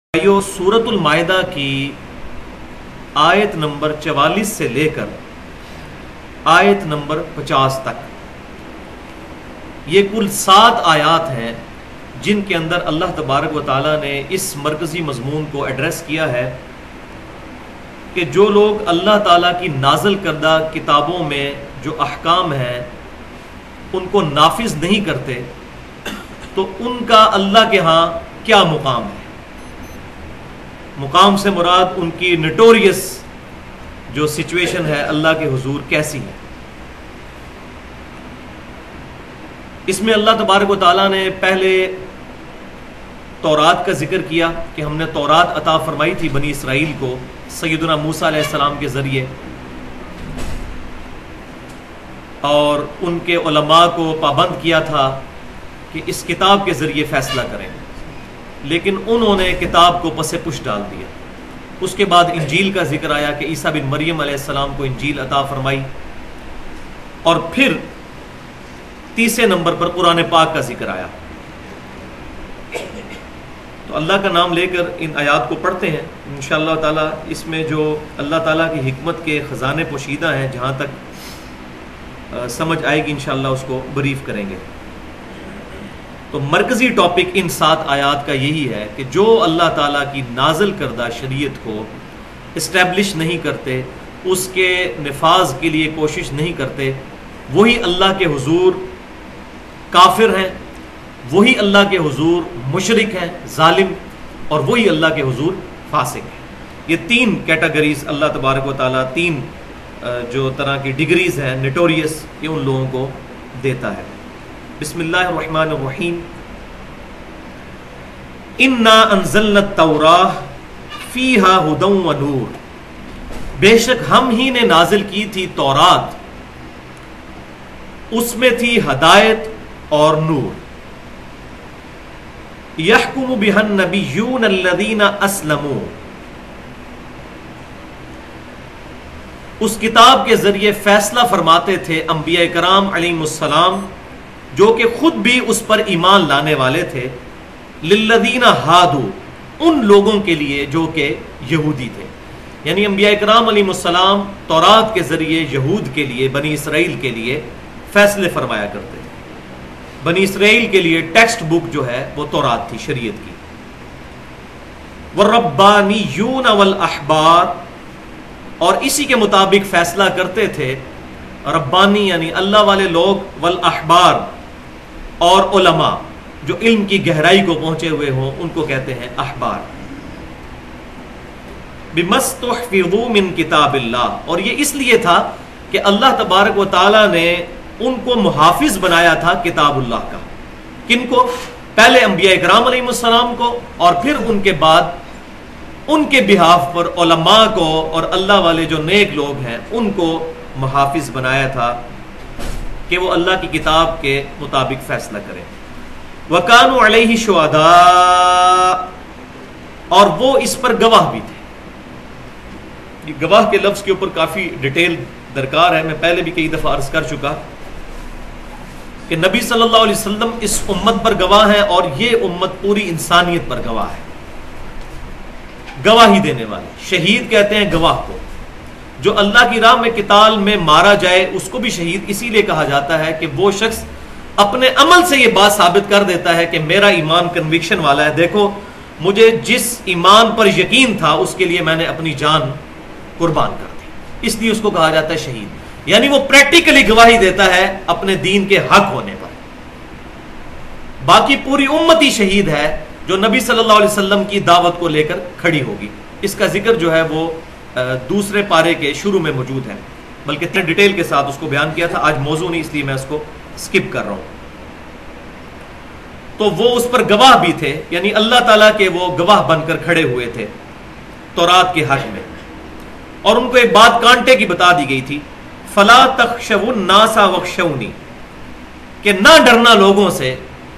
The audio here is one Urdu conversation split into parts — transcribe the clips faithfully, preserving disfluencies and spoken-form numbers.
سورۃ المائدہ کی آیت نمبر چوالیس سے لے کر آیت نمبر پچاس تک یہ کل سات آیات ہیں جن کے اندر اللہ تبارک و تعالیٰ نے اس مرکزی مضمون کو ایڈریس کیا ہے کہ جو لوگ اللہ تعالیٰ کی نازل کردہ کتابوں میں جو احکام ہیں ان کو نافذ نہیں کرتے تو ان کا اللہ کے ہاں کیا مقام ہے۔ مقام سے مراد ان کی نٹوریس جو سچویشن ہے اللہ کے حضور کیسی ہے۔ اس میں اللہ تبارک و تعالیٰ نے پہلے تورات کا ذکر کیا کہ ہم نے تورات عطا فرمائی تھی بنی اسرائیل کو سیدنا موسیٰ علیہ السلام کے ذریعے، اور ان کے علماء کو پابند کیا تھا کہ اس کتاب کے ذریعے فیصلہ کریں، لیکن انہوں نے کتاب کو پس پش ڈال دیا۔ اس کے بعد انجیل کا ذکر آیا کہ عیسیٰ بن مریم علیہ السلام کو انجیل عطا فرمائی، اور پھر تیسرے نمبر پر قرآن پاک کا ذکر آیا۔ تو اللہ کا نام لے کر ان آیات کو پڑھتے ہیں انشاءاللہ تعالی۔ اس میں جو اللہ تعالیٰ کی حکمت کے خزانے پوشیدہ ہیں، جہاں تک سمجھ آئے گی انشاءاللہ اس کو بریف کریں گے۔ تو مرکزی ٹاپک ان سات آیات کا یہی ہے کہ جو اللہ تعالیٰ کی نازل کردہ شریعت کو اسٹیبلش نہیں کرتے، اس کے نفاذ کے لیے کوشش نہیں کرتے، وہی اللہ کے حضور کافر ہیں، وہی اللہ کے حضور مشرک ہیں، ظالم، اور وہی اللہ کے حضور فاسق ہیں۔ یہ تین کیٹیگریز اللہ تبارک و تعالیٰ، تین جو طرح کی ڈگریز ہیں نٹوریس، یہ ان لوگوں کو دیتا ہے۔ بسم اللہ الرحمن الرحیم۔ انا انزلنا التوراۃ فیہا ھدی و نور، بے شک ہم ہی نے نازل کی تھی تورات، اس میں تھی ہدایت اور نور۔ یحکم بہا النبیون الذین اسلموا، اس کتاب کے ذریعے فیصلہ فرماتے تھے انبیاء کرام علیہم السلام جو کہ خود بھی اس پر ایمان لانے والے تھے، للذین ہادو، ان لوگوں کے لیے جو کہ یہودی تھے۔ یعنی انبیاء کرام علیہم السلام تورات کے ذریعے یہود کے لیے، بنی اسرائیل کے لیے فیصلے فرمایا کرتے تھے۔ بنی اسرائیل کے لیے ٹیکسٹ بک جو ہے وہ تورات تھی، شریعت کی۔ والربانیون والاحبار، اور اسی کے مطابق فیصلہ کرتے تھے ربانی یعنی اللہ والے لوگ، والاحبار، اور علماء جو علم کی گہرائی کو پہنچے ہوئے ہوں ان کو کہتے ہیں احبار۔ بمستحفظوا من کتاب اللہ، اور یہ اس لیے تھا کہ اللہ تبارک و تعالیٰ نے ان کو محافظ بنایا تھا کتاب اللہ کا۔ کن کو؟ پہلے انبیاء کرام علیہ السلام کو، اور پھر ان کے بعد ان کے بہاف پر علماء کو اور اللہ والے جو نیک لوگ ہیں ان کو محافظ بنایا تھا کہ وہ اللہ کی کتاب کے مطابق فیصلہ کریں۔ وَكَانُوا عَلَيْهِ شُهَدَاءَ، اور وہ اس پر گواہ بھی تھے۔ یہ گواہ کے لفظ کے اوپر کافی ڈیٹیل درکار ہے، میں پہلے بھی کئی دفعہ عرض کر چکا کہ نبی صلی اللہ علیہ وسلم اس امت پر گواہ ہیں، اور یہ امت پوری انسانیت پر گواہ ہے۔ گواہی دینے والے، شہید کہتے ہیں گواہ کو۔ جو اللہ کی راہ میں قتال میں مارا جائے اس کو بھی شہید اسی لیے کہا جاتا ہے کہ وہ شخص اپنے عمل سے یہ بات ثابت کر دیتا ہے کہ میرا ایمان کنوکشن والا ہے، دیکھو مجھے جس ایمان پر یقین تھا اس کے لیے میں نے اپنی جان قربان کر دی، اس لیے اس کو کہا جاتا ہے شہید۔ یعنی وہ پریکٹیکلی گواہی دیتا ہے اپنے دین کے حق ہونے پر۔ باقی پوری امت ہی شہید ہے جو نبی صلی اللہ علیہ وسلم کی دعوت کو لے کر کھڑی ہوگی۔ اس کا ذکر جو ہے وہ دوسرے پارے کے شروع میں موجود ہے، بلکہ اتنے ڈیٹیل کے ساتھ اس کو بیان کیا تھا، آج موضوع نہیں اس لیے میں اس کو سکپ کر رہا ہوں۔ تو وہ اس پر گواہ بھی تھے، یعنی اللہ تعالیٰ کے وہ گواہ بن کر کھڑے ہوئے تھے تورات کے حق میں، اور ان کو ایک بات کانٹے کی بتا دی گئی تھی، فلا تخشوا الناس واخشونی، کہ نہ ڈرنا لوگوں سے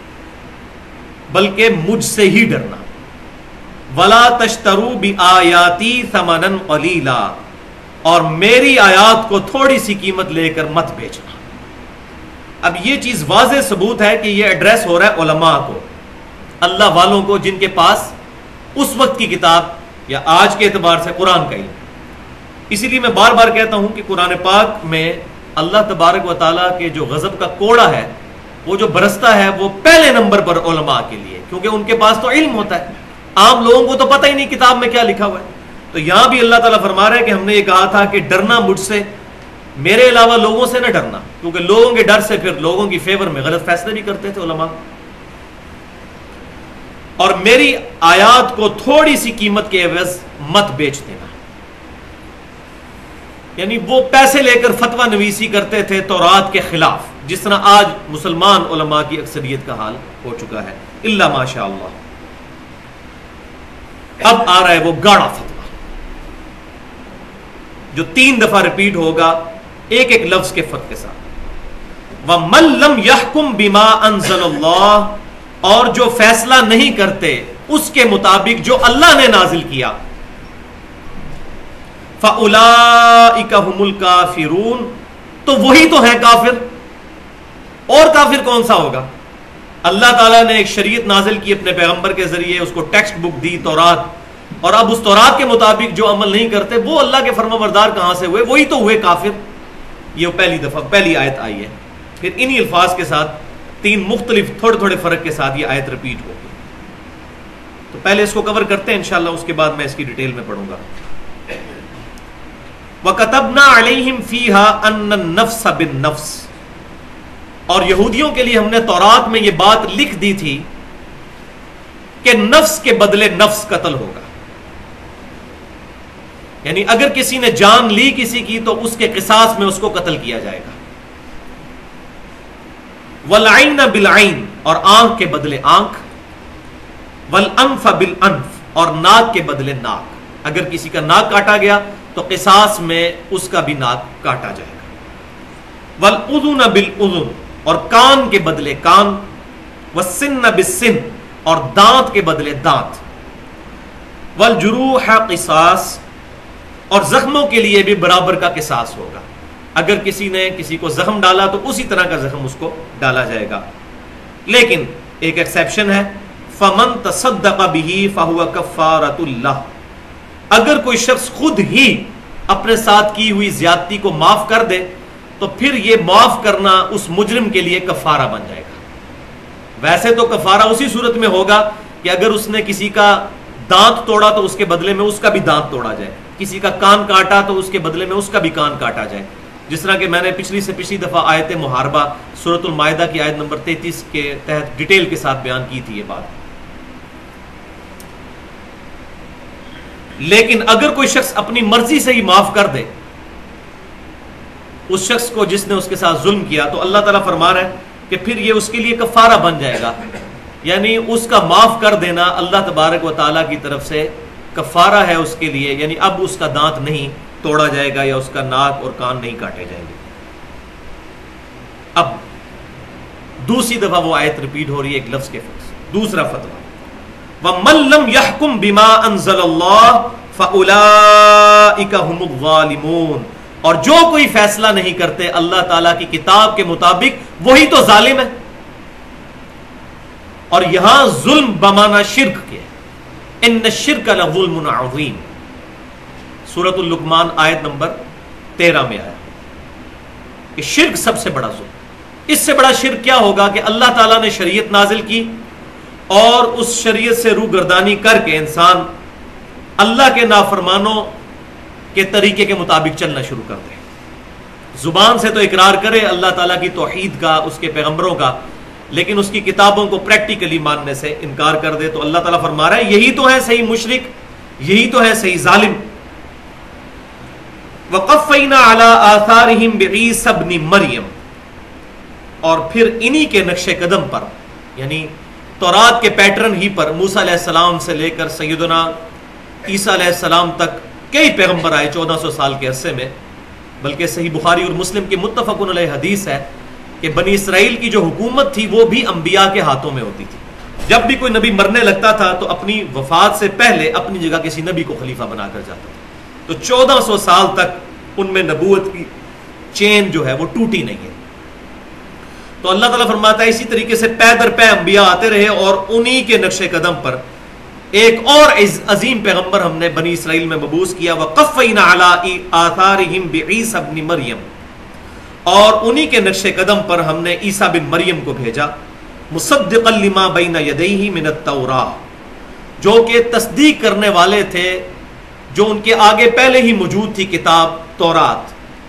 بلکہ مجھ سے ہی ڈرنا۔ وَلَا تَشْتَرُوا بِآيَاتِي ثَمَنًا قَلِيلًا، اور میری آیات کو تھوڑی سی قیمت لے کر مت بیچنا۔ اب یہ چیز واضح ثبوت ہے کہ یہ ایڈریس ہو رہا ہے علماء کو، اللہ والوں کو جن کے پاس اس وقت کی کتاب یا آج کے اعتبار سے قرآن کا علم. اسی لیے میں بار بار کہتا ہوں کہ قرآن پاک میں اللہ تبارک و تعالیٰ کے جو غضب کا کوڑا ہے وہ جو برستا ہے وہ پہلے نمبر پر علماء کے لیے، کیونکہ ان کے پاس تو علم ہوتا ہے. عام لوگوں کو تو پتہ ہی نہیں کتاب میں کیا لکھا ہوا ہے. تو یہاں بھی اللہ تعالیٰ فرما رہا ہے کہ ہم نے یہ کہا تھا کہ ڈرنا مجھ سے، میرے علاوہ لوگوں سے نہ ڈرنا، کیونکہ لوگوں کے ڈر سے پھر لوگوں کی فیور میں غلط فیصلے بھی کرتے تھے علماء. اور میری آیات کو تھوڑی سی قیمت کے عوض مت بیچ دینا. یعنی وہ پیسے لے کر فتویٰ نویسی کرتے تھے تورات کے خلاف، جس طرح آج مسلمان علماء کی اکثریت کا حال ہو چکا ہے، الا ماشاء اللہ. اب آ رہا ہے وہ گاڑا فتویٰ جو تین دفعہ ریپیٹ ہوگا ایک ایک لفظ کے فرق کے ساتھ. وَمَن لَّمْ يَحْكُمْ بِمَا أَنزَلَ اللَّهُ، اور جو فیصلہ نہیں کرتے اس کے مطابق جو اللہ نے نازل کیا، فَأُولَٰئِكَ هُمُ الْكَافِرُونَ، تو وہی تو ہیں کافر. اور کافر کون سا ہوگا؟ اللہ تعالیٰ نے ایک شریعت نازل کی اپنے پیغمبر کے ذریعے، اس کو ٹیکسٹ بک دی تورات، اور اب اس تورات کے مطابق جو عمل نہیں کرتے وہ اللہ کے فرما بردار کہاں سے ہوئے؟ وہی تو ہوئے کافر. یہ پہلی دفعہ پہلی آیت آئی ہے. پھر انہی الفاظ کے ساتھ تین مختلف تھوڑے تھوڑے فرق کے ساتھ یہ آیت ریپیٹ ہوگی. تو پہلے اس کو کور کرتے ہیں انشاءاللہ، اس کے بعد میں اس کی ڈیٹیل میں پڑھوں گا. وَكَتَبْنَا عَلَيْهِمْ فِيهَا أَنَّ النَّفْسَ بِالنَّفْسِ، اور یہودیوں کے لیے ہم نے تورات میں یہ بات لکھ دی تھی کہ نفس کے بدلے نفس قتل ہوگا. یعنی اگر کسی نے جان لی کسی کی تو اس کے قصاص میں اس کو قتل کیا جائے گا. وَالْعَيْنَ بِالْعَيْنِ، اور آنکھ کے بدلے آنکھ. وَالْأَنْفَ بِالْأَنْفِ، اور ناک کے بدلے ناک. اگر کسی کا ناک کاٹا گیا تو قصاص میں اس کا بھی ناک کاٹا جائے گا. وَالْأُذُنَ بِالْأُذُنِ، اور کان کے بدلے کان. وَالسِّنَّ بِالسِّنِّ، اور دانت کے بدلے دانت. وَالْجُرُوحَ قِصَاص، اور زخموں کے لیے بھی برابر کا قصاص ہوگا. اگر کسی نے کسی کو زخم ڈالا تو اسی طرح کا زخم اس کو ڈالا جائے گا. لیکن ایک ایکسیپشن ہے، فَمَن تَصَدَّقَ بِهِ فَهُوَ كَفَّارَةٌ لَّهُ، اگر کوئی شخص خود ہی اپنے ساتھ کی ہوئی زیادتی کو معاف کر دے تو پھر یہ معاف کرنا اس مجرم کے لیے کفارہ بن جائے گا. ویسے تو کفارہ اسی صورت میں ہوگا کہ اگر اس نے کسی کا دانت توڑا تو اس کے بدلے میں اس کا بھی دانت توڑا جائے، کسی کا کان کاٹا تو اس کے بدلے میں اس کا بھی کان کاٹا جائے. جس طرح کہ میں نے پچھلی سے پچھلی دفعہ آیت محاربہ سورۃ المائدہ کی آیت نمبر تینتیس کے تحت ڈیٹیل کے ساتھ بیان کی تھی یہ بات. لیکن اگر کوئی شخص اپنی مرضی سے ہی معاف کر دے اس شخص کو جس نے اس کے ساتھ ظلم کیا، تو اللہ تعالیٰ فرما رہا ہے کہ پھر یہ اس کے لیے کفارہ بن جائے گا. یعنی اس کا معاف کر دینا اللہ تبارک و تعالیٰ کی طرف سے کفارہ ہے اس کے لیے. یعنی اب اس کا دانت نہیں توڑا جائے گا یا اس کا ناک اور کان نہیں کاٹے جائیں گے. اب دوسری دفعہ وہ آیت ریپیٹ ہو رہی ہے ایک لفظ کے فرق. دوسرا فتویٰ، وَمَن لَّمْ يَحْكُمْ بِمَا أَنزَلَ اللَّهُ فَأُولَٰئِكَ هُمُ الظَّالِمُونَ، اور جو کوئی فیصلہ نہیں کرتے اللہ تعالیٰ کی کتاب کے مطابق وہی تو ظالم ہے. اور یہاں ظلم بمعنی شرک کے، ان الشرک لظلم عظیم، سورۃ اللقمان آیت نمبر تیرہ میں آیا کہ شرک سب سے بڑا ظلم. اس سے بڑا شرک کیا ہوگا کہ اللہ تعالیٰ نے شریعت نازل کی اور اس شریعت سے روگردانی کر کے انسان اللہ کے نافرمانوں کے طریقے کے مطابق چلنا شروع کر دے. زبان سے تو اقرار کرے اللہ تعالیٰ کی توحید کا، اس کے پیغمبروں کا، لیکن اس کی کتابوں کو پریکٹیکلی ماننے سے انکار کر دے. تو اللہ تعالیٰ فرما رہا ہے یہی تو ہے صحیح مشرک، یہی تو ہے صحیح ظالم. وَقَفَّيْنَا عَلَىٰ آثَارِهِمْ بِعِيسَى ابْنِ مَرْيَمَ، اور پھر انہی کے نقش قدم پر، یعنی تورات کے پیٹرن ہی پر موسیٰ علیہ السلام سے لے کر سیدنا عیسیٰ علیہ السلام تک کئی پیغمبر آئے چودہ سو سال کے عرصے میں. بلکہ صحیح بخاری اور مسلم کی متفق علیہ حدیث ہے کہ بنی اسرائیل کی جو حکومت تھی وہ بھی انبیاء کے ہاتھوں میں ہوتی تھی. جب بھی کوئی نبی مرنے لگتا تھا تو اپنی وفات سے پہلے اپنی جگہ کسی نبی کو خلیفہ بنا کر جاتا تھا. تو چودہ سو سال تک ان میں نبوت کی چین جو ہے وہ ٹوٹی نہیں ہے. تو اللہ تعالیٰ فرماتا ہے اسی طریقے سے پے در پے انبیاء آتے رہے اور انہی کے نقش قدم پر ایک اور عظیم پیغمبر ہم نے بنی اسرائیل میں مبعوث کیا، وَقَفَّيْنَا عَلَىٰ آثَارِهِمْ بِعِیسَى ابْنِ مریم، اور انہی کے نقش قدم پر ہم نے عیسیٰ بن مریم کو بھیجا، مُصَدِّقًا لِمَا بَيْنَ يَدَيْهِ مِنَ التَّوْرَاةِ، جو کہ تصدیق کرنے والے تھے جو ان کے آگے پہلے ہی موجود تھی کتاب تورات،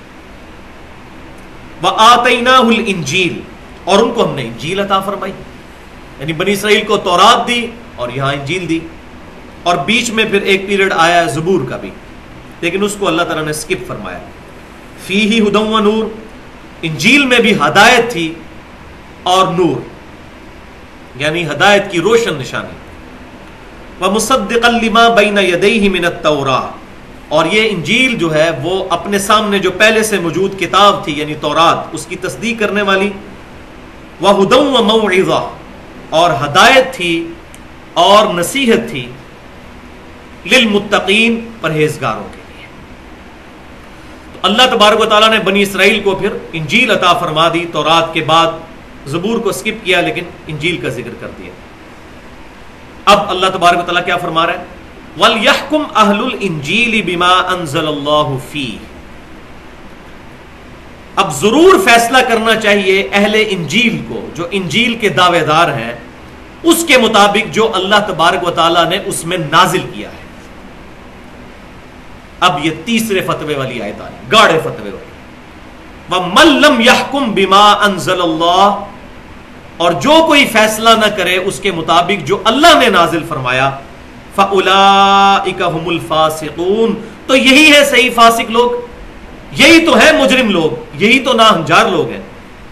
وَآتَيْنَاهُ الْإِنْجِيلَ، اور ان کو ہم نے انجیل عطا فرمائی، یعنی بنی اسرائیل کو تورات دی اور یہاں انجیل دی، اور بیچ میں پھر ایک پیریڈ آیا ہے زبور کا بھی، لیکن اس کو اللہ تعالیٰ نے سکپ فرمایا۔ فیہ ھدی و نور، انجیل میں بھی ہدایت تھی اور نور، یعنی ہدایت کی روشن نشانی۔ وَمُصَدِّقًا لِمَا بَيْنَ يَدَيْهِ مِنَ التَّوْرَاةِ، اور یہ انجیل جو ہے وہ اپنے سامنے جو پہلے سے موجود کتاب تھی یعنی تورات، اس کی تصدیق کرنے والی، وَھُدًى وَمَوْعِظَةً، اور ہدایت تھی اور نصیحت تھی، للمتقین، پرہیزگاروں کے لیے۔ تو اللہ تبارک و تعالیٰ نے بنی اسرائیل کو پھر انجیل عطا فرما دی، تورات کے بعد زبور کو سکپ کیا لیکن انجیل کا ذکر کر دیا۔ اب اللہ تبارک و تعالیٰ کیا فرما رہا ہے؟ وَلْيَحْكُمْ أَهْلُ الْإِنْجِيلِ بِمَا أَنزَلَ اللَّهُ فِيهِ، اب ضرور فیصلہ کرنا چاہیے اہل انجیل کو، جو انجیل کے دعوے دار ہیں، اس کے مطابق جو اللہ تبارک و تعالیٰ نے اس میں نازل کیا ہے۔ اب یہ تیسرے فتوے والی آیت آئی، گاڑے فتوے والی، وَمَن لَّمْ يَحْكُمْ بِمَا أَنزَلَ اللَّهُ، اور جو کوئی فیصلہ نہ کرے اس کے مطابق جو اللہ نے نازل فرمایا، فَأُولَٰئِكَ هُمُ الْفَاسِقُونَ، تو یہی ہے صحیح فاسق لوگ، یہی تو ہے مجرم لوگ، یہی تو ناہنجار لوگ ہیں۔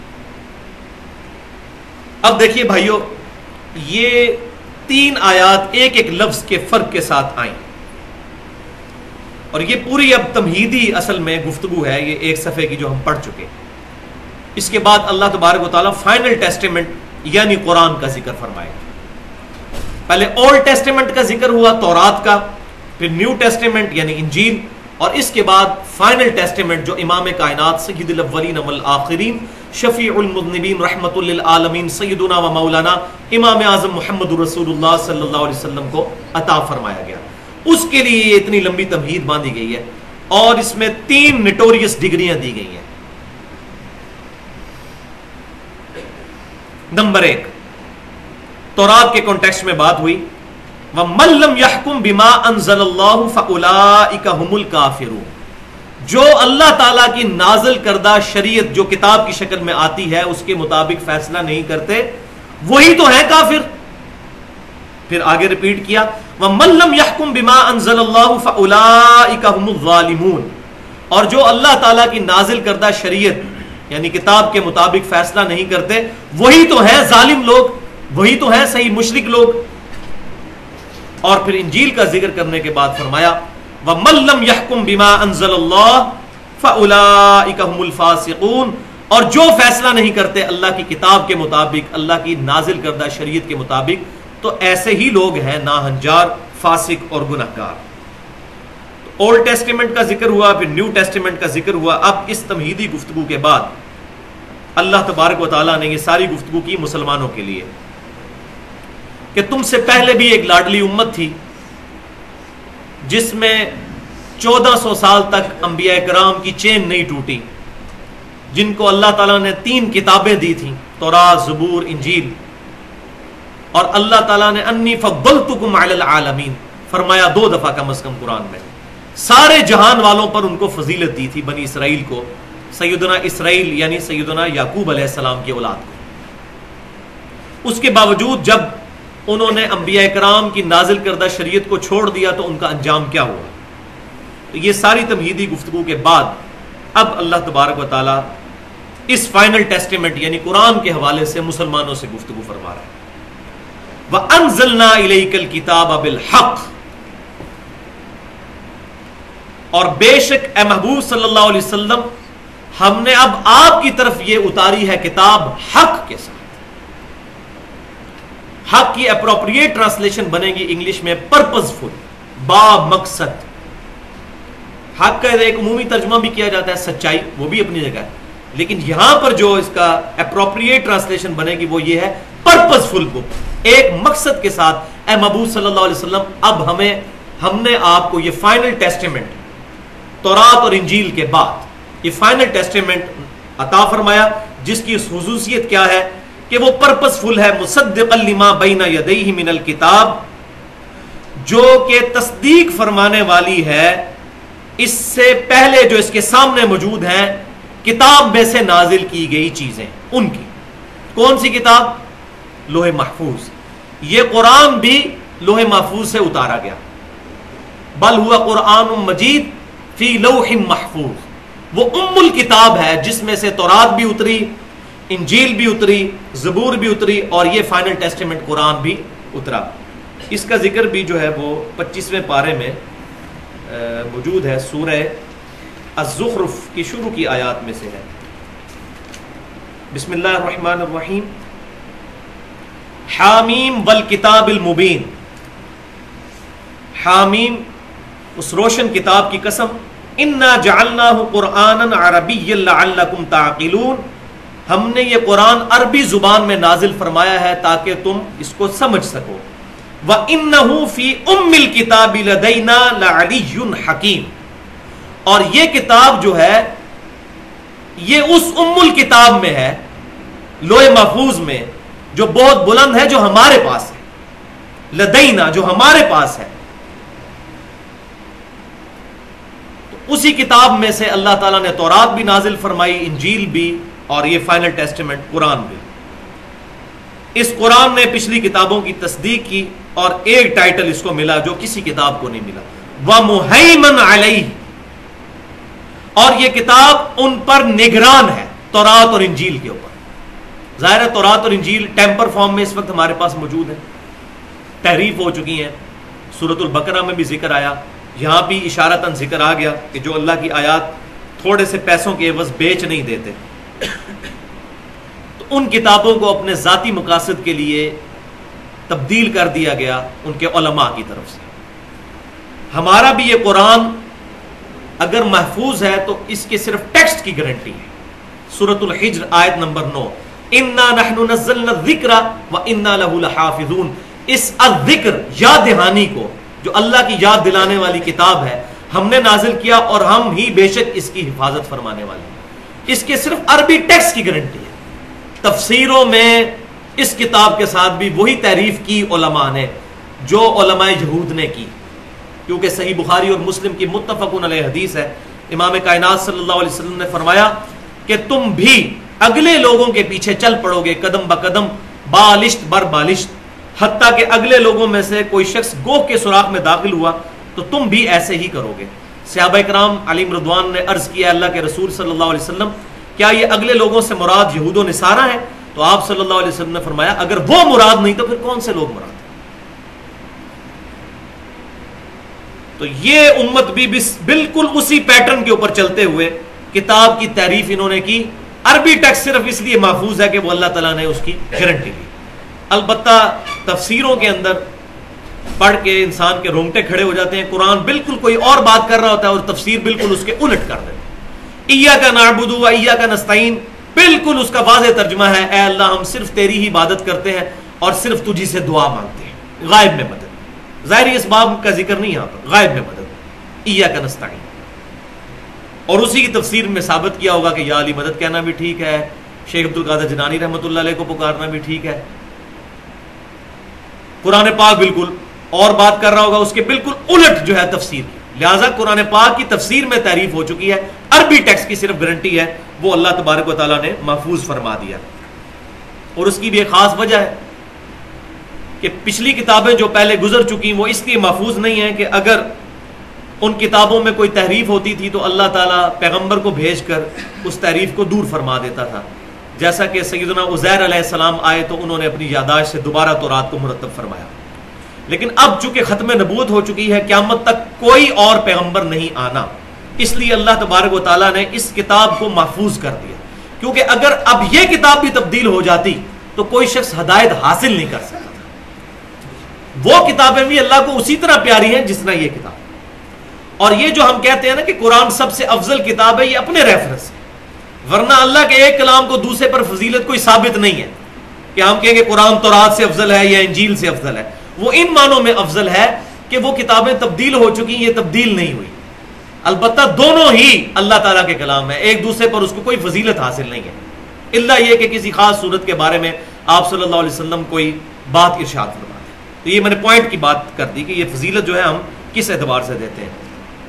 اب دیکھیے بھائیو، یہ تین آیات ایک ایک لفظ کے فرق کے ساتھ آئیں، اور یہ پوری اب تمہیدی اصل میں گفتگو ہے، یہ ایک صفحے کی جو ہم پڑھ چکے۔ اس کے بعد اللہ تبارک و تعالیٰ فائنل ٹیسٹیمنٹ یعنی قرآن کا ذکر فرمائے گا۔ پہلے اولڈ ٹیسٹیمنٹ کا ذکر ہوا تورات کا، پھر نیو ٹیسٹیمنٹ یعنی انجیل، اور اس کے بعد فائنل ٹیسٹیمنٹ جو امام کائنات سید الاولین والآخرین شفیع المذنبین رحمت للعالمین سیدنا و مولانا امام اعظم محمد رسول اللہ صلی اللہ علیہ وسلم کو عطا فرمایا گیا، اس کے لیے یہ اتنی لمبی تمہید باندھی گئی ہے، اور اس میں تین نٹوریس ڈگریاں دی گئی ہیں۔ نمبر ایک، تورات کے کانٹیکسٹ میں بات ہوئی، وَمَن لَّمْ يَحْكُمْ بِمَا أَنزَلَ اللَّهُ فَأُولَٰئِكَ هُمُ الْكَافِرُونَ، جو اللہ تعالیٰ کی نازل کردہ شریعت جو کتاب کی شکل میں آتی ہے اس کے مطابق فیصلہ نہیں کرتے، وہی تو ہیں کافر۔ پھر آگے ریپیٹ کیا، وَمَن لَّمْ يَحْكُمْ بِمَا أَنزَلَ اللَّهُ فَأُولَٰئِكَ هُمُ الظَّالِمُونَ، اور جو اللہ تعالیٰ کی نازل کردہ شریعت یعنی کتاب کے مطابق فیصلہ نہیں کرتے، وہی تو ہیں ظالم لوگ، وہی تو ہیں صحیح مشرک لوگ۔ اور پھر انجیل کا ذکر کرنے کے بعد فرمایا، وَمَن لَّمْ يَحْكُمْ بِمَا أَنزَلَ اللَّهُ فَأُولَٰئِكَ هُمُ الْفَاسِقُونَ، اور جو فیصلہ نہیں کرتے اللہ کی کتاب کے مطابق، اللہ کی نازل کردہ شریعت کے مطابق، تو ایسے ہی لوگ ہیں ناہنجار، فاسق اور گنہگار۔ اولڈ ٹیسٹیمنٹ کا ذکر ہوا، پھر نیو ٹیسٹیمنٹ کا ذکر ہوا۔ اب اس تمہیدی گفتگو کے بعد اللہ تبارک و تعالیٰ نے یہ ساری گفتگو کی مسلمانوں کے لیے کہ تم سے پہلے بھی ایک لاڈلی امت تھی جس میں چودہ سو سال تک انبیاء کرام کی چین نہیں ٹوٹی، جن کو اللہ تعالیٰ نے تین کتابیں دی تھیں، تورات، زبور، انجیل، اور اللہ تعالیٰ نے انی فضلتکم علی العالمین فرمایا دو دفعہ کم از کم قرآن میں، سارے جہان والوں پر ان کو فضیلت دی تھی، بنی اسرائیل کو، سیدنا اسرائیل یعنی سیدنا یعقوب علیہ السلام کی اولاد کو۔ اس کے باوجود جب انہوں نے انبیاء کرام کی نازل کردہ شریعت کو چھوڑ دیا تو ان کا انجام کیا ہوا؟ تو یہ ساری تمہیدی گفتگو کے بعد اب اللہ تبارک و تعالیٰ اس فائنل ٹیسٹیمنٹ یعنی قرآن کے حوالے سے مسلمانوں سے گفتگو فرما رہا ہے۔ وَأَنزَلْنَا إِلَيْكَ الْكِتَابَ بِالْحَقِّ، اور بے شک اے محبوب صلی اللہ علیہ وسلم ہم نے اب آپ کی طرف یہ اتاری ہے کتاب حق کے ساتھ۔ حق کی اپروپریٹ ٹرانسلیشن بنے گی انگلش میں پرپز فل، با مقصد۔ حق کا ایک عمومی ترجمہ بھی کیا جاتا ہے سچائی، وہ بھی اپنی جگہ ہے، لیکن یہاں پر جو اس کا اپروپریٹ ٹرانسلیشن بنے گی وہ یہ ہے پرپز فل بک، ایک مقصد کے ساتھ، اے محبوب صلی اللہ علیہ وسلم اب ہمیں ہم نے آپ کو یہ فائنل ٹیسٹیمنٹ تورات اور انجیل کے بعد یہ فائنل ٹیسٹیمنٹ عطا فرمایا، جس کی خصوصیت کیا ہے کہ وہ پرپس فل ہے، مصدقا لما بین یدیہ من الکتاب، جو کہ تصدیق فرمانے والی ہے اس سے پہلے جو اس کے سامنے موجود ہیں کتاب میں سے نازل کی گئی چیزیں ان کی۔ کون سی کتاب؟ لوح محفوظ۔ یہ قرآن بھی لوح محفوظ سے اتارا گیا، بل ہوا قرآن مجید فی لوح محفوظ، وہ ام الکتاب ہے جس میں سے تورات بھی اتری، انجیل بھی اتری، زبور بھی اتری، اور یہ فائنل ٹیسٹیمنٹ قرآن بھی اترا۔ اس کا ذکر بھی جو ہے وہ پچیسویں پارے میں موجود ہے، سورہ الزخرف کی شروع کی آیات میں سے ہے۔ بسم اللہ الرحمن الرحیم، حامیم والکتاب المبین، حامیم اس روشن کتاب کی قسم، انا جعلناہ قرآنا عربیا لعلکم تعقلون، ہم نے یہ قرآن عربی زبان میں نازل فرمایا ہے تاکہ تم اس کو سمجھ سکو۔ وَإِنَّهُ فِي أُمِّ الْكِتَابِ لَدَيْنَا لَعَلِيٌّ حَكِيمٌ، اور یہ کتاب جو ہے یہ اس ام الکتاب میں ہے، لوح محفوظ میں، جو بہت بلند ہے، جو ہمارے پاس ہے، لدینا جو ہمارے پاس ہے۔ تو اسی کتاب میں سے اللہ تعالیٰ نے تورات بھی نازل فرمائی، انجیل بھی، اور یہ فائنل ٹیسٹیمنٹ قرآن بھی۔ اس قرآن نے پچھلی کتابوں کی تصدیق کی، اور ایک ٹائٹل اس کو ملا جو کسی کتاب کو نہیں ملا، وَمُحَيْمَنْ عَلَيْهِ، اور یہ کتاب ان پر نگران ہے، تورات اور انجیل کے اوپر۔ ظاہر ہے تورات اور انجیل ٹیمپر فارم میں اس وقت ہمارے پاس موجود ہے، تحریف ہو چکی ہیں، سورۃ البقرہ میں بھی ذکر آیا، یہاں بھی اشارتاً ذکر آ گیا کہ جو اللہ کی آیات تھوڑے سے پیسوں کے عوض بیچ نہیں دیتے، تو ان کتابوں کو اپنے ذاتی مقاصد کے لیے تبدیل کر دیا گیا ان کے علماء کی طرف سے۔ ہمارا بھی یہ قرآن اگر محفوظ ہے تو اس کے صرف ٹیکسٹ کی گارنٹی ہے۔ سورۃ الحجر آیت نمبر نو، انا نحن نزلنا الذکر وانا لہ لحافظون، اس الذکر یاد دہانی کو، جو اللہ کی یاد دلانے والی کتاب ہے، ہم نے نازل کیا اور ہم ہی بے شک اس کی حفاظت فرمانے والے ہیں۔ اس کے صرف عربی ٹیکسٹ کی گارنٹی ہے۔ تفسیروں میں اس کتاب کے ساتھ بھی وہی تعریف کی علماء نے جو علماء یہود نے کی، کیونکہ صحیح بخاری اور مسلم کی متفقون علیہ حدیث ہے، امام کائنات صلی اللہ علیہ وسلم نے فرمایا کہ تم بھی اگلے لوگوں کے پیچھے چل پڑو گے قدم بقدم، بالشت بر بالشت، حتیٰ کہ اگلے لوگوں میں سے کوئی شخص گوہ کے سوراخ میں داخل ہوا تو تم بھی ایسے ہی کرو گے۔ صحابہ کرام علیم رضوان نے عرض کیا اللہ کے رسول صلی اللہ علیہ وسلم، کیا یہ اگلے لوگوں سے مراد یہود و نصارہ ہیں؟ تو آپ صلی اللہ علیہ وسلم نے فرمایا اگر وہ مراد نہیں تو پھر کون سے لوگ مراد ہیں؟ تو یہ امت بھی بالکل اسی پیٹرن کے اوپر چلتے ہوئے کتاب کی تعریف انہوں نے کی۔ عربی ٹیکسٹ صرف اس لیے محفوظ ہے کہ وہ اللہ تعالیٰ نے اس کی گارنٹی دی۔ البتہ تفسیروں کے اندر پڑھ کے انسان کے رونگٹے کھڑے ہو جاتے ہیں، قرآن بالکل کوئی اور بات کر رہا ہوتا ہے اور تفسیر بالکل اس کے الٹ کر دیتے ہیں۔ ایاک نعبد و ایاک نستعین، بالکل اس کا واضح ترجمہ ہے اے اللہ ہم صرف تیری ہی عبادت کرتے ہیں اور صرف تجھی سے دعا مانگتے ہیں، غائب میں مدد۔ ظاہر اس باب کا ذکر نہیں یہاں پر، غائب میں مدد، ایاک نستعین۔ اور اسی کی تفسیر میں ثابت کیا ہوگا کہ یا علی مدد کہنا بھی ٹھیک ہے، شیخ عبد القادر جنانی رحمۃ اللہ علیہ کو پکارنا بھی ٹھیک ہے۔ قرآن پاک بالکل اور بات کر رہا ہوگا، اس کے بالکل الٹ جو ہے تفسیر کی۔ لہٰذا قرآن پاک کی تفسیر میں تعریف ہو چکی ہے، عربی ٹیکسٹ کی صرف گارنٹی ہے، وہ اللہ تبارک و تعالیٰ نے محفوظ فرما دیا۔ اور اس کی بھی ایک خاص وجہ ہے کہ پچھلی کتابیں جو پہلے گزر چکی وہ اس لیے محفوظ نہیں ہیں کہ اگر ان کتابوں میں کوئی تحریف ہوتی تھی تو اللہ تعالیٰ پیغمبر کو بھیج کر اس تحریف کو دور فرما دیتا تھا، جیسا کہ سیدنا عزیر علیہ السلام آئے تو انہوں نے اپنی یادداشت سے دوبارہ تورات کو مرتب فرمایا۔ لیکن اب چونکہ ختم نبوت ہو چکی ہے، قیامت تک کوئی اور پیغمبر نہیں آنا، اس لیے اللہ تبارک و تعالیٰ نے اس کتاب کو محفوظ کر دیا، کیونکہ اگر اب یہ کتاب بھی تبدیل ہو جاتی تو کوئی شخص ہدایت حاصل نہیں کر سکتا تھا۔ وہ کتابیں بھی اللہ کو اسی طرح پیاری ہیں جس طرح یہ کتاب۔ اور یہ جو ہم کہتے ہیں نا کہ قرآن سب سے افضل کتاب ہے، یہ اپنے ریفرنس ہے، ورنہ اللہ کے ایک کلام کو دوسرے پر فضیلت کوئی ثابت نہیں ہے کہ ہم کہیں گے قرآن تورات سے افضل ہے یا انجیل سے افضل ہے۔ وہ ان معنوں میں افضل ہے کہ وہ کتابیں تبدیل ہو چکی، یہ تبدیل نہیں ہوئی. البتہ دونوں ہی اللہ تعالیٰ کے کلام ہیں، ایک دوسرے پر اس کو کوئی فضیلت حاصل نہیں ہے، الا یہ کہ کسی خاص صورت کے بارے میں آپ صلی اللہ علیہ وسلم کوئی بات ارشاد فرما دیں. تو یہ میں نے پوائنٹ کی بات کر دی کہ یہ فضیلت جو ہے ہم کس اعتبار سے دیتے ہیں.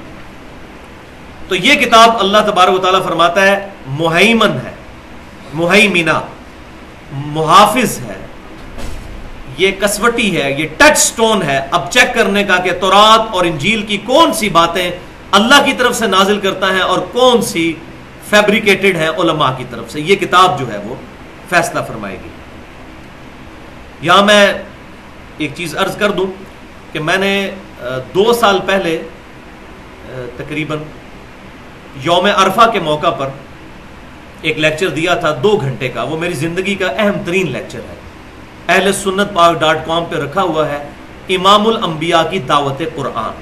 تو یہ کتاب اللہ تبارک و تعالیٰ فرماتا ہے مہیمن ہے، مہیمنہ، محافظ ہے، یہ کسوٹی ہے، یہ ٹچ سٹون ہے اب چیک کرنے کا کہ تورات اور انجیل کی کون سی باتیں اللہ کی طرف سے نازل کرتا ہے اور کون سی فیبریکیٹڈ ہے علماء کی طرف سے. یہ کتاب جو ہے وہ فیصلہ فرمائے گی. یہاں میں ایک چیز عرض کر دوں کہ میں نے دو سال پہلے تقریباً یوم عرفہ کے موقع پر ایک لیکچر دیا تھا دو گھنٹے کا. وہ میری زندگی کا اہم ترین لیکچر ہے، اہل سنت پاک ڈاٹ کام پہ رکھا ہوا ہے، امام الانبیاء کی دعوت قرآن.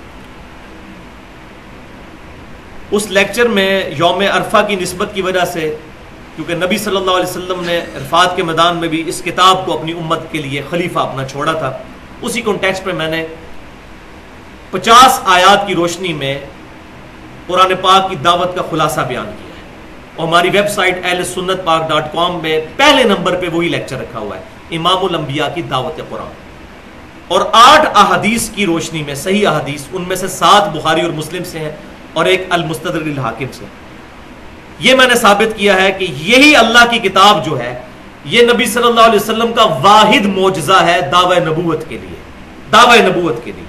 اس لیکچر میں یوم عرفہ کی نسبت کی وجہ سے، کیونکہ نبی صلی اللہ علیہ وسلم نے عرفات کے میدان میں بھی اس کتاب کو اپنی امت کے لیے خلیفہ اپنا چھوڑا تھا، اسی کانٹیکسٹ پہ میں نے پچاس آیات کی روشنی میں قرآن پاک کی دعوت کا خلاصہ بیان کیا ہے. اور ہماری ویب سائٹ اہل سنت پاک ڈاٹ کام میں پہلے نمبر پہ وہی لیکچر رکھا ہوا ہے، امام الانبیاء کی دعوت قرآن. اور آٹھ احادیث کی روشنی میں، صحیح احادیث، ان میں سے سات بخاری اور مسلم سے ہیں اور ایک المستدرک الحاکم سے، یہ میں نے ثابت کیا ہے کہ یہی اللہ کی کتاب جو ہے یہ نبی صلی اللہ علیہ وسلم کا واحد معجزہ ہے دعوی نبوت کے لیے، دعوی نبوت کے لیے.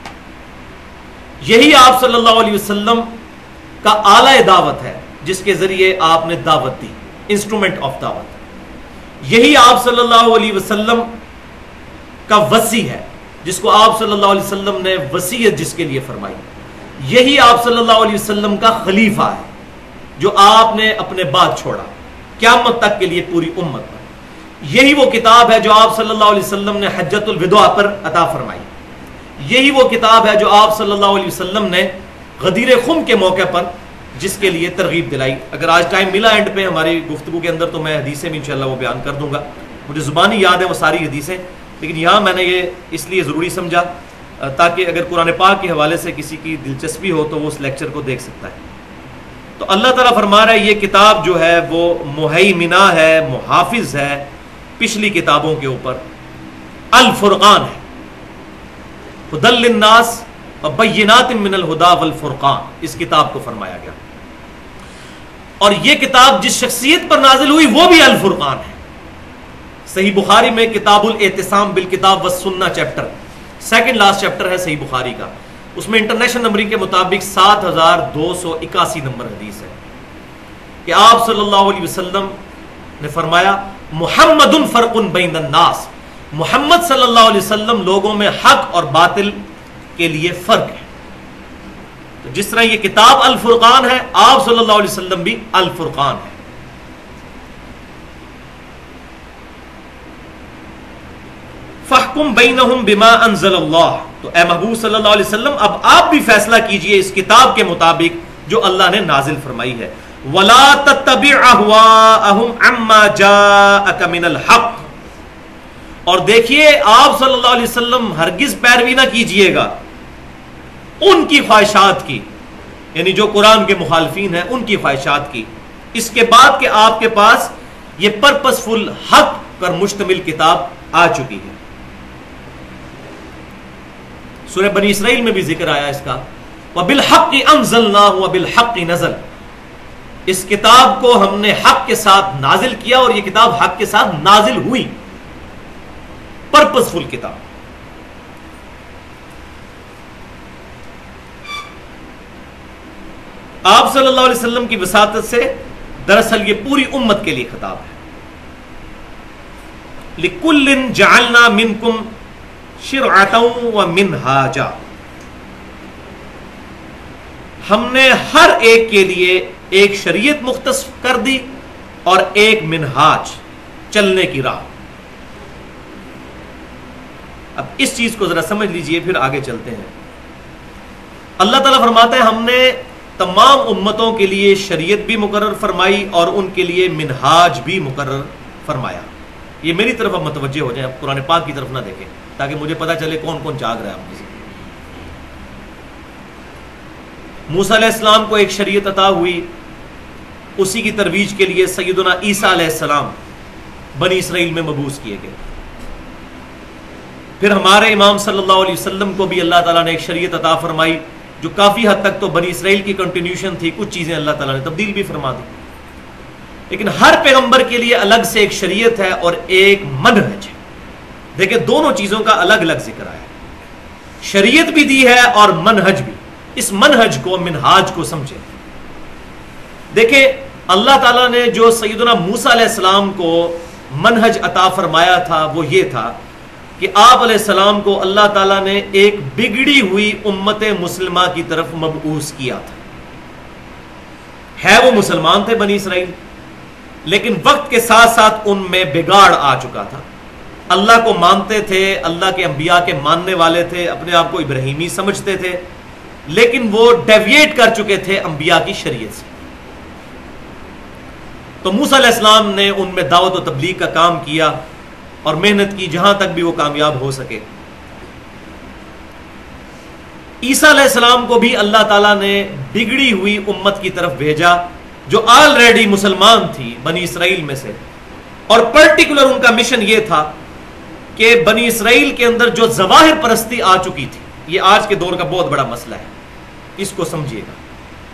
یہی آپ صلی اللہ علیہ وسلم کا آلہ دعوت ہے جس کے ذریعے آپ نے دعوت دی، انسٹرومنٹ آف دعوت. یہی آپ صلی اللہ علیہ وسلم کا وصی ہے جس کو آپ صلی اللہ علیہ وسلم نے وصیت جس کے لیے فرمائی. یہی آپ صلی اللہ علیہ وسلم کا خلیفہ ہے جو آپ نے اپنے بعد چھوڑا قیامت تک کے لیے پوری امت پر. یہی وہ کتاب ہے جو آپ صلی اللہ علیہ وسلم نے حجۃ الوداع پر عطا فرمائی. یہی وہ کتاب ہے جو آپ صلی اللہ علیہ وسلم نے غدیر خم کے موقع پر جس کے لیے ترغیب دلائی. اگر آج ٹائم ملا اینڈ پہ ہماری گفتگو کے اندر تو میں حدیثیں بھی انشاءاللہ وہ بیان کر دوں گا. مجھے زبانی یاد ہے وہ ساری حدیثیں، لیکن یہاں میں نے یہ اس لیے ضروری سمجھا تاکہ اگر قرآن پاک کے حوالے سے کسی کی دلچسپی ہو تو وہ اس لیکچر کو دیکھ سکتا ہے. تو اللہ تعالیٰ فرما رہا ہے یہ کتاب جو ہے وہ مہیمنہ ہے، محافظ ہے پچھلی کتابوں کے اوپر. الفرقان ہے، ہدی للناس وبینات من الہدی والفرقان، اس کتاب کو فرمایا گیا. اور یہ کتاب جس شخصیت پر نازل ہوئی وہ بھی الفرقان ہے. صحیح بخاری میں کتاب الاعتصام بالکتاب والسنہ چیپٹر، سیکنڈ لاسٹ چیپٹر ہے صحیح بخاری کا، اس میں انٹرنیشنل نمبرنگ کے مطابق سات ہزار دو سو اکاسی نمبر حدیث ہے کہ آپ صلی اللہ علیہ وسلم نے فرمایا محمد فرق بین الناس، محمد صلی اللہ علیہ وسلم لوگوں میں حق اور باطل کے لیے فرق ہے. تو جس طرح یہ کتاب الفرقان ہے، آپ صلی اللہ علیہ وسلم بھی الفرقان ہے. فَحْكُمْ بَيْنَهُمْ بِمَا أَنزَلَ اللَّهُ، تو اے محبوب صلی اللہ علیہ وسلم اب آپ بھی فیصلہ کیجئے اس کتاب کے مطابق جو اللہ نے نازل فرمائی ہے. وَلَا تَتَّبِعْ أَهْوَاءَهُمْ عَمَّا جَاءَكَ مِنَ الْحَقِّ، اور دیکھیے آپ صلی اللہ علیہ وسلم ہرگز پیروی نہ کیجئے گا ان کی خواہشات کی، یعنی جو قرآن کے مخالفین ہیں ان کی خواہشات کی، اس کے بعد کہ آپ کے پاس یہ پرپسفل حق پر مشتمل کتاب آ چکی ہے. سورہ بنی اسرائیل میں بھی ذکر آیا اس کا، وَبِالْحَقِّ أَنزَلْنَاهُ وَبِالْحَقِّ نَزَلَ، اس کتاب کو ہم نے حق کے ساتھ نازل کیا اور یہ کتاب حق کے ساتھ نازل ہوئی. پرپسفل کتاب. آپ صلی اللہ علیہ وسلم کی وساطت سے دراصل یہ پوری امت کے لیے خطاب ہے. لِكُلٍّ جَعَلْنَا مِنْكُمْ شِرْعَةً وَمِنْهَاجًا، ہم نے ہر ایک کے لیے ایک شریعت مختص کر دی اور ایک منہاج، چلنے کی راہ. اب اس چیز کو ذرا سمجھ لیجئے پھر آگے چلتے ہیں. اللہ تعالیٰ فرماتا ہے ہم نے تمام امتوں کے لیے شریعت بھی مقرر فرمائی اور ان کے لیے منہاج بھی مقرر فرمایا. یہ میری طرف اب متوجہ ہو جائیں، اب قرآن پاک کی طرف نہ دیکھیں تاکہ مجھے پتا چلے کون کون جاگ رہا ہے آپ میں سے۔ موسیٰ علیہ السلام کو ایک شریعت عطا ہوئی، اسی کی ترویج کے لیے سیدنا عیسیٰ علیہ السلام بنی اسرائیل میں مبعوث کیے گئے۔ پھر ہمارے امام صلی اللہ علیہ وسلم کو بھی اللہ تعالیٰ نے ایک شریعت عطا فرمائی جو کافی حد تک تو بنی اسرائیل کی کنٹینیوشن تھی، کچھ چیزیں اللہ تعالیٰ نے تبدیل بھی فرما دی، لیکن ہر پیغمبر کے لیے الگ سے ایک شریعت ہے اور ایک منہج ہے۔ دیکھیں دونوں چیزوں کا الگ الگ ذکر آیا ہے، شریعت بھی دی ہے اور منہج بھی۔ اس منہج کو، منہاج کو سمجھیں۔ دیکھیں اللہ تعالیٰ نے جو سیدنا موسیٰ علیہ السلام کو منہج عطا فرمایا تھا وہ یہ تھا کہ آپ علیہ السلام کو اللہ تعالیٰ نے ایک بگڑی ہوئی امت مسلمہ کی طرف مبعوث کیا تھا۔ ہے وہ مسلمان تھے بنی اسرائیل، لیکن وقت کے ساتھ ساتھ ان میں بگاڑ آ چکا تھا۔ اللہ کو مانتے تھے، اللہ کے انبیاء کے ماننے والے تھے، اپنے آپ کو ابراہیمی سمجھتے تھے، لیکن وہ ڈیویٹ کر چکے تھے انبیاء کی شریعت سے۔ تو موسیٰ علیہ السلام نے ان میں دعوت و تبلیغ کا کام کیا اور محنت کی جہاں تک بھی وہ کامیاب ہو سکے۔ عیسیٰ علیہ السلام کو بھی اللہ تعالیٰ نے بگڑی ہوئی امت کی طرف بھیجا جو آلریڈی مسلمان تھی بنی اسرائیل میں سے، اور پرٹیکولر ان کا مشن یہ تھا کہ بنی اسرائیل کے اندر جو ظواہر پرستی آ چکی تھی، یہ آج کے دور کا بہت بڑا مسئلہ ہے، اس کو سمجھیے گا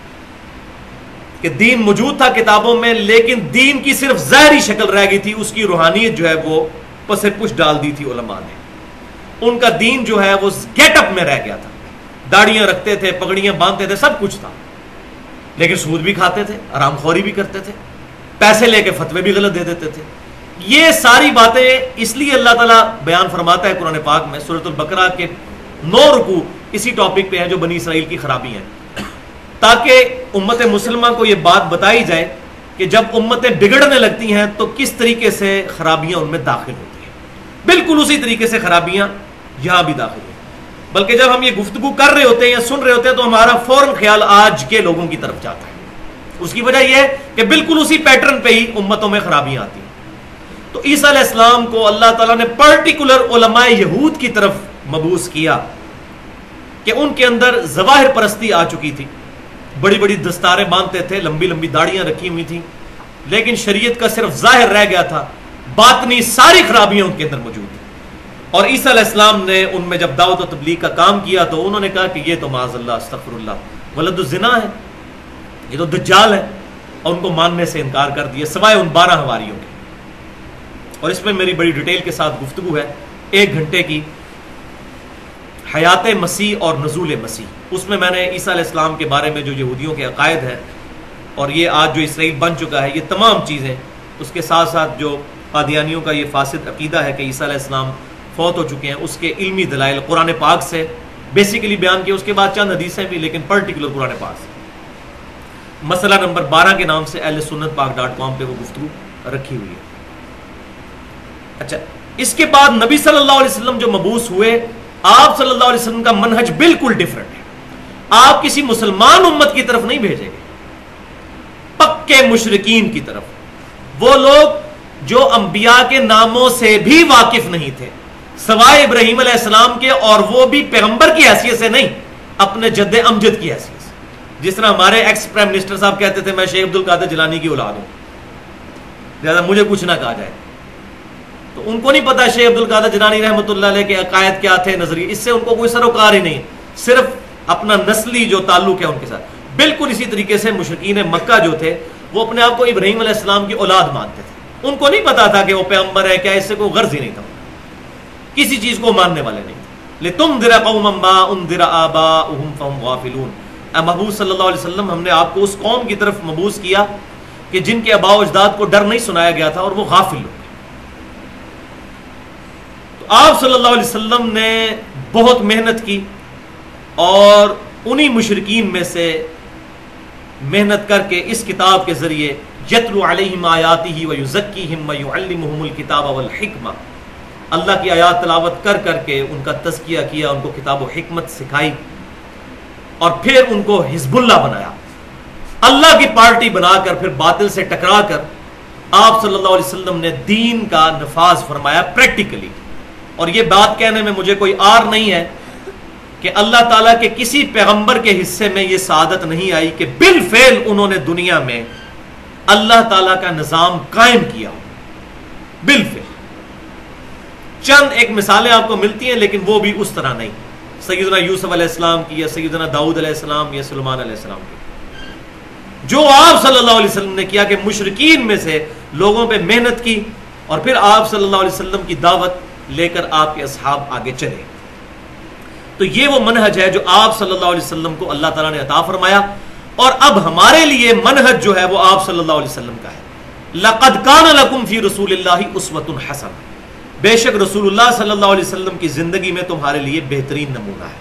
کہ دین موجود تھا کتابوں میں، لیکن دین کی صرف ظاہری شکل رہ گئی تھی، اس کی روحانیت جو ہے وہ پس پش ڈال دی تھی علماء نے۔ ان کا دین جو ہے وہ گیٹ اپ میں رہ گیا تھا، داڑیاں رکھتے تھے، پگڑیاں باندھتے تھے، سب کچھ تھا، لیکن سود بھی کھاتے تھے، حرام خوری بھی کرتے تھے، پیسے لے کے فتوے بھی غلط دے دیتے تھے۔ یہ ساری باتیں اس لیے اللہ تعالیٰ بیان فرماتا ہے قرآن پاک میں، سورۃ البقرہ کے نو رکوع اسی ٹاپک پہ ہیں جو بنی اسرائیل کی خرابی ہیں، تاکہ امت مسلمہ کو یہ بات بتائی جائے کہ جب امتیں بگڑنے لگتی ہیں تو کس طریقے سے خرابیاں ان میں داخل ہوتی ہیں۔ بالکل اسی طریقے سے خرابیاں یہاں بھی داخل ہوتی ہیں، بلکہ جب ہم یہ گفتگو کر رہے ہوتے ہیں یا سن رہے ہوتے ہیں تو ہمارا فوراً خیال آج کے لوگوں کی طرف جاتا ہے۔ اس کی وجہ یہ ہے کہ بالکل اسی پیٹرن پہ ہی امتوں میں خرابیاں آتی ہیں۔ تو عیسیٰ علیہ السلام کو اللہ تعالیٰ نے پرٹیکولر علماء یہود کی طرف مبعوث کیا کہ ان کے اندر ظواہر پرستی آ چکی تھی، بڑی بڑی دستاریں باندھتے تھے، لمبی لمبی داڑیاں رکھی ہوئی تھیں، لیکن شریعت کا صرف ظاہر رہ گیا تھا، باطنی ساری خرابیاں ان کے اندر موجود تھیں۔ اور عیسیٰ علیہ السلام نے ان میں جب دعوت و تبلیغ کا کام کیا تو انہوں نے کہا کہ یہ تو معاذ اللہ استغفر اللہ ولد الزنا ہے، یہ تو دجال ہے، اور ان کو ماننے سے انکار کر دیا سوائے ان بارہ حواریوں کے۔ اور اس میں میری بڑی ڈیٹیل کے ساتھ گفتگو ہے، ایک گھنٹے کی، حیات مسیح اور نزول مسیح۔ اس میں میں نے عیسیٰ علیہ السلام کے بارے میں جو یہودیوں کے عقائد ہیں اور یہ آج جو اسرائیل بن چکا ہے، یہ تمام چیزیں، اس کے ساتھ ساتھ جو قادیانیوں کا یہ فاسد عقیدہ ہے کہ عیسیٰ علیہ السلام فوت ہو چکے ہیں، اس کے علمی دلائل قرآن پاک سے بیسیکلی بیان کیا، اس کے بعد چند حدیثیں بھی، لیکن پرٹیکولر قرآن پاک سے۔ مسئلہ نمبر بارہ کے نام سے اہل سنت پاک ڈاٹ کام پہ وہ گفتگو رکھی ہوئی ہے۔ اچھا، اس کے بعد نبی صلی اللہ علیہ وسلم جو مبعوث ہوئے، آپ صلی اللہ علیہ وسلم کا منہج بالکل ڈیفرنٹ ہے۔ آپ کسی مسلمان امت کی طرف نہیں بھیجے گئے، پکے مشرکین کی طرف، وہ لوگ جو انبیاء کے ناموں سے بھی واقف نہیں تھے سوائے ابراہیم علیہ السلام کے، اور وہ بھی پیغمبر کی حیثیت سے نہیں، اپنے جد امجد کی حیثیت سے۔ جس طرح ہمارے ایکس پرائم منسٹر صاحب کہتے تھے میں شیخ عبد القادر جیلانی کی اولاد ہوں، زیادہ مجھے کچھ نہ کہا جائے۔ تو ان کو نہیں پتا شیخ عبد القادر جیلانی رحمۃ اللہ علیہ کے عقائد کیا تھے، نظریے، اس سے ان کو کوئی سروکار ہی نہیں، صرف اپنا نسلی جو تعلق ہے ان کے ساتھ۔ بالکل اسی طریقے سے مشرکین مکہ جو تھے وہ اپنے آپ کو ابراہیم علیہ السلام کی اولاد مانتے تھے، ان کو نہیں پتا تھا کہ وہ پیغمبر ہے کیا، اس سے کوئی غرض ہی نہیں تھا، کسی چیز کو ماننے والے نہیں تھے۔ لِتُنذِرَ قَوْمًا مَا أُنذِرَ آبَاؤُهُمْ فَهُمْ غَافِلُونَ۔ اے محبوب صلی اللہ علیہ وسلم، ہم نے آپ کو اس قوم کی طرف مبعوث کیا کہ جن کے آباء و اجداد کو ڈر نہیں سنایا گیا تھا اور وہ غافل لوگ۔ تو آپ صلی اللہ علیہ وسلم نے بہت محنت کی اور انہی مشرکین میں سے محنت کر کے اس کتاب کے ذریعے یتلو علیہم آیاتہ ویزکیہم ویعلمہم الکتاب والحکمہ، اللہ کی آیات تلاوت کر کر کے ان کا تزکیہ کیا، ان کو کتاب و حکمت سکھائی، اور پھر ان کو حزب اللہ بنایا، اللہ کی پارٹی بنا کر، پھر باطل سے ٹکرا کر آپ صلی اللہ علیہ وسلم نے دین کا نفاذ فرمایا پریکٹیکلی۔ اور یہ بات کہنے میں مجھے کوئی آر نہیں ہے کہ اللہ تعالیٰ کے کسی پیغمبر کے حصے میں یہ سعادت نہیں آئی کہ بالفعل انہوں نے دنیا میں اللہ تعالیٰ کا نظام قائم کیا بالفعل. چند ایک مثالیں آپ کو ملتی ہیں لیکن وہ بھی اس طرح نہیں. سیدنا یوسف علیہ السلام کی یا سیدنا داؤد علیہ السلام یا سلیمان علیہ السلام کی جو آپ صلی اللہ علیہ وسلم نے کیا کہ مشرکین میں سے لوگوں پہ محنت کی اور پھر آپ صلی اللہ علیہ وسلم کی دعوت لے کر آپ کے اصحاب آگے چلے. تو یہ وہ منہج ہے جو آپ صلی اللہ علیہ وسلم کو اللہ تعالیٰ نے عطا فرمایا اور اب ہمارے لیے منہج جو ہے وہ آپ صلی اللہ علیہ وسلم کا ہے. لَقَدْ كَانَ لَكُمْ فِي رَسُولِ اللَّهِ أُسْوَةٌ حَسَنَةٌ. بے شک رسول اللہ صلی اللہ علیہ وسلم کی زندگی میں تمہارے لیے بہترین نمونہ ہے.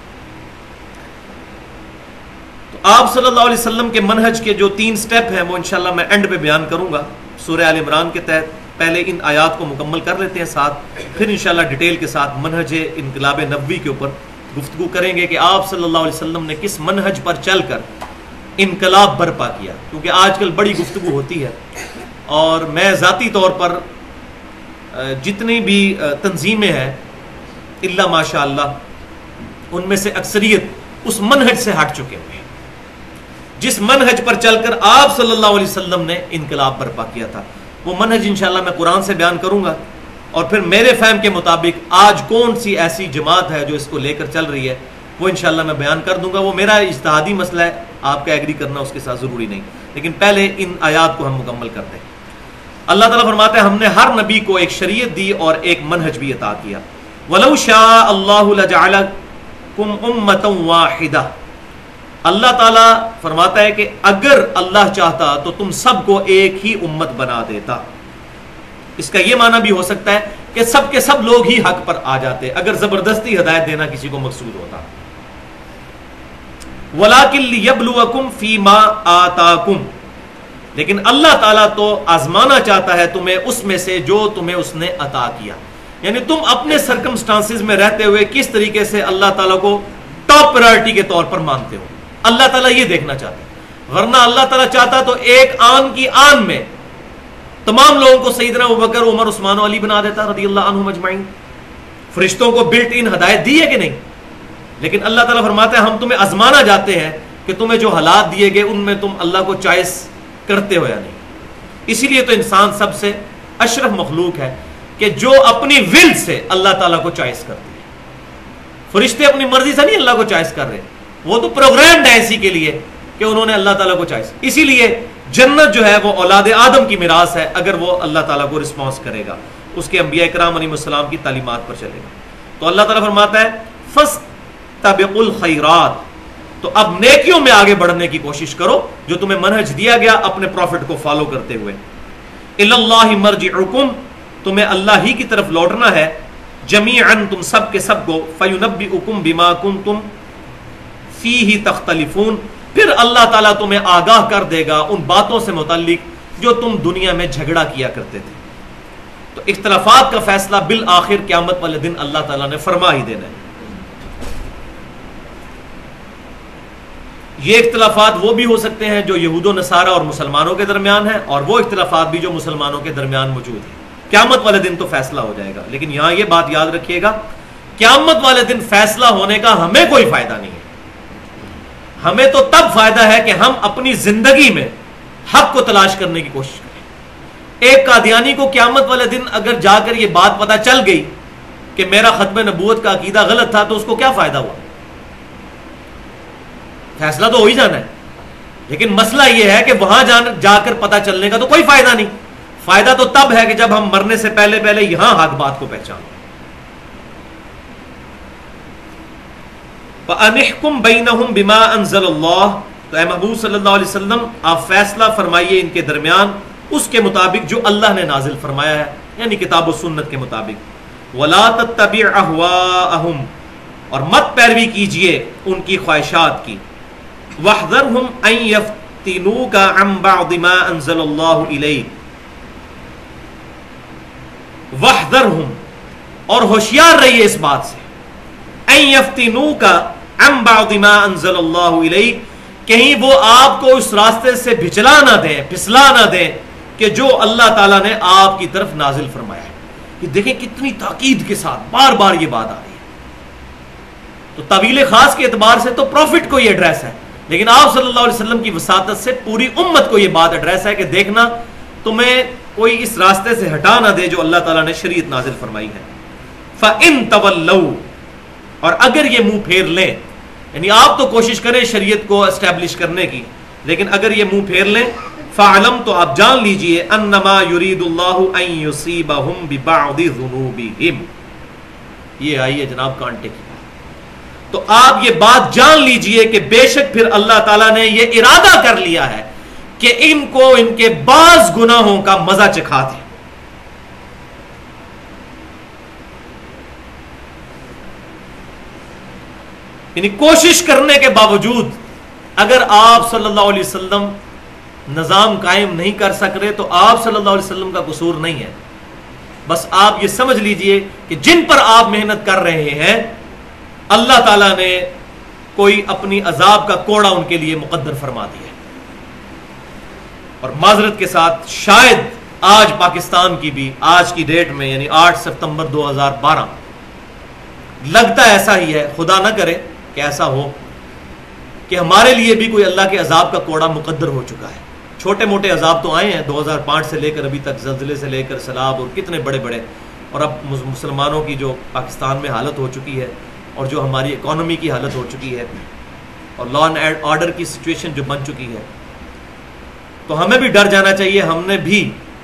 تو آپ صلی اللہ علیہ وسلم کے منہج کے جو تین سٹیپ ہیں وہ انشاءاللہ میں اینڈ پہ بیان کروں گا سورہ آل عمران کے تحت. پہلے ان آیات کو مکمل کر لیتے ہیں ساتھ, پھر انشاءاللہ ڈیٹیل کے ساتھ منہج انقلاب نبوی کے اوپر گفتگو کریں گے کہ آپ صلی اللہ علیہ وسلم نے کس منہج پر چل کر انقلاب برپا کیا. کیونکہ آج کل بڑی گفتگو ہوتی ہے اور میں ذاتی طور پر جتنی بھی تنظیمیں ہیں الا ماشاء اللہ ان میں سے اکثریت اس منہج سے ہٹ چکے ہوئے ہیں جس منہج پر چل کر آپ صلی اللہ علیہ وسلم نے انقلاب برپا کیا تھا. وہ منہج انشاءاللہ میں قرآن سے بیان کروں گا اور پھر میرے فہم کے مطابق آج کون سی ایسی جماعت ہے جو اس کو لے کر چل رہی ہے وہ انشاءاللہ میں بیان کر دوں گا. وہ میرا اجتہادی مسئلہ ہے, آپ کا ایگری کرنا اس کے ساتھ ضروری نہیں, لیکن پہلے ان آیات کو ہم مکمل کرتے ہیں. اللہ تعالیٰ فرماتے ہیں ہم نے ہر نبی کو ایک شریعت دی اور ایک منہج بھی عطا کیا. وَلَوْ شَاءَ اللَّهُ لَجَعَلَكُمْ أُمَّةً وَاحِدَةً. اللہ تعالیٰ فرماتا ہے کہ اگر اللہ چاہتا تو تم سب کو ایک ہی امت بنا دیتا. اس کا یہ معنی بھی ہو سکتا ہے کہ سب کے سب لوگ ہی حق پر آ جاتے اگر زبردستی ہدایت دینا کسی کو مقصود ہوتا. وَلَكِنْ لِيَبْلُوَكُمْ فِي مَا آتَاكُمْ. لیکن اللہ تعالیٰ تو آزمانا چاہتا ہے تمہیں اس میں سے جو تمہیں اس نے عطا کیا. یعنی تم اپنے سرکمسٹانسز میں رہتے ہوئے کس طریقے سے اللہ تعالیٰ کو ٹاپ پرائرٹی کے طور پر مانتے ہو. اللہ تعالیٰ یہ دیکھنا چاہتا ہے, ورنہ اللہ تعالیٰ چاہتا تو ایک آن کی آن میں تمام لوگوں کو سیدنا ابوبکر, عمر, عثمان و علی بنا دیتا رضی اللہ عنہم اجمعین. فرشتوں کو بلٹ ان ہدایت دی ہے کہ نہیں؟ لیکن اللہ تعالیٰ فرماتا ہے ہم تمہیں آزمانا جاتے ہیں کہ تمہیں جو حالات دیے گئے ان میں تم اللہ کو چوائس کرتے ہو یا نہیں. اسی لیے تو انسان سب سے اشرف مخلوق ہے کہ جو اپنی ول سے اللہ تعالیٰ کو چوائس کرتے ہیں. فرشتے اپنی مرضی سے نہیں اللہ کو چوائس کر رہے, وہ تو پروگرامڈ ہے اسی کے لیے کہ انہوں نے اللہ تعالیٰ کو چوائس. اسی لیے جنت جو ہے وہ اولاد آدم کی میراث ہے اگر وہ اللہ تعالیٰ کو رسپانس کرے گا, اس کے انبیاء کرام علیہ السلام کی تعلیمات پر چلے گا. تو اللہ تعالیٰ فرماتا ہے فاستبقوا الخیرات. تو اب نیکیوں میں آگے بڑھنے کی کوشش کرو جو تمہیں منہج دیا گیا اپنے پروفٹ کو فالو کرتے ہوئے. الی اللہ مرجعکم. تمہیں اللہ ہی کی طرف لوٹنا ہے جمیعاً تم سب کے سب کو. فینبئکم بما کنتم فیہ تختلفون. پھر اللہ تعالیٰ تمہیں آگاہ کر دے گا ان باتوں سے متعلق جو تم دنیا میں جھگڑا کیا کرتے تھے. تو اختلافات کا فیصلہ بالآخر قیامت والے دن اللہ تعالیٰ نے فرما ہی دینا ہے. یہ اختلافات وہ بھی ہو سکتے ہیں جو یہود و نصارہ اور مسلمانوں کے درمیان ہیں, اور وہ اختلافات بھی جو مسلمانوں کے درمیان موجود ہیں. قیامت والے دن تو فیصلہ ہو جائے گا. لیکن یہاں یہ بات یاد رکھیے گا, قیامت والے دن فیصلہ ہونے کا ہمیں کوئی فائدہ نہیں ہے. ہمیں تو تب فائدہ ہے کہ ہم اپنی زندگی میں حق کو تلاش کرنے کی کوشش کریں. ایک قادیانی کو قیامت والے دن اگر جا کر یہ بات پتہ چل گئی کہ میرا ختم نبوت کا عقیدہ غلط تھا تو اس کو کیا فائدہ ہوا؟ فیصلہ تو ہو ہی جانا ہے, لیکن مسئلہ یہ ہے کہ وہاں جا کر پتہ چلنے کا تو کوئی فائدہ نہیں. فائدہ تو تب ہے کہ جب ہم مرنے سے پہلے پہلے یہاں حق بات کو پہچانیں. فَأَنِحْكُمْ بَيْنَهُمْ بِمَا أَنزَلَ اللَّهُ. تو اے محبوب صلی اللہ علیہ وسلم آپ فیصلہ فرمائیے ان کے درمیان اس کے مطابق جو اللہ نے نازل فرمایا ہے, یعنی کتاب و سنت کے مطابق. وَلَا تَتَّبِعْ أَهْوَاءَهُمْ. اور مت پیروی کیجئے ان کی خواہشات کی. وَاحْذَرْهُمْ أَن يَفْتِنُوكَ عَن بَعْضِ مَا أَنزَلَ اللَّهُ إِلَيْكَ. وَاحْذَرْهُمْ. اور ہوشیار رہیے اس بات سے, أَن يَفْتِنُوكَ عَن بَعْضِ مَا أَنزَلَ اللَّهُ إِلَيْكَ, کہیں وہ آپ کو اس راستے سے بھچلا نہ دیں, پھسلا نہ دیں کہ جو اللہ تعالیٰ نے آپ کی طرف نازل فرمایا ہے. کہ دیکھیں کتنی تاکید کے ساتھ بار بار یہ بات آ رہی ہے. تو طویل خاص کے اعتبار سے تو پروفٹ کو یہ ایڈریس ہے، لیکن آپ صلی اللہ علیہ وسلم کی وساطت سے پوری امت کو یہ بات ایڈریس ہے کہ دیکھنا تمہیں کوئی اس راستے سے ہٹا نہ دے جو اللہ تعالیٰ نے شریعت نازل فرمائی ہے. فَإِن تَوَلَّوْا، اور اگر یہ منہ پھیر لیں، یعنی آپ تو کوشش کریں شریعت کو اسٹیبلش کرنے کی، لیکن اگر یہ منہ پھیر لیں، فَعْلَمْ، تو آپ جان لیجئے، أَنَّمَا يُرِيدُ اللَّهُ أَن يُصِيبَهُمْ بِبَعْضِ ذُنُوبِهِمْ. یہ آئی ہے جناب کانٹے کی. تو آپ یہ بات جان لیجئے کہ بے شک پھر اللہ تعالیٰ نے یہ ارادہ کر لیا ہے کہ ان کو ان کے بعض گناہوں کا مزہ چکھا دے. یعنی کوشش کرنے کے باوجود اگر آپ صلی اللہ علیہ وسلم نظام قائم نہیں کر سک رہے تو آپ صلی اللہ علیہ وسلم کا قصور نہیں ہے. بس آپ یہ سمجھ لیجئے کہ جن پر آپ محنت کر رہے ہیں اللہ تعالیٰ نے کوئی اپنی عذاب کا کوڑا ان کے لیے مقدر فرما دیا. اور معذرت کے ساتھ شاید آج پاکستان کی بھی آج کی ڈیٹ میں یعنی آٹھ ستمبر دو ہزار بارہ لگتا ایسا ہی ہے، خدا نہ کرے کہ ایسا ہو، کہ ہمارے لیے بھی کوئی اللہ کے عذاب کا کوڑا مقدر ہو چکا ہے. چھوٹے موٹے عذاب تو آئے ہیں دو ہزار پانچ سے لے کر ابھی تک، زلزلے سے لے کر سیلاب اور کتنے بڑے بڑے، اور اب مسلمانوں کی جو پاکستان میں حالت ہو چکی ہے اور جو ہماری اکانومی کی حالت ہو چکی ہے اور لا اینڈ آرڈر کی سچویشن جو بن چکی ہے، تو ہمیں بھی ڈر جانا چاہیے. ہم نے بھی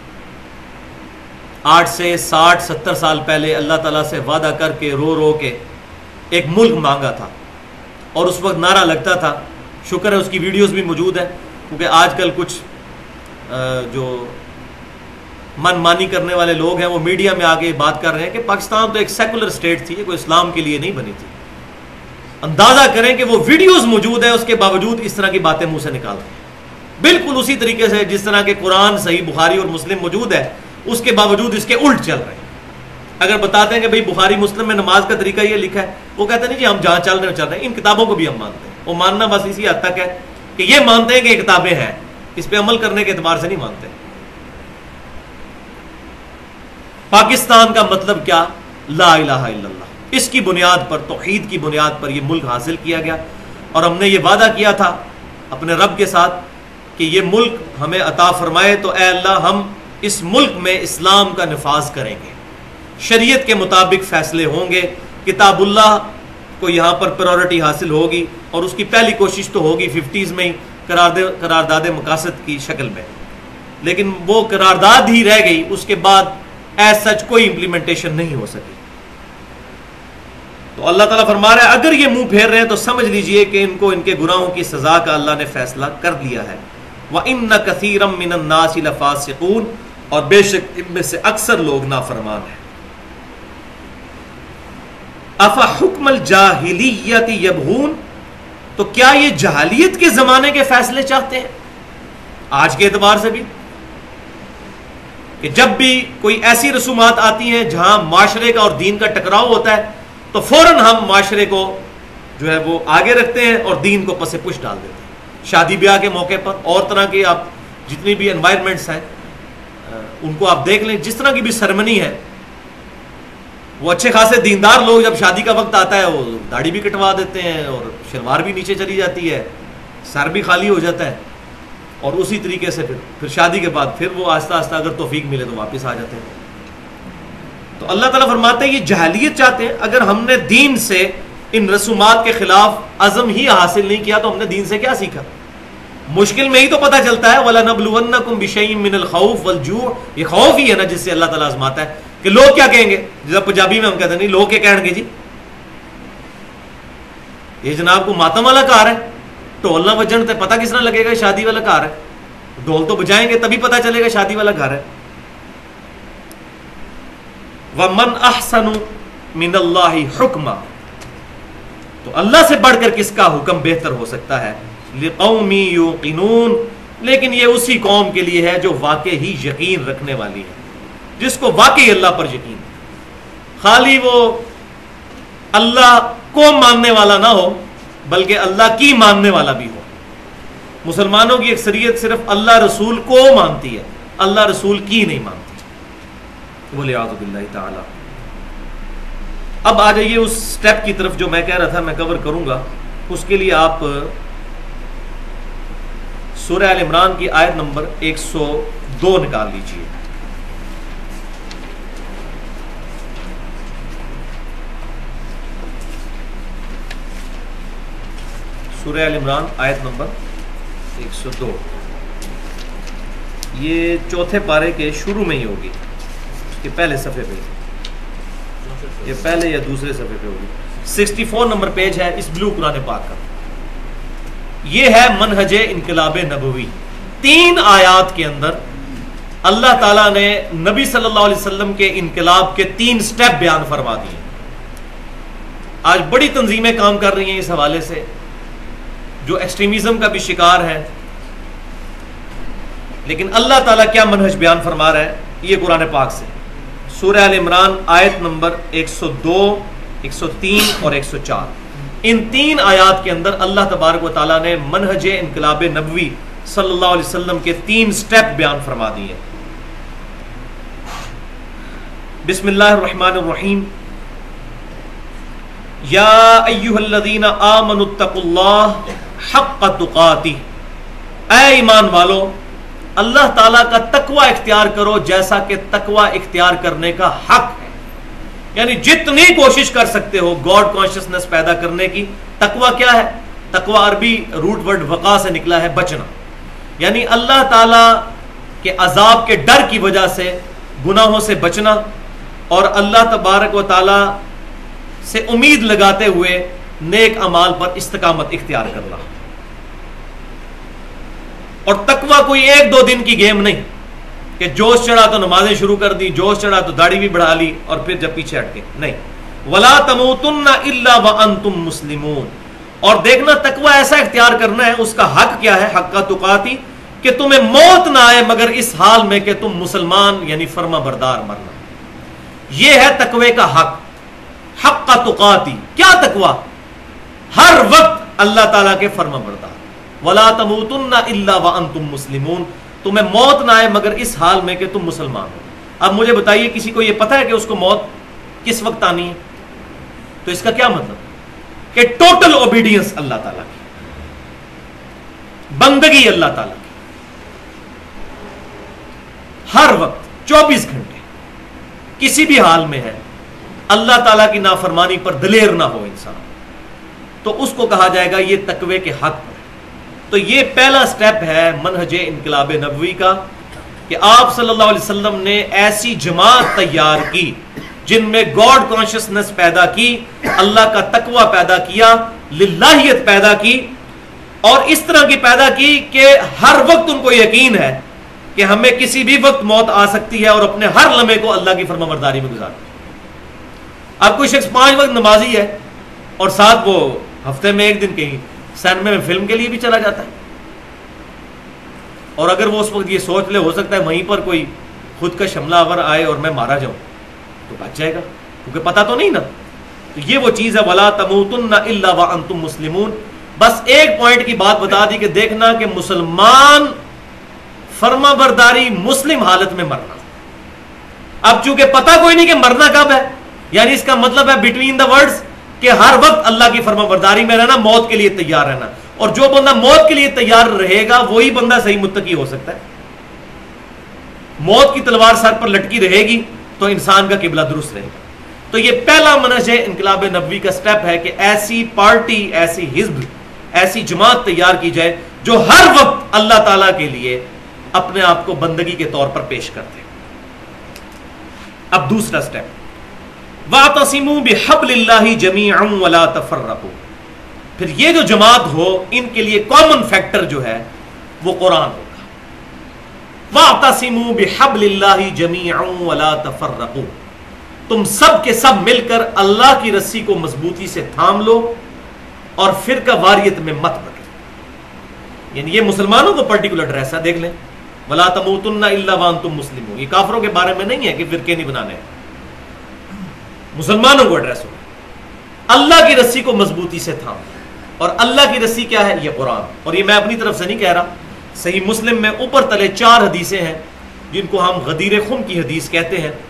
آٹھ سے ساٹھ ستر سال پہلے اللہ تعالیٰ سے وعدہ کر کے رو رو کے ایک ملک مانگا تھا، اور اس وقت نعرہ لگتا تھا. شکر ہے اس کی ویڈیوز بھی موجود ہیں، کیونکہ آج کل کچھ جو من مانی کرنے والے لوگ ہیں وہ میڈیا میں آگے بات کر رہے ہیں کہ پاکستان تو ایک سیکولر اسٹیٹ تھی، کوئی اسلام کے لیے نہیں بنی تھی. اندازہ کریں کہ وہ ویڈیوز موجود ہیں، اس کے باوجود اس طرح کی باتیں منہ سے نکال رہے ہیں. بالکل اسی طریقے سے جس طرح کے قرآن صحیح بخاری اور مسلم موجود ہے، اس کے باوجود اس کے الٹ چل رہے ہیں. اگر بتاتے ہیں کہ بھئی بخاری مسلم میں نماز کا طریقہ یہ لکھا ہے، وہ کہتے ہیں نہیں جی ہم جہاں چل رہے ہیں چل رہے ہیں. ان کتابوں کو بھی ہم مانتے ہیں. وہ ماننا بس اسی حد تک ہے کہ یہ مانتے ہیں کہ یہ کتابیں ہیں، اس پہ عمل کرنے کے اعتبار سے نہیں مانتے. پاکستان کا مطلب کیا؟ لا الہ الا اللہ. اس کی بنیاد پر، توحید کی بنیاد پر یہ ملک حاصل کیا گیا، اور ہم نے یہ وعدہ کیا تھا اپنے رب کے ساتھ کہ یہ ملک ہمیں عطا فرمائے تو اے اللہ ہم اس ملک میں اسلام کا نفاذ کریں گے، شریعت کے مطابق فیصلے ہوں گے، کتاب اللہ کو یہاں پر پرائورٹی حاصل ہوگی، اور اس کی پہلی کوشش تو ہوگی ففٹیز میں ہی قرارداد مقاصد کی شکل میں، لیکن وہ قرارداد ہی رہ گئی. اس کے بعد ایز سچ کوئی امپلیمنٹیشن نہیں ہو سکی. تو اللہ تعالیٰ فرما رہا ہے اگر یہ منہ پھیر رہے ہیں تو سمجھ لیجئے کہ ان کو ان کے گناہوں کی سزا کا اللہ نے فیصلہ کر دیا ہے. وَإِنَّ كَثِيرًا مِّنَ النَّاسِ لَفَاسِقُونَ، اور بے شک ان میں سے اکثر لوگ نافرمان ہیں. أَفَحُكْمَ الْجَاهِلِيَّةِ يَبْغُونَ، تو کیا یہ جاہلیت کے زمانے کے فیصلے چاہتے ہیں آج کے اعتبار سے بھی، کہ جب بھی کوئی ایسی رسومات آتی ہیں جہاں معاشرے کا اور دین کا ٹکراؤ ہوتا ہے تو فوراً ہم معاشرے کو جو ہے وہ آگے رکھتے ہیں اور دین کو پس پش ڈال دیتے ہیں. شادی بیاہ کے موقع پر اور طرح کے آپ جتنی بھی انوائرمنٹس ہیں ان کو آپ دیکھ لیں، جس طرح کی بھی سرمنی ہے، وہ اچھے خاصے دیندار لوگ جب شادی کا وقت آتا ہے وہ داڑھی بھی کٹوا دیتے ہیں اور شلوار بھی نیچے چلی جاتی ہے، سر بھی خالی ہو جاتا ہے، اور اسی طریقے سے پھر پھر شادی کے بعد پھر وہ آہستہ آہستہ اگر توفیق ملے تو واپس آ جاتے ہیں. تو اللہ تعالیٰ فرماتے ہیں یہ جاہلیت چاہتے ہیں. اگر ہم نے دین سے ان رسومات کے خلاف عزم ہی حاصل نہیں کیا تو ہم نے دین سے کیا سیکھا؟ مشکل میں ہی تو پتہ چلتا ہے وَلَنَبْلُوَنَّكُمْ بِشَيْءٍ مِّنَ الْخَوْفِ وَالْجُوعِ. یہ خوف ہی ہے نا جس سے اللہ تعالیٰ آزماتا ہے کہ لوگ کیا کہیں گے. جب پنجابی میں ہم کہتے ہیں نہیں لوگ کیا کہیں گے جی، یہ جناب کو ماتم والا کار ہے، ڈھول نہ بجن تے پتہ کس طرح لگے گا شادی والا کار ہے. ڈھول تو بجائیں گے تبھی پتہ چلے گا شادی والا گھر ہے. وَمَنْ أَحْسَنُ مِنَ اللَّهِ حُكْمًا، تو اللہ سے بڑھ کر کس کا حکم بہتر ہو سکتا ہے. لِقَوْمِ يُوقِنُونَ، لیکن یہ اسی قوم کے لیے ہے جو واقعی ہی یقین رکھنے والی ہے، جس کو واقعی اللہ پر یقین ہے. خالی وہ اللہ کو ماننے والا نہ ہو بلکہ اللہ کی ماننے والا بھی ہو. مسلمانوں کی اکثریت صرف اللہ رسول کو مانتی ہے، اللہ رسول کی نہیں مانتی. वलियाज़ु बिल्लाहि ताला। अब आ जाइए उस स्टेप की तरफ जो मैं कह रहा था मैं कवर करूंगा। उसके लिए आप सूरह आल इमरान की आयत नंबर एक सौ दो निकाल लीजिए। सूरह आल इमरान आयत नंबर एक सौ दो, ये चौथे पारे के शुरू में ही होगी, उसके पहले सफ़े पे, ये पहले या दूसरे सफ़े पे होगी। चौंसठ नंबर पेज है इस ब्लू कुरान पाक का। ये है मनहजे इनकलाब नबवी। तीन आयात के अंदर अल्लाह ताला ने नबी सल्लल्लाहु अलैहि वसल्लम के इनकलाब के तीन स्टेप बयान फरमा दिए। आज बड़ी तंजीमें काम कर रही हैं इस हवाले से, जो एक्सट्रीमिज्म का भी शिकार है, लेकिन अल्लाह ताला क्या मनहज बयान फरमा रहा है ये कुरान पाक से। सूरह आल इमरान आयत नंबर एक सौ दो, एक सौ तीन और एक सौ चार, इन तीन आयात के अंदर अल्लाह तबारक व तआला ने मनहज इनकलाब नबवी सल्लल्लाहु अलैहि वसल्लम के तीन स्टेप बयान फरमा दिए। बिस्मिल्लाहिर रहमानिर रहीम। या अय्युहल्लज़ीना आमनुत्तकुल्लाह हक़्क़ तुक़ातिह, ऐ ईमान वालो अल्लाह ताला का तकवा इख्तियार करो जैसा कि तकवा इख्तियार करने का हक है। यानी जितनी कोशिश कर सकते हो गॉड कॉन्शियसनेस पैदा करने की। तकवा क्या है? तकवा अरबी रूट वर्ड वक़ा से निकला है, बचना। यानी अल्लाह ताला के अजाब के डर की वजह से गुनाहों से बचना और अल्लाह तबारक व ताला से उम्मीद लगाते हुए नेक अमाल पर इस्तकामत इख्तियार करना। और तकवा कोई एक दो दिन की गेम नहीं कि जोश चढ़ा तो नमाजें शुरू कर दी, जोश चढ़ा तो दाढ़ी भी बढ़ा ली और फिर जब पीछे हट गए, नहीं। वला तमूतुन्ना इल्ला व अंतुम मुस्लिमून। और देखना तकवा ऐसा इख्तियार करना है, उसका हक क्या है? हक्का तुकाती, कि तुम्हें मौत ना आए मगर इस हाल में कि तुम मुसलमान यानी फर्मा बरदार मरना। यह है तकवे का हक। हक्का तुकाती क्या तकवा? हर वक्त अल्लाह ताला के फर्मा बरदार। वला तमूतुन्ना इल्ला व अंतुम मुस्लिमून, तुम्हें मौत ना आए मगर इस हाल में कि तुम मुसलमान हो। अब मुझे बताइए, किसी को यह पता है कि उसको मौत किस वक्त आनी है? तो इसका क्या मतलब कि टोटल ओबीडियंस अल्लाह ताला की, बंदगी अल्लाह ताला की, हर वक्त चौबीस घंटे किसी भी हाल में है, अल्लाह ताला की नाफरमानी पर दलेर ना हो इंसान, तो उसको कहा जाएगा ये तकवे के हक पर। तो ये पहला स्टेप है मनहजे इनकलाब नबवी का कि आप सल्लल्लाहु अलैहि वसल्लम ने ऐसी जमात तैयार की जिनमें गॉड कॉन्शियसनेस पैदा की, अल्लाह का तकवा पैदा किया, लिल्लाहियत पैदा की, और इस तरह की पैदा की कि हर वक्त उनको यकीन है कि हमें किसी भी वक्त मौत आ सकती है और अपने हर लम्हे को अल्लाह की फरमाबरदारी में गुजारना। अब कोई शख्स पांच वक्त नमाजी है और साथ वो हफ्ते में एक दिन कहीं सिनेमा में फिल्म के लिए भी चला जाता है, और अगर वो उस वक्त ये सोच ले हो सकता है वहीं पर कोई खुद का हमलावर आए और मैं मारा जाऊं, तो बच जाएगा, क्योंकि पता तो नहीं ना। तो ये वो चीज है, वला तमूतुन्ना इल्ला व अंतुम मुस्लिमून। बस एक पॉइंट की बात बता दी कि देखना कि मुसलमान फर्मा बरदारी मुस्लिम हालत में मरना। अब चूंकि पता कोई नहीं कि मरना कब है, यानी इसका मतलब है बिटवीन द वर्ड्स कि हर वक्त अल्लाह की फर्मा बरदारी में रहना, मौत के लिए तैयार रहना। और जो बंदा मौत के लिए तैयार रहेगा वही बंदा सही मुत्तकी हो सकता है। मौत की तलवार सर पर लटकी रहेगी तो इंसान का किबला दुरुस्त रहेगा। तो ये पहला मनहज इनकलाब नबवी का स्टेप है कि ऐसी पार्टी, ऐसी हिज्ब, ऐसी जमात तैयार की जाए जो हर वक्त अल्लाह ताला के लिए अपने आप को बंदगी के तौर पर पेश करते। अब दूसरा स्टेप, वातसिमू बिहब्लिल्लाहि जमीअन वला तफर्रकू। फिर ये जो जमात हो इनके लिए कॉमन फैक्टर जो है वो कुरान होगा। वातसिमू बिहब्लिल्लाहि जमीअन वला तफर्रकू, तुम सब के सब मिलकर अल्लाह की रस्सी को मजबूती से थाम लो और फिरका वारियत में मत बदलो। यानी ये मुसलमानों को पर्टिकुलर एड्रेस है, देख लें, वला तमूतुन्ना इल्ला व अंतुम मुस्लिमून। ये काफरों के बारे में नहीं है कि फिरके नहीं बनाने, मुसलमानों को एड्रेस हो। अल्लाह की रस्सी को मजबूती से थाम, और अल्लाह की रस्सी क्या है? ये कुरान। और ये मैं अपनी तरफ से नहीं कह रहा, सही मुस्लिम में ऊपर तले चार हदीसें हैं जिनको हम गदीर खुम की हदीस कहते हैं।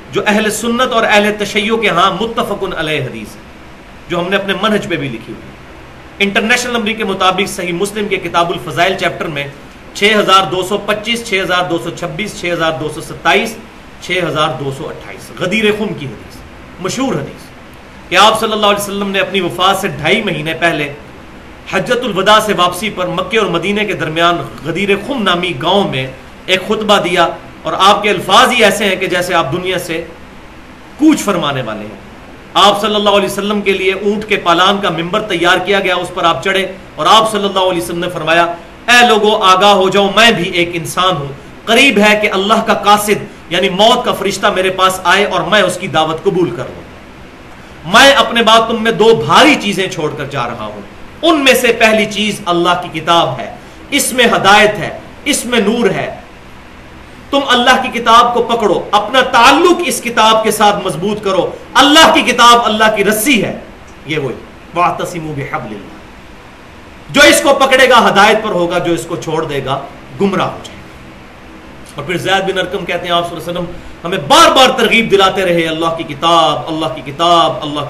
جو اہل سنت اور اہل تشیع کے ہاں متفقن علیہ حدیث ہے، جو ہم نے اپنے منہج پہ بھی لکھی ہوئی ہے۔ انٹرنیشنل نمبر کے مطابق صحیح مسلم کے کتاب الفضائل چیپٹر میں چھ ہزار دو سو پچیس، چھ ہزار دو سو چھبیس، چھ ہزار دو سو ستائیس، چھ ہزار دو سو اٹھائیس غدیر خم کی حدیث، مشہور حدیث کہ آپ صلی اللہ علیہ وسلم نے اپنی وفات سے ڈھائی مہینے پہلے حجۃ الوداع سے واپسی پر مکے اور مدینے کے درمیان غدیر خم نامی گاؤں میں ایک خطبہ دیا، اور آپ کے الفاظ ہی ایسے ہیں کہ جیسے آپ دنیا سے کوچ فرمانے والے ہیں۔ آپ صلی اللہ علیہ وسلم کے لیے اونٹ کے پالان کا ممبر تیار کیا گیا، اس پر آپ چڑھے اور آپ صلی اللہ علیہ وسلم نے فرمایا، اے لوگوں آگاہ ہو جاؤ، میں بھی ایک انسان ہوں، قریب ہے کہ اللہ کا قاصد یعنی موت کا فرشتہ میرے پاس آئے اور میں اس کی دعوت قبول کر لوں۔ میں اپنے بعد تم میں دو بھاری چیزیں چھوڑ کر جا رہا ہوں، ان میں سے پہلی چیز اللہ کی کتاب ہے، اس میں ہدایت ہے، اس میں نور ہے، تم اللہ کی کتاب کو پکڑو، اپنا تعلق اس کتاب کے ساتھ مضبوط کرو، اللہ کی کتاب اللہ کی رسی ہے، یہ وہی وَاعْتَصِمُوا بِحَبْلِ اللَّهِ، جو اس کو پکڑے گا ہدایت پر ہوگا، جو اس کو چھوڑ دے گا گمراہ ہو جائے گا۔ اور پھر زید بن ارقم کہتے ہیں آپ صلی اللہ علیہ وسلم ہمیں بار بار ترغیب دلاتے رہے، اللہ کی کتاب، اللہ کی کتاب، اللہ کی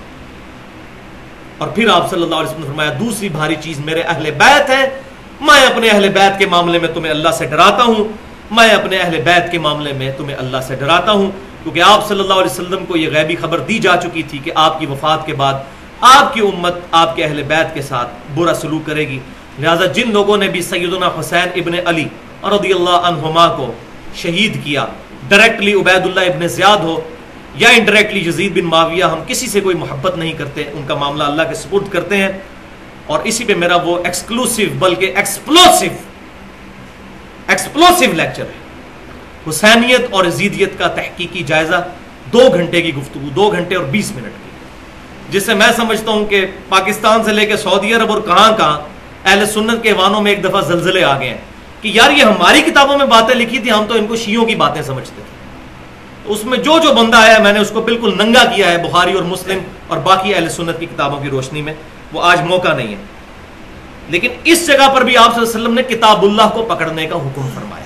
کتاب۔ اور پھر آپ صلی اللہ علیہ وسلم نے فرمایا دوسری بھاری چیز میرے اہل بیت ہے، میں اپنے اہل بیت کے معاملے میں تمہیں اللہ سے ڈراتا ہوں، میں اپنے اہل بیت کے معاملے میں تمہیں اللہ سے ڈراتا ہوں، کیونکہ آپ صلی اللہ علیہ وسلم کو یہ غیبی خبر دی جا چکی تھی کہ آپ کی وفات کے بعد آپ کی امت آپ کے اہل بیت کے ساتھ برا سلوک کرے گی، لہٰذا جن لوگوں نے بھی سیدنا حسین ابن علی رضی اللہ عنہما کو شہید کیا، ڈائریکٹلی عبید اللہ ابن زیاد ہو یا انڈائریکٹلی یزید بن معاویہ، ہم کسی سے کوئی محبت نہیں کرتے، ان کا معاملہ اللہ کے سپرد کرتے ہیں، اور اسی پہ میرا وہ ایکسکلوسیو بلکہ ایکسپلوسیو ایکسپلوسیو لیکچر ہے، حسینیت اور یزیدیت کا تحقیقی جائزہ، دو گھنٹے کی گفتگو، دو گھنٹے اور بیس منٹ کی، جس سے میں سمجھتا ہوں کہ پاکستان سے لے کے سعودی عرب اور کہاں کہاں اہل سنت کے ایوانوں میں ایک دفعہ زلزلے آ گئے ہیں کہ یار یہ ہماری کتابوں میں باتیں لکھی تھی، ہم تو ان کو شیعوں کی باتیں سمجھتے تھے، تو اس میں جو جو بندہ آیا میں نے اس کو بالکل ننگا کیا ہے بخاری اور مسلم اور باقی اہل سنت کی کتابوں کی روشنی میں، وہ آج موقع نہیں ہے۔ لیکن اس جگہ پر بھی آپ صلی اللہ علیہ وسلم نے کتاب اللہ کو پکڑنے کا حکم فرمایا۔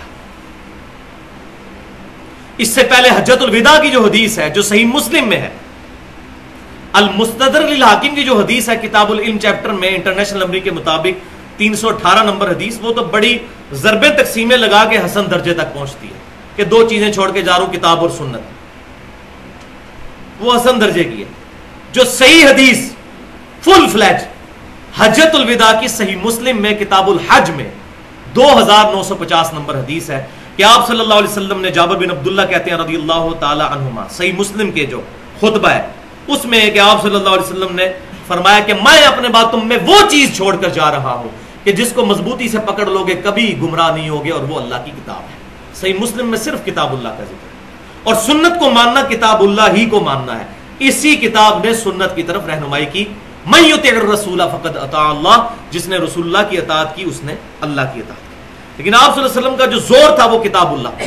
اس سے پہلے حجۃ الوداع کی جو حدیث ہے جو صحیح مسلم میں ہے، المستدرک للحاکم کی جو حدیث ہے کتاب العلم چیپٹر میں انٹرنیشنل نمبر کے مطابق تین سو اٹھارہ نمبر حدیث، وہ تو بڑی ضربیں تقسیمیں لگا کے حسن درجے تک پہنچتی ہے کہ دو چیزیں چھوڑ کے جا رہا ہوں، کتاب اور سنت، وہ حسن درجے کی ہے۔ جو صحیح حدیث فل فلیج حجۃ الوداع کی صحیح مسلم میں کتاب الحج میں دو ہزار نو سو پچاس نمبر حدیث ہے کہ آپ صلی اللہ علیہ وسلم نے، جابر بن عبداللہ کہتے ہیں رضی اللہ تعالی عنہما، صحیح مسلم کے جو خطبہ ہے اس میں کہ آپ صلی اللہ علیہ وسلم نے فرمایا کہ میں اپنے بعد تم میں وہ چیز چھوڑ کر جا رہا ہوں کہ جس کو مضبوطی سے پکڑ لوگے کبھی گمراہ نہیں ہوگے، اور وہ اللہ کی کتاب ہے۔ صحیح مسلم میں صرف کتاب اللہ کا ذکر ہے، اور سنت کو ماننا کتاب اللہ ہی کو ماننا ہے، اسی کتاب نے سنت کی طرف رہنمائی کی، من یطع الرسول فقد اطاع اللہ، جس نے رسول اللہ کی اطاعت کی اس نے اللہ کی اطاعت کی۔ لیکن آپ صلی اللہ علیہ وسلم کا جو زور تھا وہ کتاب اللہ۔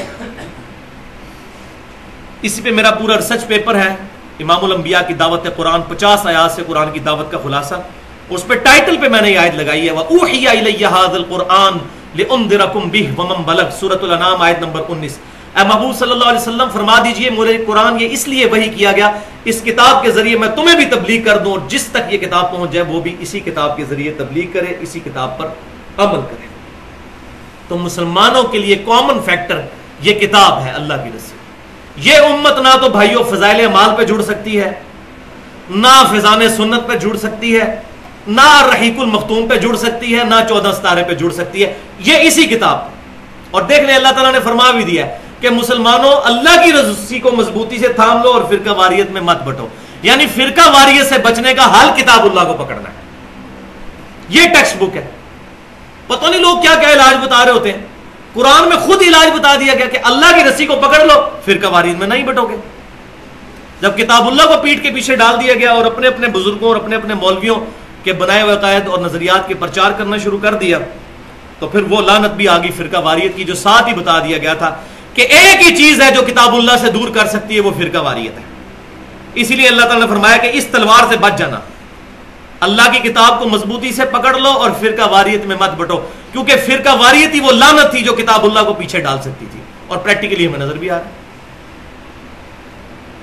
اسی پہ میرا پورا ریسرچ پیپر ہے، امام الانبیاء کی دعوت قرآن، پچاس آیات سے قرآن کی دعوت کا خلاصہ، اس پہ ٹائٹل پہ میں نے یہ آیت لگائی ہے وَأُوحِيَ إِلَيَّ هَذَا الْقُرْآنُ لِأُنذِرَكُمْ بِهِ وَمَنْ بَلَغَ، سورۃ الانعام آیت نمبر انیس۔ اے محبوب صلی اللہ علیہ وسلم فرما دیجئے مجھے قرآن یہ اس لیے وحی کیا گیا، اس کتاب کے ذریعے میں تمہیں بھی تبلیغ کر دوں، اور جس تک یہ کتاب پہنچ جائے وہ بھی اسی کتاب کے ذریعے تبلیغ کرے، اسی کتاب پر عمل کرے۔ تو مسلمانوں کے لیے کامن فیکٹر یہ کتاب ہے، اللہ کی رسی۔ یہ امت نہ تو بھائیوں فضائل اعمال پہ جڑ سکتی ہے، نہ فضان سنت پہ جڑ سکتی ہے، نہ رحیق المختوم پہ جڑ سکتی ہے، نہ چودہ ستارے پہ جڑ سکتی ہے، یہ اسی کتاب پہ۔ اور دیکھ لیں اللہ تعالیٰ نے فرما بھی دیا ہے کہ مسلمانوں اللہ کی رسی کو مضبوطی سے تھام لو اور فرقہ واریت میں مت بٹو، یعنی فرقہ واریت سے بچنے کا حل کتاب اللہ کو پکڑنا ہے۔ یہ ٹیکسٹ بک ہے، پتہ نہیں لوگ کیا کیا علاج بتا رہے ہوتے ہیں، قرآن میں خود علاج بتا دیا گیا کہ اللہ کی رسی کو پکڑ لو، فرقہ واریت میں نہیں بٹو گے۔ جب کتاب اللہ کو پیٹ کے پیچھے ڈال دیا گیا اور اپنے اپنے بزرگوں اور اپنے اپنے مولویوں کے بنائے ہوئے عقائد اور نظریات کے پرچار کرنا شروع کر دیا، تو پھر وہ لعنت بھی آگئی فرقہ واریت کی، جو ساتھ ہی بتا دیا گیا تھا کہ ایک ہی چیز ہے جو کتاب اللہ سے دور کر سکتی ہے، وہ فرقہ واریت ہے۔ اسی لیے اللہ تعالیٰ نے فرمایا کہ اس تلوار سے بچ جانا، اللہ کی کتاب کو مضبوطی سے پکڑ لو اور فرقہ واریت میں مت بٹو، کیونکہ فرقہ واریت ہی وہ لعنت تھی جو کتاب اللہ کو پیچھے ڈال سکتی تھی، اور پریکٹیکلی ہمیں نظر بھی آ رہا ہے۔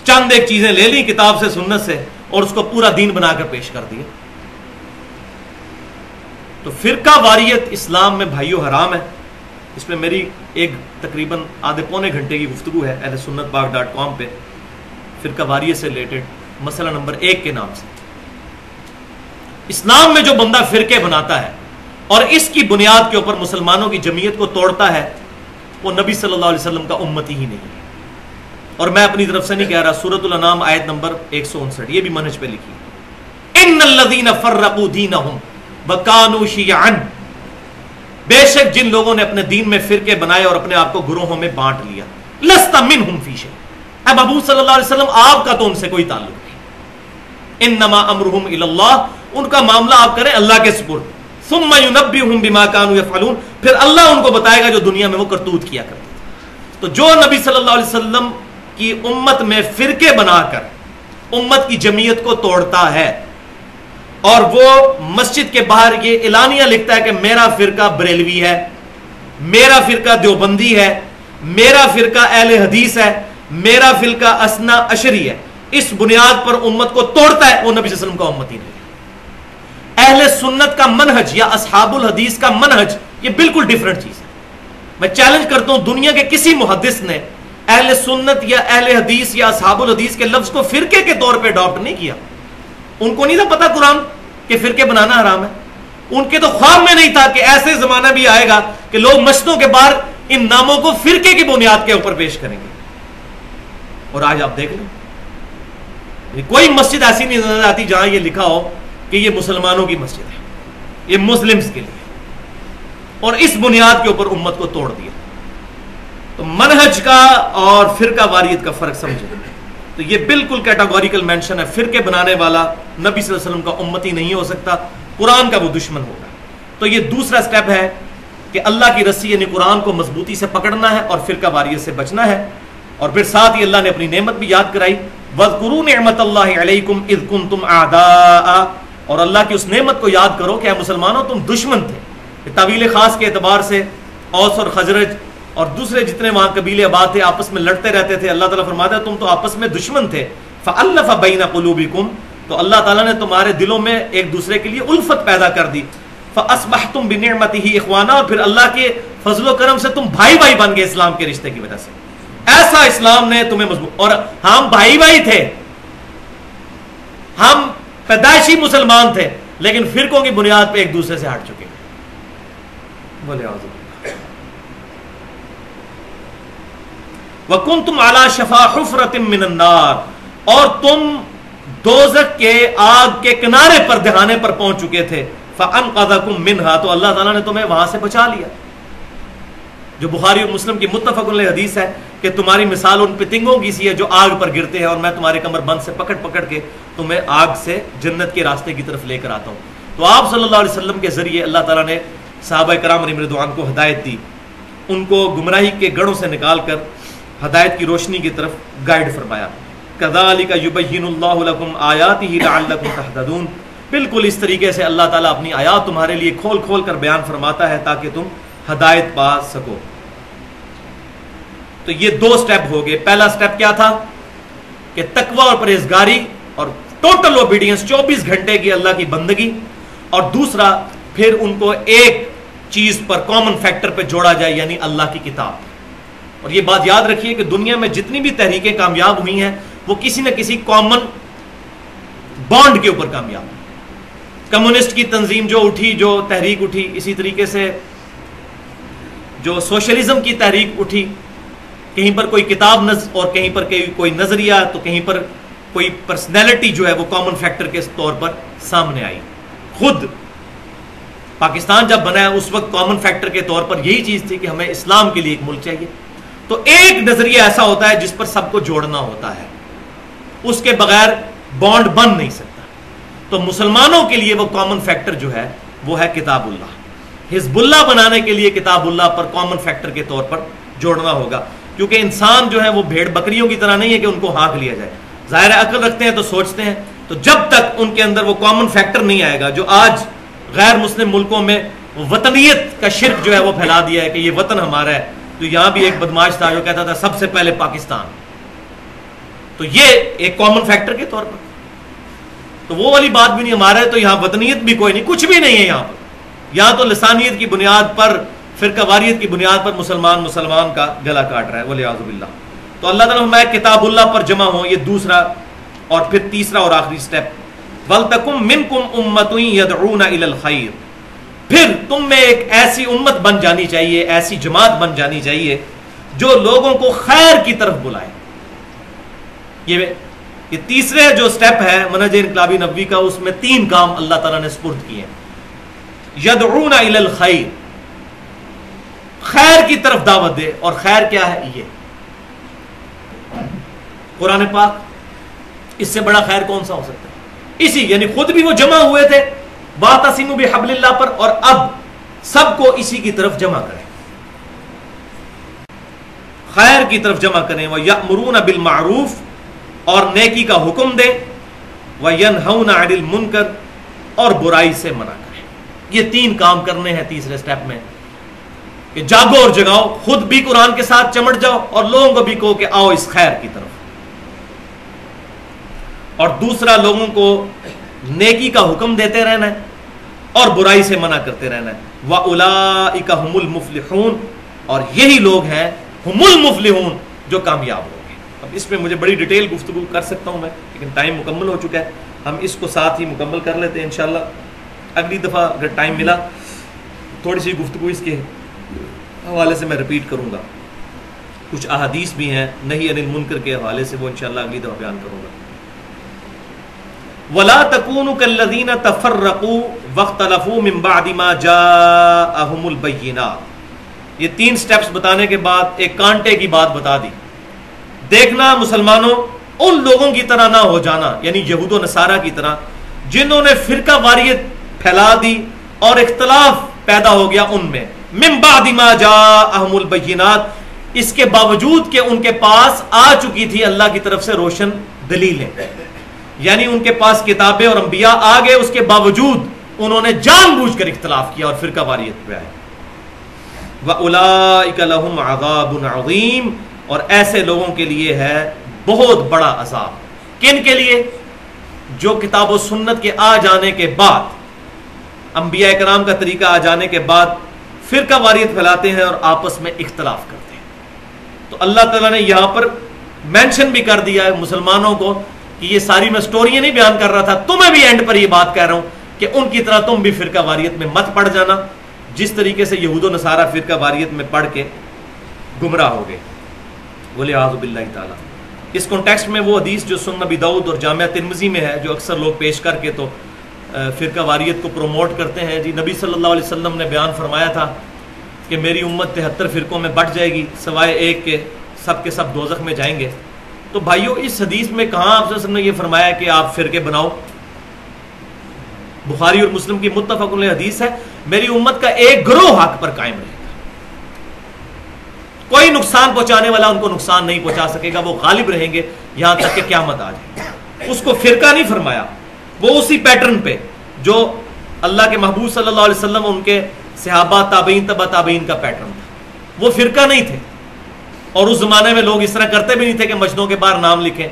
چند ایک چیزیں لے لی کتاب سے سنت سے اور اس کو پورا دین بنا کر پیش کر دیا. تو فرقہ واریت اسلام میں بھائیو حرام ہے. اس میں میری ایک تقریباً آدھے پونے گھنٹے کی گفتگو ہے اہل سنت پاک ڈاٹ کام پہ فرقہ واریت سے ریلیٹڈ مسئلہ نمبر ایک کے نام سے. اسلام میں جو بندہ فرقے بناتا ہے اور اس کی بنیاد کے اوپر مسلمانوں کی جمعیت کو توڑتا ہے وہ نبی صلی اللہ علیہ وسلم کا امتی ہی نہیں ہے. اور میں اپنی طرف سے نہیں کہہ رہا, سورۃ الانعام آیت نمبر ایک سو انسٹھ یہ بھی منہج پہ لکھی ہے, ان الذین فرقوا دینہم وکانوا شیعا, بے شک جن لوگوں نے اپنے دین میں فرقے بنائے اور اپنے آپ کو گروہوں میں بانٹ لیا, لست منہم فی شیء, اب ابو صلی اللہ علیہ وسلم آپ کا تو ان سے کوئی تعلق نہیں. انما امرہم الی اللہ, ان کا معاملہ آپ کریں اللہ کے سپرد. ثم ینبئہم بما کانوا یفعلون, پھر اللہ ان کو بتائے گا جو دنیا میں وہ کرتوت کیا کرتے تھے. تو جو نبی صلی اللہ علیہ وسلم کی امت میں فرقے بنا کر امت کی جمعیت کو توڑتا ہے اور وہ مسجد کے باہر یہ اعلانیہ لکھتا ہے کہ میرا فرقہ بریلوی ہے, میرا فرقہ دیوبندی ہے, میرا فرقہ اہل حدیث ہے, میرا فرقہ اثنا عشری ہے, اس بنیاد پر امت کو توڑتا ہے, وہ نبی صلی اللہ علیہ وسلم کا امتی نہیں ہے. اہل سنت کا منہج یا اصحاب الحدیث کا منہج یہ بالکل ڈیفرنٹ چیز ہے. میں چیلنج کرتا ہوں دنیا کے کسی محدث نے اہل سنت یا اہل حدیث یا اصحاب الحدیث کے لفظ کو فرقے کے طور پہ اڈاپٹ نہیں کیا. ان کو نہیں تھا پتا قرآن کہ فرقے بنانا حرام ہے. ان کے تو خواب میں نہیں تھا کہ ایسے زمانہ بھی آئے گا کہ لوگ مسجدوں کے باہر ان ناموں کو فرقے کی بنیاد کے اوپر پیش کریں گے. اور آج آپ دیکھ لیں کوئی مسجد ایسی نہیں نظر آتی جہاں یہ لکھا ہو کہ یہ مسلمانوں کی مسجد ہے, یہ مسلمز کے لیے, اور اس بنیاد کے اوپر امت کو توڑ دیا. تو منہج کا اور فرقہ واریت کا فرق سمجھیں. تو یہ بالکل کیٹاگوریکل مینشن ہے, فرقے بنانے والا نبی صلی اللہ علیہ وسلم کا امتی نہیں ہو سکتا, قرآن کا وہ دشمن ہوگا. تو یہ دوسرا سٹیپ ہے کہ اللہ کی رسی یعنی قرآن کو مضبوطی سے پکڑنا ہے اور فرقہ واریت سے بچنا ہے. اور پھر ساتھ ہی اللہ نے اپنی نعمت بھی یاد کرائی, وَاذْكُرُوا نِعْمَةَ اللَّهِ عَلَيْكُمْ اِذْ كُنْتُمْ أَعْدَاءَ, اور اللہ کی اس نعمت کو یاد کرو کہ اے مسلمانوں تم دشمن تھے. طویل خاص کے اعتبار سے اوس اور خزرج اور دوسرے جتنے وہاں قبیلے آباد تھے آپس میں لڑتے رہتے تھے. اللہ تعالیٰ فرماتا ہے تم تو آپس میں دشمن تھے. فَأَلَّفَ بَيْنَ قُلُوبِكُمْ, تو اللہ تعالیٰ نے تمہارے دلوں میں ایک دوسرے کے لیے الفت پیدا کر دی. فَأَصْبَحْتُمْ بِنِعْمَتِهِ إِخْوَانًا, اور پھر اللہ کے فضل و کرم سے تم بھائی بھائی بن گئے اسلام کے رشتے کی وجہ سے. ایسا اسلام نے تمہیں مضبوط, اور ہم بھائی بھائی تھے, ہم پیدائشی مسلمان تھے, لیکن فرقوں کی بنیاد پہ ایک دوسرے سے ہٹ چکے. بولے اعوذ وَكُنْتُمْ عَلَى شَفَا حُفْرَةٍ مِّنَ النَّارِ, اور تم دوزخ کے آگ کے کنارے پر دہانے پر پہنچ چکے تھے. فَأَنْقَذَكُمْ مِنْهَا, تو اللہ تعالیٰ نے تمہیں وہاں سے بچا لیا. جو بخاری اور مسلم کی متفق علیہ حدیث ہے کہ تمہاری مثال ان پتنگوں کی سی ہے جو آگ پر گرتے ہیں, اور میں تمہارے کمر بند سے پکڑ پکڑ کے تمہیں آگ سے جنت کے راستے کی طرف لے کر آتا ہوں. تو آپ صلی اللہ علیہ وسلم کے ذریعے اللہ تعالیٰ نے صحابہ کرام علیہم رضوان کو ہدایت دی, ان کو گمراہی کے گڑھوں سے نکال کر ہدایت کی روشنی کی طرف گائیڈ فرمایا. کذالک یبین اللہ لکم آیاتہ لعلکم تہتدون, بالکل اس طریقے سے اللہ تعالیٰ اپنی آیات تمہارے لیے کھول کھول کر بیان فرماتا ہے تاکہ تم ہدایت پا سکو. تو یہ دو سٹیپ ہو گئے. پہلا سٹیپ کیا تھا کہ تقوی اور پرہیزگاری اور ٹوٹل اوبیڈینس, چوبیس گھنٹے کی اللہ کی بندگی, اور دوسرا پھر ان کو ایک چیز پر کامن فیکٹر پہ جوڑا جائے یعنی اللہ کی کتاب. اور یہ بات یاد رکھیے کہ دنیا میں جتنی بھی تحریکیں کامیاب ہوئی ہیں وہ کسی نہ کسی کامن بانڈ کے اوپر کامیاب ہوئی. کمیونسٹ کی تنظیم جو اٹھی, جو تحریک اٹھی, اسی طریقے سے جو سوشلزم کی تحریک اٹھی, کہیں پر کوئی کتاب نظر اور کہیں پر کوئی نظریہ, تو کہیں پر کوئی پرسنالٹی جو ہے وہ کامن فیکٹر کے طور پر سامنے آئی. خود پاکستان جب بنا ہے اس وقت کامن فیکٹر کے طور پر یہی چیز تھی کہ ہمیں اسلام کے لیے ایک ملک چاہیے. تو ایک نظریہ ایسا ہوتا ہے جس پر سب کو جوڑنا ہوتا ہے, اس کے بغیر بانڈ بن نہیں سکتا. تو مسلمانوں کے لیے وہ کامن فیکٹر جو ہے وہ ہے کتاب اللہ. حزب اللہ بنانے کے لیے کتاب اللہ پر کامن فیکٹر کے طور پر جوڑنا ہوگا, کیونکہ انسان جو ہے وہ بھیڑ بکریوں کی طرح نہیں ہے کہ ان کو ہانک لیا جائے. ظاہر ہے عقل رکھتے ہیں تو سوچتے ہیں, تو جب تک ان کے اندر وہ کامن فیکٹر نہیں آئے گا, جو آج غیر مسلم ملکوں میں وطنیت کا شرک جو ہے وہ پھیلا دیا ہے کہ یہ وطن ہمارا ہے. تو یہاں بھی ایک بدماش تھا جو کہتا تھا سب سے پہلے پاکستان, تو یہ ایک کامن فیکٹر کے طور پر. تو وہ والی بات بھی نہیں. ہمارے تو یہاں وطنیت بھی کوئی نہیں, کچھ بھی نہیں ہے یہاں پر. یہاں تو لسانیت کی بنیاد پر, فرقہ واریت کی بنیاد پر مسلمان مسلمان کا گلا کاٹ رہا ہے ولیعوذ باللہ. تو اللہ تعالیٰ فرمایا کتاب اللہ پر جمع ہو, یہ دوسرا. اور پھر تیسرا اور آخری سٹیپ, وَلْتَكُمْ مِنْكُمْ أُمَّةٌ يَدْعُونَ إِلَى الْخَيْرِ, پھر تم میں ایک ایسی امت بن جانی چاہیے, ایسی جماعت بن جانی چاہیے جو لوگوں کو خیر کی طرف بلائے. یہ یہ تیسرے جو سٹیپ ہے منہج انقلابی نبوی کا, اس میں تین کام اللہ تعالیٰ نے سپرد کیے ہیں. یدعون الی الخیر, خیر کی طرف دعوت دے. اور خیر کیا ہے؟ یہ قرآن پاک. اس سے بڑا خیر کون سا ہو سکتا ہے؟ اسی, یعنی خود بھی وہ جمع ہوئے تھے واعتصموا بحبل اللہ پر, اور اب سب کو اسی کی طرف جمع کریں, خیر کی طرف جمع کریں. وَيَأْمُرُونَ بِالْمَعْرُوفِ, اور نیکی کا حکم دیں. وَيَنْهَوْنَ عَنِ الْمُنْكَرِ, اور برائی سے منع کریں. یہ تین کام کرنے ہیں تیسرے سٹیپ میں, کہ جاگو اور جگاؤ, خود بھی قرآن کے ساتھ چمٹ جاؤ اور لوگوں کو بھی کہو کہ آؤ اس خیر کی طرف. اور دوسرا لوگوں کو نیکی کا حکم دیتے رہنا ہے اور برائی سے منع کرتے رہنا ہے. وَأُولَئِكَ هُمُ الْمُفْلِحُونَ, اور یہی لوگ ہیں ہم المفلحون جو کامیاب ہوں گے. اب اس میں مجھے بڑی ڈیٹیل گفتگو کر سکتا ہوں میں, لیکن ٹائم مکمل ہو چکا ہے. ہم اس کو ساتھ ہی مکمل کر لیتے ہیں انشاءاللہ. اگلی دفعہ اگر ٹائم ملا تھوڑی سی گفتگو اس کے حوالے سے میں رپیٹ کروں گا. کچھ احادیث بھی ہیں نہی عن المنکر کے حوالے سے, وہ انشاءاللہ اگلی دفعہ بیان کروں گا. وَلَا تَكُونُوا كَالَّذِينَ تَفَرَّقُوا وَاخْتَلَفُوا مِن بَعْدِ مَا جَاءَهُمُ الْبَيِّنَاتُ. یہ تین سٹیپس بتانے کے بعد ایک کانٹے کی بات بتا دی. دیکھنا مسلمانوں, ان لوگوں کی طرح نہ ہو جانا, یعنی یہود و نصارہ کی طرح, جنہوں نے فرقہ واریت پھیلا دی اور اختلاف پیدا ہو گیا ان میں. من بعد ما جاءہم البینات, اس کے باوجود کہ ان کے پاس آ چکی تھی اللہ کی طرف سے روشن دلیلیں, یعنی ان کے پاس کتابیں اور انبیاء آ گئے, اس کے باوجود انہوں نے جان بوجھ کر اختلاف کیا اور فرقہ واریت پہ آئے. وَأُولَئِكَ لَهُمْ عَذَابٌ عَظِيمٌ, اور ایسے لوگوں کے لیے ہے بہت بڑا عذاب. کن کے لیے؟ جو کتاب و سنت کے آ جانے کے بعد, انبیاء کرام کا طریقہ آ جانے کے بعد فرقہ واریت پھیلاتے ہیں اور آپس میں اختلاف کرتے ہیں. تو اللہ تعالیٰ نے یہاں پر مینشن بھی کر دیا ہے مسلمانوں کو کہ یہ ساری میں سٹوریاں نہیں بیان کر رہا تھا, تمہیں بھی اینڈ پر یہ بات کہہ رہا ہوں کہ ان کی طرح تم بھی فرقہ واریت میں مت پڑ جانا, جس طریقے سے یہود و نصارہ فرقہ واریت میں پڑھ کے گمراہ ہو گئے وَلِعَاذُ بِاللَّهِ تعالیٰ. اس کانٹیکسٹ میں وہ حدیث جو سنن نبی داؤد اور جامعہ ترمذی میں ہے, جو اکثر لوگ پیش کر کے تو فرقہ واریت کو پروموٹ کرتے ہیں. جی نبی صلی اللہ علیہ وسلم نے بیان فرمایا تھا کہ میری امت تہتر فرقوں میں بٹ جائے گی سوائے ایک کے, سب کے سب دوزخ میں جائیں گے. تو بھائیو اس حدیث میں کہاں آپ صلی اللہ علیہ وسلم نے یہ فرمایا کہ آپ فرقے بناؤ؟ بخاری اور مسلم کی متفق علیہ حدیث ہے, میری امت کا ایک گروہ حق پر قائم رہے گا, کوئی نقصان پہنچانے والا ان کو نقصان نہیں پہنچا سکے گا, وہ غالب رہیں گے یہاں تک کہ قیامت آ جائے. اس کو فرقہ نہیں فرمایا, وہ اسی پیٹرن پہ جو اللہ کے محبوب صلی اللہ علیہ وسلم ان کے صحابہ تابعین تبع تابعین کا پیٹرن تھا, وہ فرقہ نہیں تھے. اور اس زمانے میں لوگ اس طرح کرتے بھی نہیں تھے کہ مجنوں کے باہر نام لکھیں.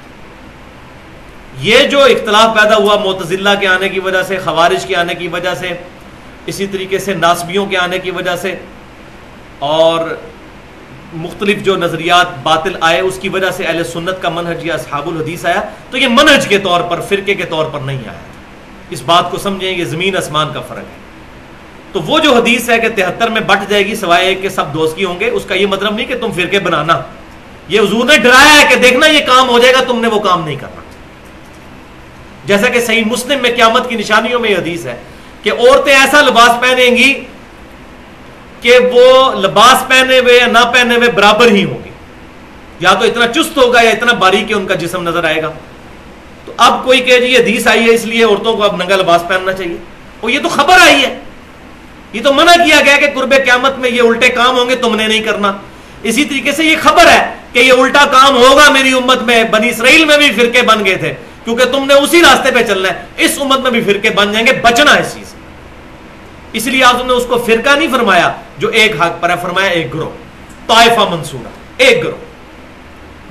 یہ جو اختلاف پیدا ہوا معتزلہ کے آنے کی وجہ سے, خوارج کے آنے کی وجہ سے, اسی طریقے سے ناسبیوں کے آنے کی وجہ سے, اور مختلف جو نظریات باطل آئے اس کی وجہ سے اہل سنت کا منہج یا اصحاب الحدیث آیا. تو یہ منہج کے طور پر, فرقے کے طور پر نہیں آیا. اس بات کو سمجھیں, یہ زمین آسمان کا فرق ہے. تو وہ جو حدیث ہے کہ تہتر میں بٹ جائے گی سوائے ایک کے سب دوزخی ہوں گے, اس کا یہ مطلب نہیں کہ تم فرقے بنانا. یہ حضور نے ڈرایا ہے کہ دیکھنا یہ کام ہو جائے گا, تم نے وہ کام نہیں کرنا. جیسا کہ صحیح مسلم میں قیامت کی نشانیوں میں یہ حدیث ہے کہ عورتیں ایسا لباس پہنیں گی کہ وہ لباس پہنے ہوئے یا نہ پہنے ہوئے برابر ہی ہوں گی, یا تو اتنا چست ہوگا یا اتنا باریک کہ ان کا جسم نظر آئے گا. تو اب کوئی کہ جی یہ حدیث آئی ہے اس لیے عورتوں کو اب ننگا لباس پہننا چاہیے, اور یہ تو خبر آئی ہے, یہ تو منع کیا گیا کہ قرب قیامت میں یہ الٹے کام ہوں گے, تم نے نہیں کرنا. اسی طریقے سے یہ خبر ہے کہ یہ الٹا کام ہوگا میری امت میں. بنی اسرائیل میں بھی فرقے بن گئے تھے, کیونکہ تم نے اسی راستے پہ چلنا ہے. اس امت میں بھی فرقے بن جائیں گے, بچنا ہے اس چیز. اس لیے آپ نے اس کو فرقہ نہیں فرمایا جو ایک حق پر ہے, فرمایا ایک گروہ, طائفہ منصورہ, ایک گروہ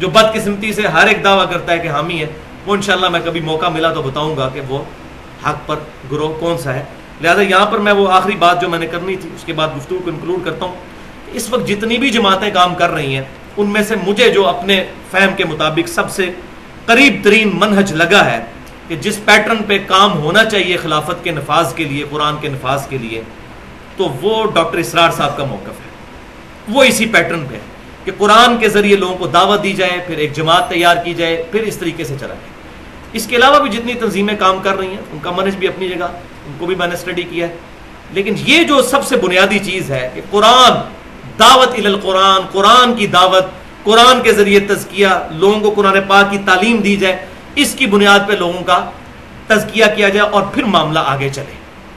جو بدقسمتی سے ہر ایک دعویٰ کرتا ہے کہ حامی ہے، وہ انشاءاللہ میں کبھی موقع ملا تو بتاؤں گا کہ وہ حق پر گروہ کون سا ہے۔ لہذا یہاں پر میں وہ آخری بات جو میں نے کرنی تھی اس کے بعد گفتگو کو انکلوڈ کرتا ہوں۔ اس وقت جتنی بھی جماعتیں کام کر رہی ہیں ان میں سے مجھے جو اپنے فہم کے مطابق سب سے قریب ترین منہج لگا ہے کہ جس پیٹرن پہ کام ہونا چاہیے خلافت کے نفاذ کے لیے، قرآن کے نفاذ کے لیے، تو وہ ڈاکٹر اسرار صاحب کا موقف ہے۔ وہ اسی پیٹرن پہ ہے کہ قرآن کے ذریعے لوگوں کو دعوت دی جائے، پھر ایک جماعت تیار کی جائے، پھر اس طریقے سے چلا جائے۔ اس کے علاوہ بھی جتنی تنظیمیں کام کر رہی ہیں ان کا منہج بھی اپنی جگہ، ان کو بھی میں نے اسٹڈی کیا ہے، لیکن یہ جو سب سے بنیادی چیز ہے کہ قرآن، دعوت الی القرآن، قرآن کی دعوت، قرآن کے ذریعے تزکیہ، لوگوں کو قرآن پاک کی تعلیم دی جائے، اس کی بنیاد پہ لوگوں کا تزکیہ کیا جائے اور پھر معاملہ آگے چلے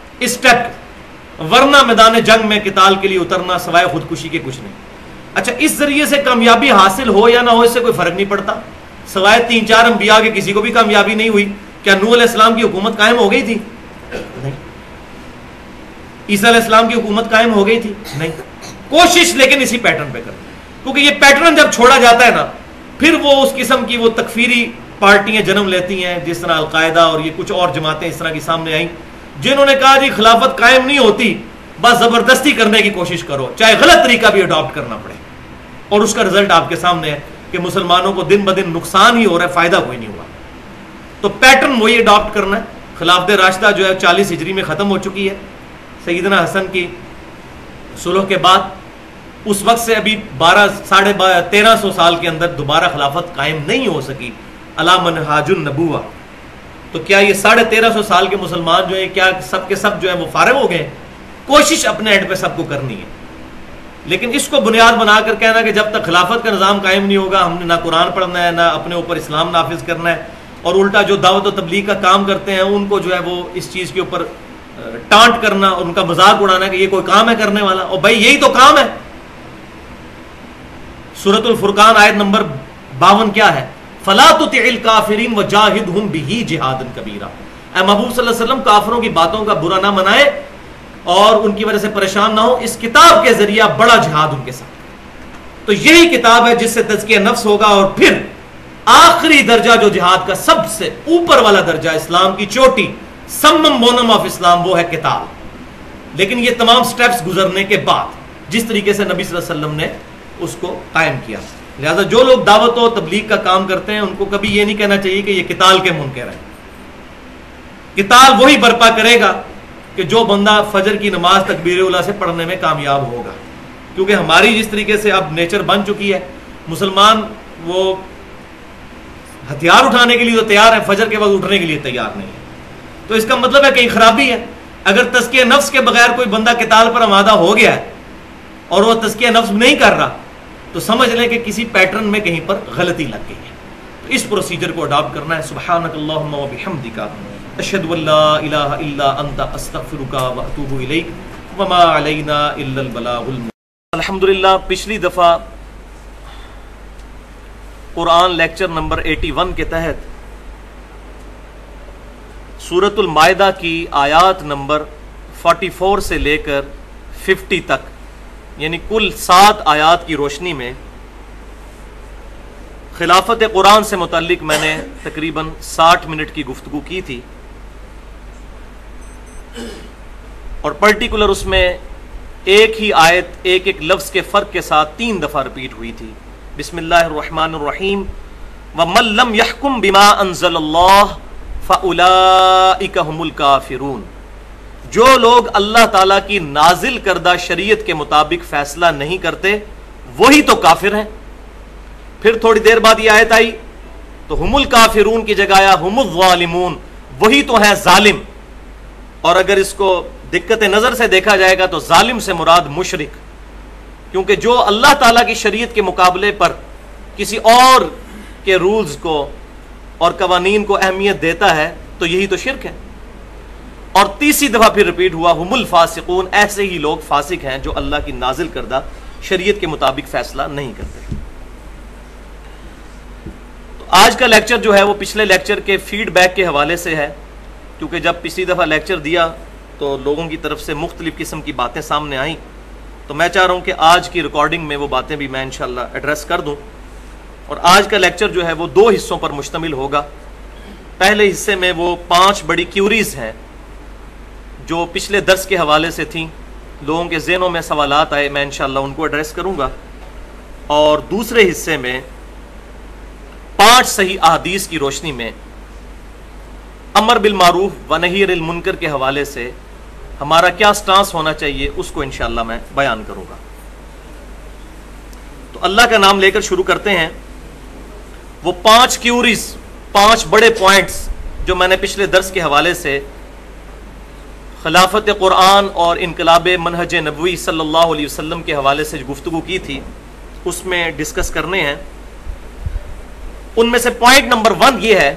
اسٹیپ، ورنہ میدان جنگ میں قتال کے لیے اترنا سوائے خودکشی کے کچھ نہیں۔ اچھا، اس ذریعے سے کامیابی حاصل ہو یا نہ ہو اس سے کوئی فرق نہیں پڑتا، سوائے تین چار انبیاء کے کسی کو بھی کامیابی نہیں ہوئی۔ کیا نوح علیہ السلام کی حکومت قائم ہو گئی تھی؟ نہیں۔ عیسیٰ علیہ السلام کی حکومت قائم ہو گئی تھی؟ نہیں۔ کوشش لیکن اسی پیٹرن پہ کریں، کیونکہ یہ پیٹرن جب چھوڑا جاتا ہے نا، پھر وہ اس قسم کی وہ تکفیری پارٹیاں جنم لیتی ہیں، جس طرح القاعدہ اور یہ کچھ اور جماعتیں اس طرح کی سامنے آئیں، جنہوں نے کہا جی خلافت قائم نہیں ہوتی، بس زبردستی کرنے کی کوشش کرو، چاہے غلط طریقہ بھی اڈاپٹ کرنا پڑے، اور اس کا رزلٹ آپ کے سامنے ہے کہ مسلمانوں کو دن بدن نقصان ہی ہو رہا ہے، فائدہ کوئی نہیں ہوا۔ تو پیٹرن وہی اڈاپٹ کرنا ہے۔ خلافت راشدہ جو ہے چالیس ہجری میں ختم ہو چکی ہے، سیدنا حسن کی صلح کے بعد، اس وقت سے ابھی بارہ ساڑھے تیرہ سو سال کے اندر دوبارہ خلافت قائم نہیں ہو سکی علی منہاج النبوہ۔ تو کیا یہ ساڑھے تیرہ سو سال کے مسلمان جو ہیں کیا سب کے سب جو ہیں وہ فارغ ہو گئے؟ کوشش اپنے اینڈ پہ سب کو کرنی ہے، لیکن اس کو بنیاد بنا کر کہنا کہ جب تک خلافت کا نظام قائم نہیں ہوگا ہم نے نہ قرآن پڑھنا ہے، نہ اپنے اوپر اسلام نافذ کرنا ہے، اور الٹا جو دعوت و تبلیغ کا کام کرتے ہیں ان کو جو ہے وہ اس چیز کے اوپر ٹانٹ کرنا اور ان کا مذاق اڑانا کہ یہ کوئی کام ہے کرنے والا، اور بھائی یہی تو کام ہے۔ سورۃ الفرقان آیت نمبر باون کیا ہے؟ فَلَا تُطِعِ الْكَافِرِينَ وَجَاهِدْهُمْ بِهِ جِهَادًا كَبِيرًا۔ اے محبوب صلی اللہ علیہ وسلم کافروں کی باتوں کا برا نہ منائے اور ان کی وجہ سے پریشان نہ ہو، اس کتاب کے ذریعہ بڑا جہاد ان کے ساتھ۔ تو یہی کتاب ہے جس سے تزکیہ نفس ہوگا، اور پھر آخری درجہ جو جہاد کا سب سے اوپر والا درجہ، اسلام کی چوٹی، سمم بونم آف اسلام، وہ ہے قتال۔ لیکن یہ تمام سٹیپس گزرنے کے بعد جس طریقے سے نبی صلی اللہ علیہ وسلم نے اس کو قائم کیا، لہذا جو لوگ دعوت و تبلیغ کا کام کرتے ہیں ان کو کبھی یہ نہیں کہنا چاہیے کہ یہ قتال کے منکر ہیں۔ قتال وہی برپا کرے گا کہ جو بندہ فجر کی نماز تکبیر اولیٰ سے پڑھنے میں کامیاب ہوگا، کیونکہ ہماری جس طریقے سے اب نیچر بن چکی ہے، مسلمان وہ ہتھیار اٹھانے کے لیے تو تیار ہے، فجر کے وقت اٹھنے کے لیے تیار نہیں ہے۔ تو اس کا مطلب ہے کہیں خرابی ہے۔ اگر تزکیہ نفس کے بغیر کوئی بندہ قتال پر آمادہ ہو گیا ہے اور وہ تزکیہ نفس نہیں کر رہا، تو سمجھ لیں کہ کسی پیٹرن میں کہیں پر غلطی لگ گئی ہے۔ تو اس پروسیجر کو اڈاپٹ کرنا ہے۔ سبحانک اللہم و بحمدک، اشہد ان لا الہ الا انت، استغفرک و اتوب الیک، وما علینا الا البلاغ المبین۔ الحمدللہ پچھلی دفعہ قرآن لیکچر نمبر اٹھاسی کے تحت سورۃ المائدہ کی آیات نمبر چوالیس سے لے کر پچاس تک، یعنی کل سات آیات کی روشنی میں خلافت قرآن سے متعلق میں نے تقریباً ساٹھ منٹ کی گفتگو کی تھی، اور پرٹیکولر اس میں ایک ہی آیت ایک ایک لفظ کے فرق کے ساتھ تین دفعہ رپیٹ ہوئی تھی۔ بسم اللہ الرحمن الرحیم، وَمَن لَّمْ يَحْكُم بِمَا أَنزَلَ اللَّهُ فَأُولَٰئِكَ هُمُ الْكَافِرُونَ۔ جو لوگ اللہ تعالیٰ کی نازل کردہ شریعت کے مطابق فیصلہ نہیں کرتے وہی تو کافر ہیں۔ پھر تھوڑی دیر بعد یہ آیت آئی تو ہم الکافرون کی جگہ آیا ہم الظالمون، وہی تو ہیں ظالم۔ اور اگر اس کو دقت نظر سے دیکھا جائے گا تو ظالم سے مراد مشرک، کیونکہ جو اللہ تعالیٰ کی شریعت کے مقابلے پر کسی اور کے رولز کو اور قوانین کو اہمیت دیتا ہے تو یہی تو شرک ہے۔ اور تیسری دفعہ پھر ریپیٹ ہوا ہم الفاسقون، ایسے ہی لوگ فاسق ہیں جو اللہ کی نازل کردہ شریعت کے مطابق فیصلہ نہیں کرتے۔ تو آج کا لیکچر جو ہے وہ پچھلے لیکچر کے فیڈ بیک کے حوالے سے ہے، کیونکہ جب پچھلی دفعہ لیکچر دیا تو لوگوں کی طرف سے مختلف قسم کی باتیں سامنے آئیں، تو میں چاہ رہا ہوں کہ آج کی ریکارڈنگ میں وہ باتیں بھی میں انشاءاللہ ایڈریس کر دوں۔ اور آج کا لیکچر جو ہے وہ دو حصوں پر مشتمل ہوگا. پہلے حصے میں وہ پانچ بڑی کیوریز ہیں جو پچھلے درس کے حوالے سے تھیں، لوگوں کے ذہنوں میں سوالات آئے، میں انشاءاللہ ان کو ایڈریس کروں گا. اور دوسرے حصے میں پانچ صحیح احادیث کی روشنی میں امر بالمعروف و نہی عن المنکر کے حوالے سے ہمارا کیا سٹانس ہونا چاہیے اس کو انشاءاللہ میں بیان کروں گا. تو اللہ کا نام لے کر شروع کرتے ہیں. وہ پانچ کیوریز، پانچ بڑے پوائنٹس جو میں نے پچھلے درس کے حوالے سے خلافت قرآن اور انقلاب منہج نبوی صلی اللہ علیہ وسلم کے حوالے سے گفتگو کی تھی، اس میں ڈسکس کرنے ہیں. ان میں سے پوائنٹ نمبر ون یہ ہے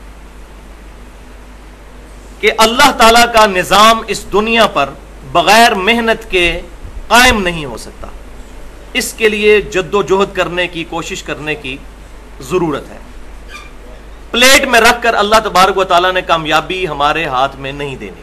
کہ اللہ تعالی کا نظام اس دنیا پر بغیر محنت کے قائم نہیں ہو سکتا. اس کے لیے جد و جہد کرنے کی، کوشش کرنے کی ضرورت ہے. پلیٹ میں رکھ کر اللہ تبارک و تعالیٰ نے کامیابی ہمارے ہاتھ میں نہیں دینی.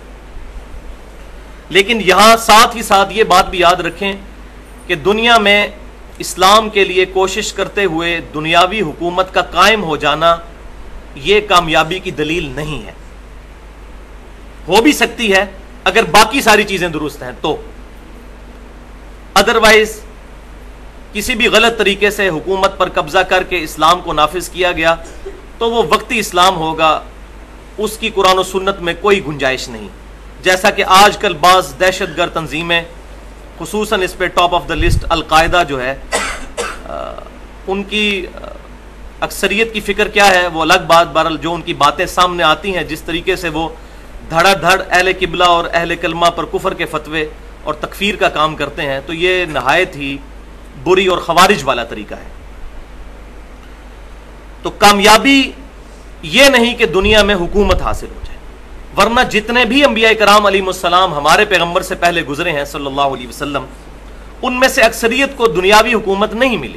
لیکن یہاں ساتھ ہی ساتھ یہ بات بھی یاد رکھیں کہ دنیا میں اسلام کے لیے کوشش کرتے ہوئے دنیاوی حکومت کا قائم ہو جانا یہ کامیابی کی دلیل نہیں ہے. ہو بھی سکتی ہے اگر باقی ساری چیزیں درست ہیں تو، ادروائز کسی بھی غلط طریقے سے حکومت پر قبضہ کر کے اسلام کو نافذ کیا گیا تو وہ وقتی اسلام ہوگا، اس کی قرآن و سنت میں کوئی گنجائش نہیں. جیسا کہ آج کل بعض دہشت گرد تنظیمیں، خصوصاً اس پہ top of the list al-Qaeda جو ہے، ان کی اکثریت کی فکر کیا ہے وہ الگ بات، بہرحال جو ان کی باتیں سامنے آتی ہیں، جس طریقے سے وہ دھڑا دھڑ اہل قبلہ اور اہل کلمہ پر کفر کے فتوے اور تکفیر کا کام کرتے ہیں، تو یہ نہایت ہی بری اور خوارج والا طریقہ ہے. تو کامیابی یہ نہیں کہ دنیا میں حکومت حاصل ہو جائے، ورنہ جتنے بھی انبیاء کرام علیہ السلام ہمارے پیغمبر سے پہلے گزرے ہیں صلی اللہ علیہ وسلم، ان میں سے اکثریت کو دنیاوی حکومت نہیں ملی.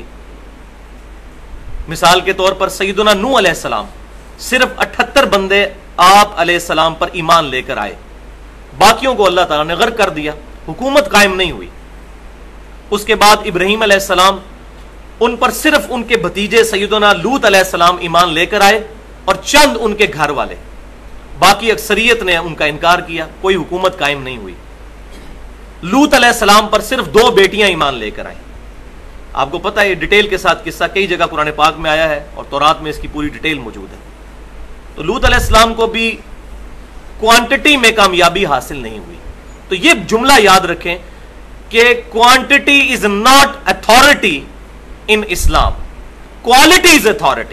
مثال کے طور پر سیدنا نوح علیہ السلام، صرف اٹھتر بندے آپ علیہ السلام پر ایمان لے کر آئے، باقیوں کو اللہ تعالیٰ نے غرق کر دیا، حکومت قائم نہیں ہوئی. اس کے بعد ابراہیم علیہ السلام، ان پر صرف ان کے بھتیجے سیدنا لوط علیہ السلام ایمان لے کر آئے اور چند ان کے گھر والے، باقی اکثریت نے ان کا انکار کیا، کوئی حکومت قائم نہیں ہوئی. لوط علیہ السلام پر صرف دو بیٹیاں ایمان لے کر آئیں. آپ کو پتہ ہے ڈیٹیل کے ساتھ قصہ کئی جگہ قرآن پاک میں آیا ہے اور تورات میں اس کی پوری ڈیٹیل موجود ہے. تو لوط علیہ السلام کو بھی کوانٹٹی میں کامیابی حاصل نہیں ہوئی. تو یہ جملہ یاد رکھیں کہ quantity is not authority in Islam, quality is authority.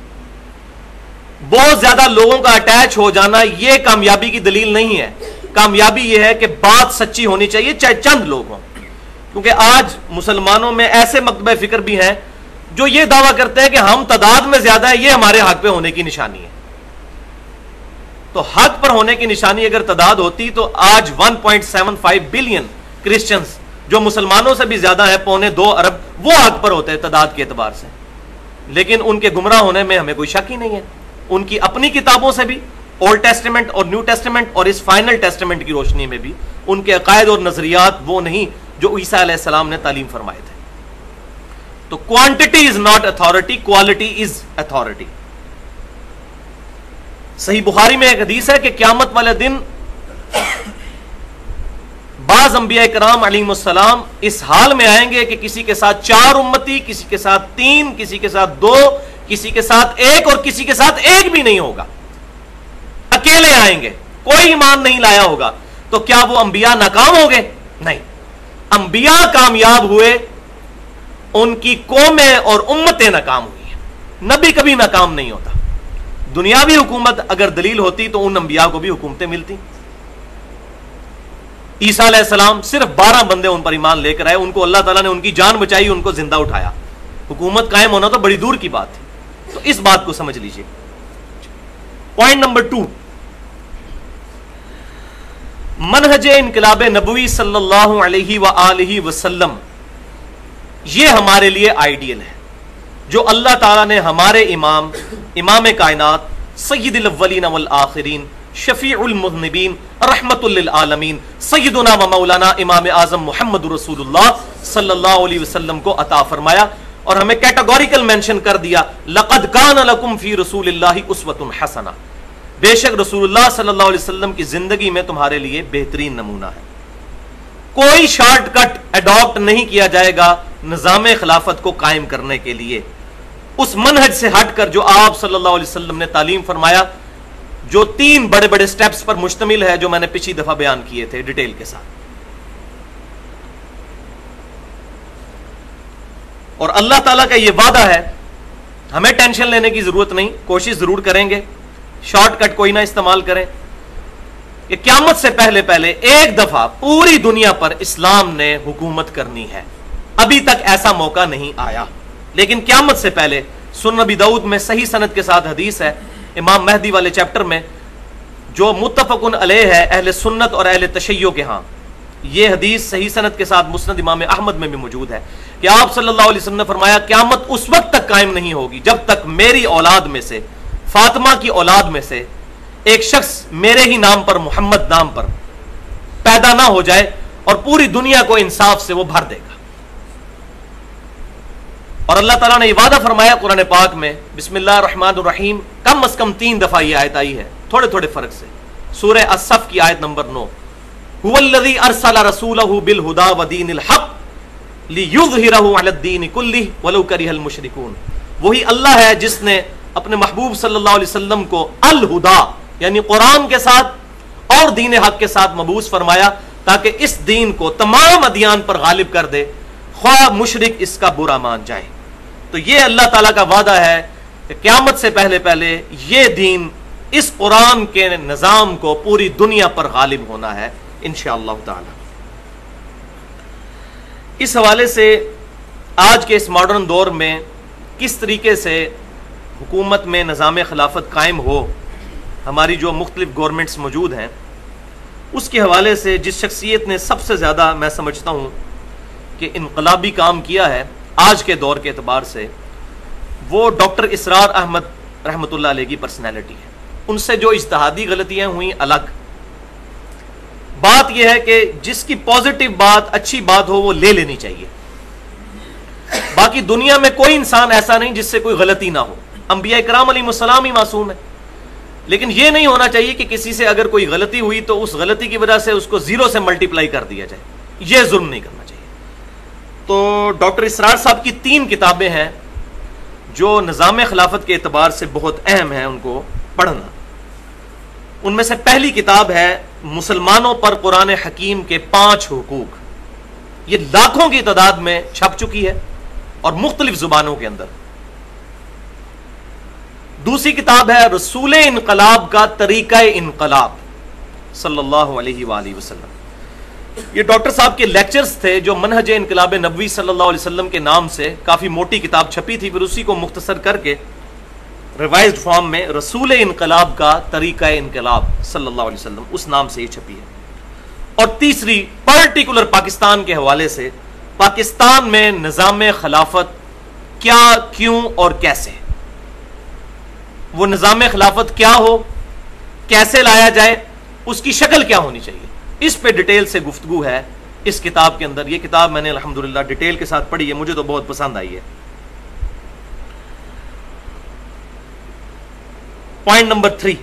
بہت زیادہ لوگوں کا اٹیچ ہو جانا یہ کامیابی کی دلیل نہیں ہے. کامیابی یہ ہے کہ بات سچی ہونی چاہیے چاہے چند لوگ ہوں. کیونکہ آج مسلمانوں میں ایسے مکتبہ فکر بھی ہیں جو یہ دعویٰ کرتے ہیں کہ ہم تعداد میں زیادہ ہیں، یہ ہمارے حق پہ ہونے کی نشانی ہے. تو حق پر ہونے کی نشانی اگر تعداد ہوتی تو آج one point seven five billion Christians جو مسلمانوں سے بھی زیادہ ہیں، پونے دو ارب، وہ حق پر ہوتے ہیں تعداد کے اعتبار سے. لیکن ان کے گمراہ ہونے میں ہمیں کوئی شک ہی نہیں ہے. ان کی اپنی کتابوں سے بھی، اولڈ ٹیسٹمنٹ اور نیو ٹیسٹمنٹ اور اس فائنل ٹیسٹمنٹ کی روشنی میں بھی ان کے عقائد اور نظریات وہ نہیں جو عیسیٰ علیہ السلام نے تعلیم فرمائے تھے. تو quantity is not authority, quality is authority. Sahih Bukhari میں ایک حدیث ہے کہ قیامت والے دن بعض انبیاء کرام علیہم السلام اس حال میں آئیں گے کہ کسی کے ساتھ چار امتی، کسی کے ساتھ تین، کسی کے ساتھ دو، کسی کے ساتھ ایک اور کسی کے ساتھ ایک بھی نہیں ہوگا. اکیلے آئیں گے، کوئی ایمان نہیں لایا ہوگا. تو کیا وہ انبیاء ناکام ہو گئے؟ نہیں، انبیاء کامیاب ہوئے، ان کی قومیں اور امتیں ناکام ہوئی ہیں. نبی کبھی ناکام نہیں ہوتا. دنیاوی حکومت اگر دلیل ہوتی تو ان انبیاء کو بھی حکومتیں ملتی. عیسیٰ علیہ السلام صرف بارہ بندے ان پر ایمان لے کر آئے، ان کو اللہ تعالیٰ نے ان کی جان بچائی، ان کو زندہ اٹھایا. حکومت قائم ہونا تو بڑی دور کی بات تھی. تو اس بات کو سمجھ لیجئے. پوائنٹ نمبر ٹو، منہج انقلاب نبوی صلی اللہ علیہ وآلہ وسلم یہ ہمارے لیے آئیڈیل ہے جو اللہ تعالیٰ نے ہمارے امام امام کائنات سید الاولین والآخرین شفیع المذنبین رحمت للعالمین سیدنا و مولانا امام اعظم محمد رسول اللہ صلی اللہ علیہ وسلم کو عطا فرمایا. اور ہمیں کیٹاگوریکل مینشن کر دیا لقد کان لکم فی رسول اللہ اسوۃ حسنہ، بے شک رسول اللہ صلی اللہ علیہ وسلم کی زندگی میں تمہارے لیے بہترین نمونہ ہے۔ کوئی شارٹ کٹ اڈاپٹ نہیں کیا جائے گا نظام خلافت کو قائم کرنے کے لیے، اس منہج سے ہٹ کر جو آپ صلی اللہ علیہ وسلم نے تعلیم فرمایا، جو تین بڑے بڑے سٹیپس پر مشتمل ہے، جو میں نے پچھلی دفعہ بیان کیے تھے ڈیٹیل کے ساتھ۔ اور اللہ تعالیٰ کا یہ وعدہ ہے، ہمیں ٹینشن لینے کی ضرورت نہیں، کوشش ضرور کریں گے، شارٹ کٹ کوئی نہ استعمال کریں، کہ قیامت سے پہلے پہلے ایک دفعہ پوری دنیا پر اسلام نے حکومت کرنی ہے۔ ابھی تک ایسا موقع نہیں آیا، لیکن قیامت سے پہلے سنن ابی داؤد میں صحیح سند کے ساتھ حدیث ہے، امام مہدی والے چیپٹر میں، جو متفقن علیہ ہے اہل سنت اور اہل تشیع کے ہاں۔ یہ حدیث صحیح سند کے ساتھ مسند امام احمد میں بھی موجود ہے کہ آپ صلی اللہ علیہ وسلم نے فرمایا قیامت اس وقت تک قائم نہیں ہوگی جب تک میری اولاد میں سے، فاطمہ کی اولاد میں سے ایک شخص میرے ہی نام پر، محمد نام پر پیدا نہ ہو جائے اور پوری دنیا کو انصاف سے وہ بھر دے گا۔ اور اللہ تعالیٰ نے یہ وعدہ فرمایا قرآن پاک میں، بسم اللہ الرحمن الرحیم، کم از کم تین دفعہ یہ آیت آئی ہے، تھوڑے تھوڑے فرق سے۔ سورہ الصف کی آیت نمبر نو، هو الذی ارسل رسولہ بالہدی ودین الحق لیظہرہ علی الدین کلہ ولو کرہ المشرکون۔ وہی اللہ ہے جس نے اپنے محبوب صلی اللہ علیہ وسلم کو الہدا یعنی قرآن کے ساتھ اور دین حق کے ساتھ مبعوث فرمایا تاکہ اس دین کو تمام ادیان پر غالب کر دے، خواہ مشرک اس کا برا مان جائے۔ تو یہ اللہ تعالیٰ کا وعدہ ہے کہ قیامت سے پہلے پہلے یہ دین، اس قرآن کے نظام کو پوری دنیا پر غالب ہونا ہے انشاءاللہ تعالی۔ اس حوالے سے آج کے اس ماڈرن دور میں کس طریقے سے حکومت میں نظام خلافت قائم ہو، ہماری جو مختلف گورنمنٹس موجود ہیں، اس کے حوالے سے جس شخصیت نے سب سے زیادہ میں سمجھتا ہوں کہ انقلابی کام کیا ہے آج کے دور کے اعتبار سے، وہ ڈاکٹر اسرار احمد رحمۃ اللہ علیہ کی پرسنالٹی ہے۔ ان سے جو اجتہادی غلطیاں ہوئیں الگ، بات یہ ہے کہ جس کی پازیٹیو بات، اچھی بات ہو، وہ لے لینی چاہیے۔ باقی دنیا میں کوئی انسان ایسا نہیں جس سے کوئی غلطی نہ ہو، انبیاء کرام علیہ السلام ہی معصوم ہے، لیکن یہ نہیں ہونا چاہیے کہ کسی سے اگر کوئی غلطی ہوئی تو اس غلطی کی وجہ سے اس کو زیرو سے ملٹیپلائی کر دیا جائے، یہ ظلم نہیں کرنا چاہیے۔ تو ڈاکٹر اسرار صاحب کی تین کتابیں ہیں جو نظام خلافت کے اعتبار سے بہت اہم ہیں ان کو پڑھنا۔ ان میں سے پہلی کتاب ہے مسلمانوں پر قرآن حکیم کے پانچ حقوق، یہ لاکھوں کی تعداد میں چھپ چکی ہے اور مختلف زبانوں کے اندر۔ دوسری کتاب ہے رسول انقلاب کا طریقہ انقلاب صلی اللہ علیہ وآلہ وسلم۔ یہ ڈاکٹر صاحب کے لیکچرز تھے جو منہج انقلاب نبوی صلی اللہ علیہ وسلم کے نام سے کافی موٹی کتاب چھپی تھی، پھر اسی کو مختصر کر کے ریوائزڈ فارم میں رسول انقلاب کا طریقہ انقلاب صلی اللہ علیہ وسلم اس نام سے یہ چھپی ہے۔ اور تیسری پرٹیکولر پاکستان کے حوالے سے، پاکستان میں نظام خلافت کیا، کیوں اور کیسے، وہ نظام خلافت کیا ہو، کیسے لایا جائے، اس کی شکل کیا ہونی چاہیے، اس پہ ڈیٹیل سے گفتگو ہے اس کتاب کے اندر۔ یہ کتاب میں نے الحمدللہ ڈیٹیل کے ساتھ پڑھی ہے، مجھے تو بہت پسند آئی ہے۔ پوائنٹ نمبر تھری،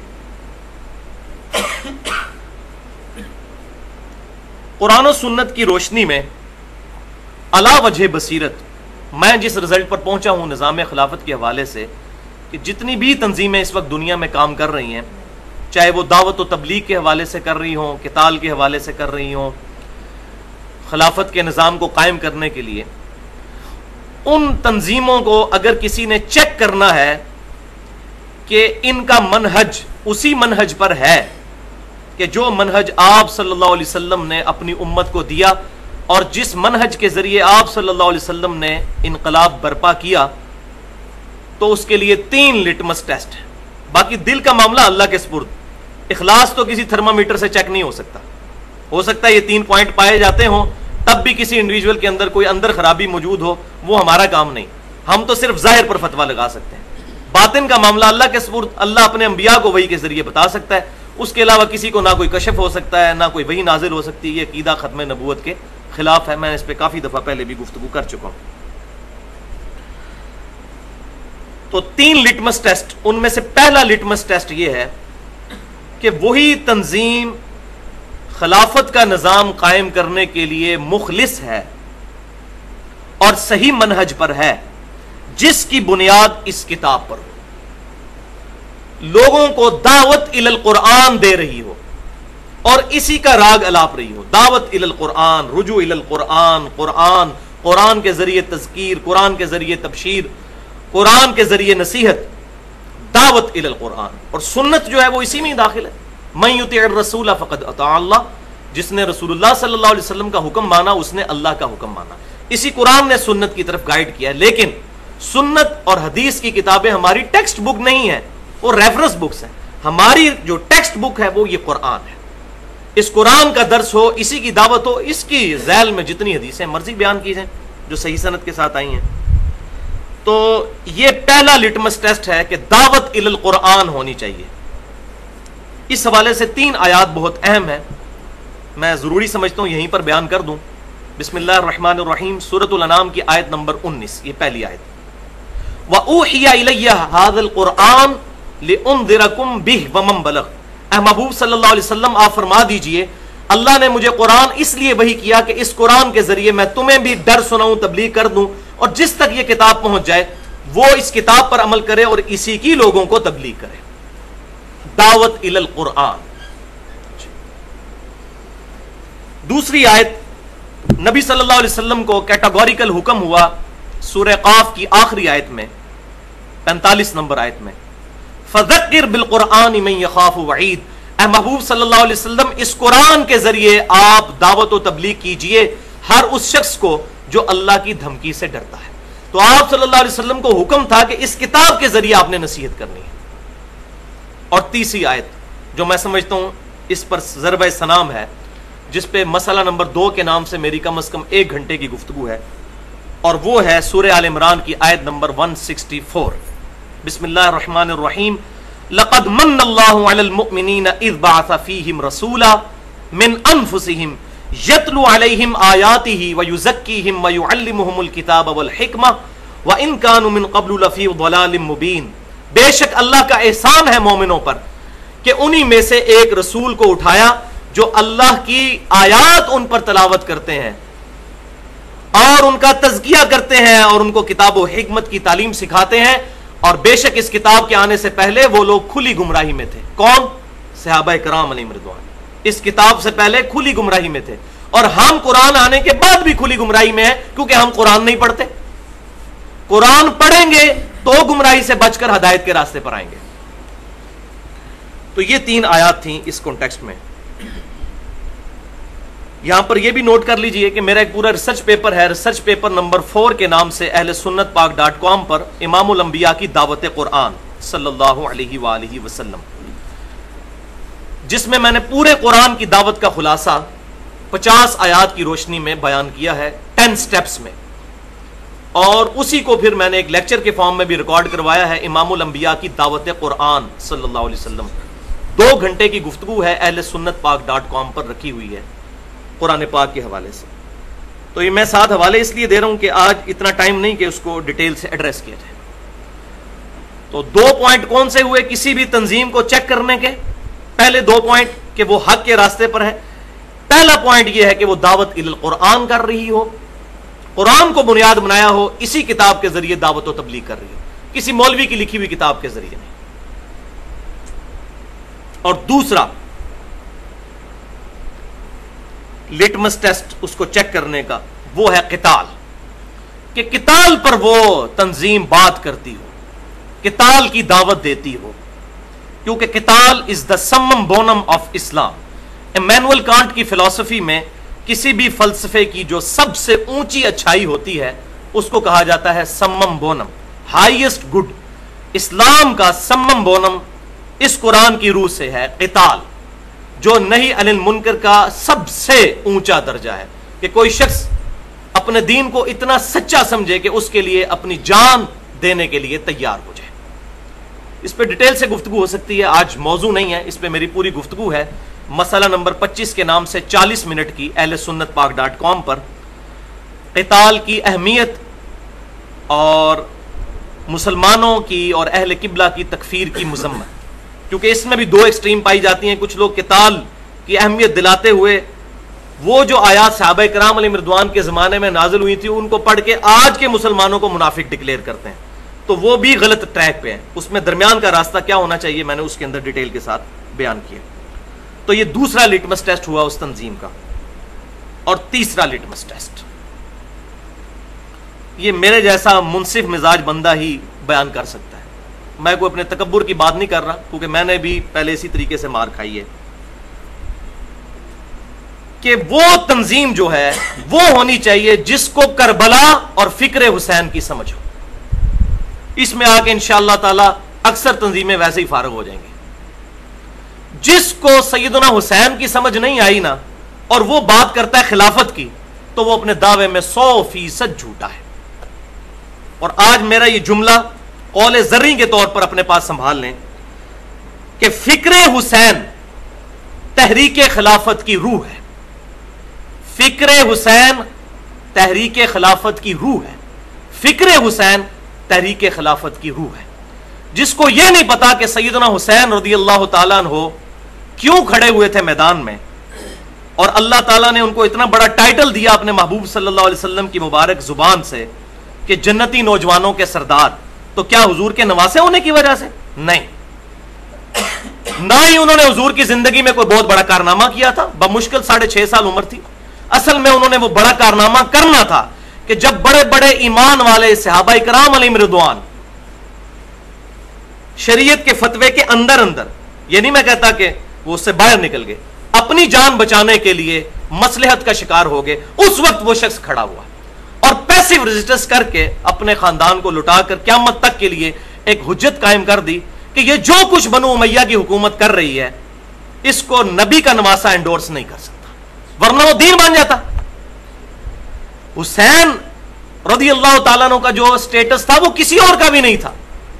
قرآن و سنت کی روشنی میں علا وجہ بصیرت میں جس رزلٹ پر پہنچا ہوں نظام خلافت کے حوالے سے، کہ جتنی بھی تنظیمیں اس وقت دنیا میں کام کر رہی ہیں، چاہے وہ دعوت و تبلیغ کے حوالے سے کر رہی ہوں، قتال کے حوالے سے کر رہی ہوں، خلافت کے نظام کو قائم کرنے کے لیے، ان تنظیموں کو اگر کسی نے چیک کرنا ہے کہ ان کا منہج اسی منہج پر ہے کہ جو منہج آپ صلی اللہ علیہ وسلم نے اپنی امت کو دیا اور جس منہج کے ذریعے آپ صلی اللہ علیہ وسلم نے انقلاب برپا کیا، تو اس کے لیے تین لٹمس ٹیسٹ ہیں۔ باقی دل کا معاملہ اللہ کے سپرد، اخلاص تو کسی تھرمامیٹر سے چیک نہیں ہو سکتا۔ ہو سکتا ہے یہ تین پوائنٹ پائے جاتے ہوں، تب بھی کسی انڈیویجول کے اندر کوئی اندر خرابی موجود ہو، وہ ہمارا کام نہیں، ہم تو صرف ظاہر پر فتویٰ لگا سکتے ہیں۔ باطن کا معاملہ اللہ کے سپرد، اللہ اپنے انبیاء کو وحی کے ذریعے بتا سکتا ہے، اس کے علاوہ کسی کو نہ کوئی کشف ہو سکتا ہے، نہ کوئی وحی نازل ہو سکتی ہے۔ یہ عقیدہ ختم نبوت کے خلاف ہے، میں اس پہ کافی دفعہ پہلے بھی گفتگو کر چکا ہوں۔ تو تین لٹمس ٹیسٹ، ان میں سے پہلا لٹمس ٹیسٹ یہ ہے کہ وہی تنظیم خلافت کا نظام قائم کرنے کے لیے مخلص ہے اور صحیح منہج پر ہے جس کی بنیاد اس کتاب پر ہو، لوگوں کو دعوت الی القرآن دے رہی ہو اور اسی کا راگ الاپ رہی ہو، دعوت الی القرآن، رجوع الی القرآن، قرآن قرآن کے ذریعے تذکیر، قرآن کے ذریعے تبشیر، قرآن کے ذریعے نصیحت، دعوت الی القرآن، اور سنت جو ہے وہ اسی میں داخل ہے۔ من یطع الرسول فقد اطاع اللہ، جس نے رسول اللہ صلی اللہ علیہ وسلم کا حکم مانا اس نے اللہ کا حکم مانا۔ اسی قرآن نے سنت کی طرف گائیڈ کیا ہے، لیکن سنت اور حدیث کی کتابیں ہماری ٹیکسٹ بک نہیں ہیں، وہ ریفرنس بکس ہیں۔ ہماری جو ٹیکسٹ بک ہے وہ یہ قرآن ہے۔ اس قرآن کا درس ہو، اسی کی دعوت ہو، اس کی ذیل میں جتنی حدیثیں مرضی بیان کی جائیں جو صحیح سند کے ساتھ آئی ہیں۔ تو یہ پہلا لٹمس ٹیسٹ ہے کہ دعوت الی القرآن ہونی چاہیے۔ اس حوالے سے تین آیات بہت اہم ہیں، میں ضروری سمجھتا ہوں یہیں پر بیان کر دوں۔ بسم اللہ الرحمن الرحیم، سورۃ الانعام کی آیت نمبر انیس، یہ پہلی آیت۔ وَأُوحِيَ إِلَيَّ هَذَا الْقُرْآنُ لِأُنذِرَكُم بِهِ وَمَن بَلَغَ۔ اے محبوب صلی اللہ علیہ وسلم آپ فرما دیجئے اللہ نے مجھے قرآن اس لیے وحی کیا کہ اس قرآن کے ذریعے میں تمہیں بھی ڈر سناؤں، تبلیغ کر دوں، اور جس تک یہ کتاب پہنچ جائے وہ اس کتاب پر عمل کرے اور اسی کی لوگوں کو تبلیغ کرے۔ دعوت الی القرآن۔ دوسری آیت نبی صلی اللہ علیہ وسلم کو کیٹاگوریکل حکم ہوا سورہ قاف کی آخری آیت میں، پینتالیس نمبر آیت میں، فذکر بالقرآن من یخاف وعید۔ اے محبوب صلی اللہ علیہ وسلم اس قرآن کے ذریعے آپ دعوت و تبلیغ کیجئے ہر اس شخص کو جو اللہ کی دھمکی سے ڈرتا ہے۔ تو آپ صلی اللہ علیہ وسلم کو حکم تھا کہ اس کتاب کے ذریعے آپ نے نصیحت کرنی ہے۔ اور تیسری آیت جو میں سمجھتا ہوں اس پر ضربہ سنام ہے، جس پہ مسئلہ نمبر دو کے نام سے میری کم از کم ایک گھنٹے کی گفتگو ہے، اور وہ ہے سورہ آل عمران کی آیت نمبر ایک سو چڑسٹھ۔ بسم اللہ الرحمن الرحیم، لقد من اللہ علی المؤمنین اذ بعث فیہم رسولا من انفسہم یتلو علیہم آیاتہ ویزکیہم ویعلمہم الکتاب والحکمہ وان کانوا من قبل لفی ضلال مبین۔ بے شک اللہ کا احسان ہے مومنوں پر کہ انہی میں سے ایک رسول کو اٹھایا جو اللہ کی آیات ان پر تلاوت کرتے ہیں اور ان کا تزکیہ کرتے ہیں اور ان کو کتاب و حکمت کی تعلیم سکھاتے ہیں، اور بے شک اس کتاب کے آنے سے پہلے وہ لوگ کھلی گمراہی میں تھے۔ کون؟ صحابہ کرام علیہم رضوان اس کتاب سے پہلے کھلی گمراہی میں تھے، اور ہم قرآن آنے کے بعد بھی کھلی گمراہی میں ہیں کیونکہ ہم قرآن نہیں پڑھتے۔ قرآن پڑھیں گے تو گمراہی سے بچ کر ہدایت کے راستے پر آئیں گے۔ تو یہ تین آیات تھیں اس کانٹیکسٹ میں۔ یہاں پر یہ بھی نوٹ کر لیجئے کہ میرا ایک پورا ریسرچ پیپر ہے، ریسرچ پیپر نمبر فور کے نام سے اہل سنت پاک ڈاٹ کام پر، امام الانبیاء کی دعوت قرآن صلی اللہ علیہ وآلہ وسلم، جس میں میں نے پورے قرآن کی دعوت کا خلاصہ پچاس آیات کی روشنی میں بیان کیا ہے ٹین سٹیپس میں، اور اسی کو پھر میں نے ایک لیکچر کے فارم میں بھی ریکارڈ کروایا ہے، امام الانبیاء کی دعوت قرآن صلی اللہ علیہ وسلم۔ دو گھنٹے کی گفتگو ہے، اہل سنت پاک ڈاٹ کام پر رکھی ہوئی ہے قرآن پاک کے حوالے سے۔ تو یہ میں ساتھ حوالے اس لیے دے رہا ہوں کہ آج اتنا ٹائم نہیں کہ اس کو ڈیٹیل سے ایڈریس کیا جائے۔ تو دو پوائنٹ کون سے ہوئے کسی بھی تنظیم کو چیک کرنے کے؟ پہلے دو پوائنٹ کہ وہ حق کے راستے پر ہے۔ پہلا پوائنٹ یہ ہے کہ وہ دعوت الی القرآن کر رہی ہو، قرآن کو بنیاد بنایا ہو، اسی کتاب کے ذریعے دعوت و تبلیغ کر رہی ہو، کسی مولوی کی لکھی ہوئی کتاب کے ذریعے نہیں۔ اور دوسرا لٹمس ٹیسٹ اس کو چیک کرنے کا وہ ہے قتال، کہ قتال پر وہ تنظیم بات کرتی ہو، قتال کی دعوت دیتی ہو، کیونکہ قتال is the summum bonum of Islam. Immanuel Kant کی فلسفی میں کسی بھی فلسفے کی جو سب سے اونچی اچھائی ہوتی ہے اس کو کہا جاتا ہے سمم بونم، ہائیسٹ گڈ۔ اسلام کا سمم بونم اس قرآن کی روح سے ہے قتال، جو نہی عن المنکر کا سب سے اونچا درجہ ہے، کہ کوئی شخص اپنے دین کو اتنا سچا سمجھے کہ اس کے لیے اپنی جان دینے کے لیے تیار ہو جائے۔ اس پہ ڈیٹیل سے گفتگو ہو سکتی ہے، آج موضوع نہیں ہے، اس پہ میری پوری گفتگو ہے مسئلہ نمبر پچیس کے نام سے چالیس منٹ کی اہل سنت پاک ڈاٹ کام پر، قتال کی اہمیت اور مسلمانوں کی اور اہل قبلہ کی تکفیر کی مذمت، کیونکہ اس میں بھی دو ایکسٹریم پائی جاتی ہیں. کچھ لوگ قتال کی اہمیت دلاتے ہوئے وہ جو آیات صحابہ کرام علیہ رضوان کے زمانے میں نازل ہوئی تھی ان کو پڑھ کے آج کے مسلمانوں کو منافق ڈکلیئر کرتے ہیں، تو وہ بھی غلط ٹریک پہ ہیں. اس میں درمیان کا راستہ کیا ہونا چاہیے میں نے اس کے اندر ڈیٹیل کے ساتھ بیان کیا. تو یہ دوسرا لٹمس ٹیسٹ ہوا اس تنظیم کا. اور تیسرا لٹمس ٹیسٹ یہ میرے جیسا منصف مزاج بندہ ہی بیان کر سکتا ہے. میں کوئی اپنے تکبر کی بات نہیں کر رہا، کیونکہ میں نے بھی پہلے اسی طریقے سے مار کھائی ہے. کہ وہ تنظیم جو ہے وہ ہونی چاہیے جس کو کربلا اور فکر حسین کی سمجھ ہو. اس میں آ کے انشاءاللہ تعالی اکثر تنظیمیں ویسے ہی فارغ ہو جائیں گے. جس کو سیدنا حسین کی سمجھ نہیں آئی نا اور وہ بات کرتا ہے خلافت کی، تو وہ اپنے دعوے میں سو فیصد جھوٹا ہے. اور آج میرا یہ جملہ قول زرعی کے طور پر اپنے پاس سنبھال لیں کہ فکر حسین تحریک خلافت کی روح ہے. فکر حسین تحریک خلافت کی روح ہے. فکر حسین تحریک خلافت کی روح ہے. جس کو یہ نہیں پتا کہ سیدنا حسین رضی اللہ تعالیٰ عنہ کیوں کھڑے ہوئے تھے میدان میں، اور اللہ تعالیٰ نے ان کو اتنا بڑا ٹائٹل دیا اپنے محبوب صلی اللہ علیہ وسلم کی مبارک زبان سے کہ جنتی نوجوانوں کے سردار، تو کیا حضور کے نواسے ہونے کی وجہ سے؟ نہیں. نہ ہی انہوں نے حضور کی زندگی میں کوئی بہت بڑا کارنامہ کیا تھا. بمشکل ساڑھے چھ سال عمر تھی. اصل میں انہوں نے وہ بڑا کارنامہ کرنا تھا کہ جب بڑے بڑے ایمان والے صحابہ کرام علیہم رضوان شریعت کے فتوے کے اندر اندر، یہ نہیں میں کہتا کہ وہ اس سے باہر نکل گئے، اپنی جان بچانے کے لیے مصلحت کا شکار ہو گئے، اس وقت وہ شخص کھڑا ہوا اور پیسیو ریزسٹنس کر کے اپنے خاندان کو لٹا کر قیامت تک کے لیے ایک حجت قائم کر دی کہ یہ جو کچھ بنو امیہ کی حکومت کر رہی ہے اس کو نبی کا نواسہ انڈورس نہیں کر سکتا، ورنہ وہ دین بن جاتا. حسین رضی اللہ تعالیٰ عنہ کا جو سٹیٹس تھا وہ کسی اور کا بھی نہیں تھا،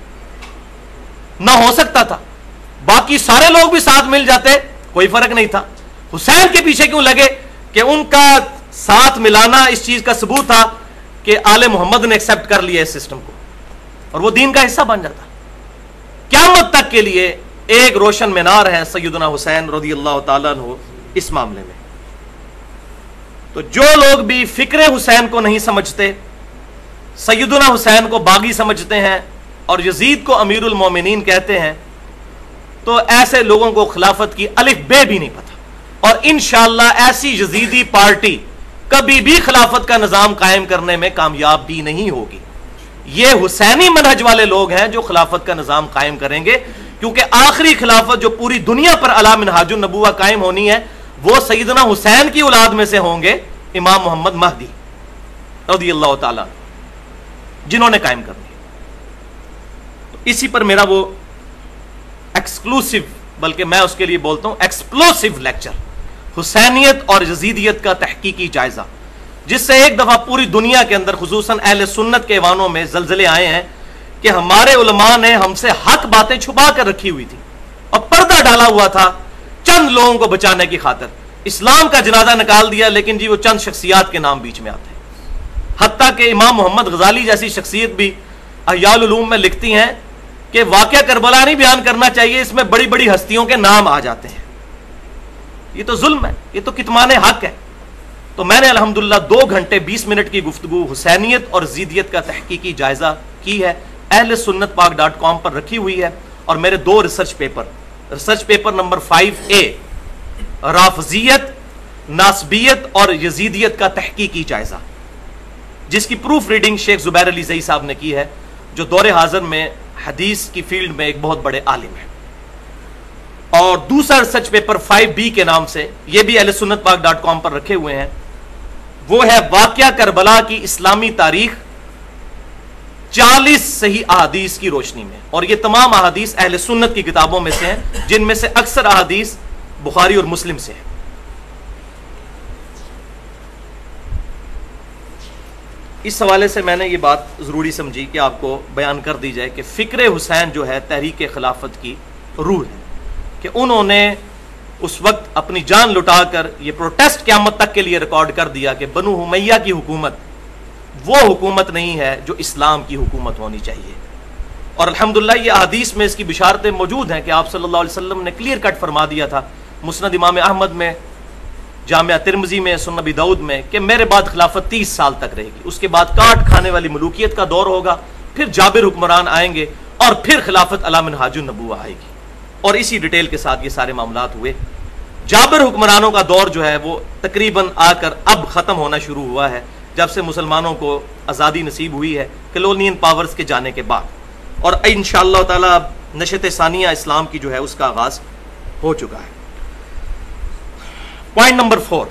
نہ ہو سکتا تھا. باقی سارے لوگ بھی ساتھ مل جاتے، کوئی فرق نہیں تھا. حسین کے پیچھے کیوں لگے؟ کہ ان کا ساتھ ملانا اس چیز کا ثبوت تھا کہ آل محمد نے ایکسپٹ کر لیا اس سسٹم کو اور وہ دین کا حصہ بن جاتا. قیامت تک کے لیے ایک روشن مینار ہے سیدنا حسین رضی اللہ تعالیٰ عنہ اس معاملے میں. تو جو لوگ بھی فکر حسین کو نہیں سمجھتے، سیدنا حسین کو باغی سمجھتے ہیں اور یزید کو امیر المومنین کہتے ہیں، تو ایسے لوگوں کو خلافت کی الف بے بھی نہیں پتا. اور انشاءاللہ ایسی یزیدی پارٹی کبھی بھی خلافت کا نظام قائم کرنے میں کامیاب بھی نہیں ہوگی. یہ حسینی منہج والے لوگ ہیں جو خلافت کا نظام قائم کریں گے، کیونکہ آخری خلافت جو پوری دنیا پر علی منہاج النبوہ قائم ہونی ہے وہ سیدنا حسین کی اولاد میں سے ہوں گے امام محمد مہدی رضی اللہ تعالیٰ جنہوں نے قائم کرنی. تو اسی پر میرا وہ ایکسکلوسیو، بلکہ میں اس کے لیے بولتا ہوں ایکسپلوسیو لیکچر، حسینیت اور یزیدیت کا تحقیقی جائزہ، جس سے ایک دفعہ پوری دنیا کے اندر خصوصاً اہل سنت کے ایوانوں میں زلزلے آئے ہیں کہ ہمارے علماء نے ہم سے حق باتیں چھپا کر رکھی ہوئی تھی اور پردہ ڈالا ہوا تھا چند لوگوں کو بچانے کی خاطر. اسلام کا جنازہ نکال دیا، لیکن جی وہ چند شخصیات کے نام بیچ میں آتے ہیں. حتیٰ کہ امام محمد غزالی جیسی شخصیت بھی احیاء العلوم میں لکھتی ہیں کہ واقعہ کربلا نہیں بیان کرنا چاہیے، اس میں بڑی بڑی ہستیوں کے نام آ جاتے ہیں. یہ تو ظلم ہے، یہ تو کتمان حق ہے. تو میں نے الحمدللہ دو گھنٹے بیس منٹ کی گفتگو حسینیت اور یزیدیت کا تحقیقی جائزہ کی ہے، اہل سنت پاک ڈاٹ کام پر رکھی ہوئی ہے. اور میرے دو research paper, research paper number five A رافضیت، ناسبیت اور یزیدیت کا تحقیقی جائزہ، جس کی پروف ریڈنگ شیخ زبیر علی زئی صاحب نے کی ہے، جو دور حاضر میں حدیث کی فیلڈ میں ایک بہت بڑے عالم ہیں. اور دوسرا ریسرچ پیپر فائیو بی کے نام سے، یہ بھی اہل سنت پاک ڈاٹ کام پر رکھے ہوئے ہیں، وہ ہے واقعہ کربلا کی اسلامی تاریخ چالیس صحیح احادیث کی روشنی میں. اور یہ تمام احادیث اہل سنت کی کتابوں میں سے ہیں، جن میں سے اکثر احادیث بخاری اور مسلم سے ہیں. اس حوالے سے میں نے یہ بات ضروری سمجھی کہ آپ کو بیان کر دی جائے کہ فکر حسین جو ہے تحریک خلافت کی روح ہے، کہ انہوں نے اس وقت اپنی جان لٹا کر یہ پروٹیسٹ قیامت تک کے لیے ریکارڈ کر دیا کہ بنو امیہ کی حکومت وہ حکومت نہیں ہے جو اسلام کی حکومت ہونی چاہیے. اور الحمدللہ یہ احادیث میں اس کی بشارتیں موجود ہیں کہ آپ صلی اللہ علیہ وسلم نے کلیئر کٹ فرما دیا تھا مسند امام احمد میں، جامعہ ترمذی میں، سنن ابی داؤد میں، کہ میرے بعد خلافت تیس سال تک رہے گی، اس کے بعد کاٹ کھانے والی ملوکیت کا دور ہوگا، پھر جابر حکمران آئیں گے اور پھر خلافت علی منہاج النبوہ آئے گی. اور اسی ڈیٹیل کے ساتھ یہ سارے معاملات ہوئے. جابر حکمرانوں کا دور جو ہے وہ تقریباً آ کر اب ختم ہونا شروع ہوا ہے، جب سے مسلمانوں کو آزادی نصیب ہوئی ہے کلونین پاورز کے جانے کے بعد. اور انشاءاللہ تعالی اب نشت ثانیہ اسلام کی جو ہے اس کا آغاز ہو چکا ہے. پوائنٹ نمبر فور،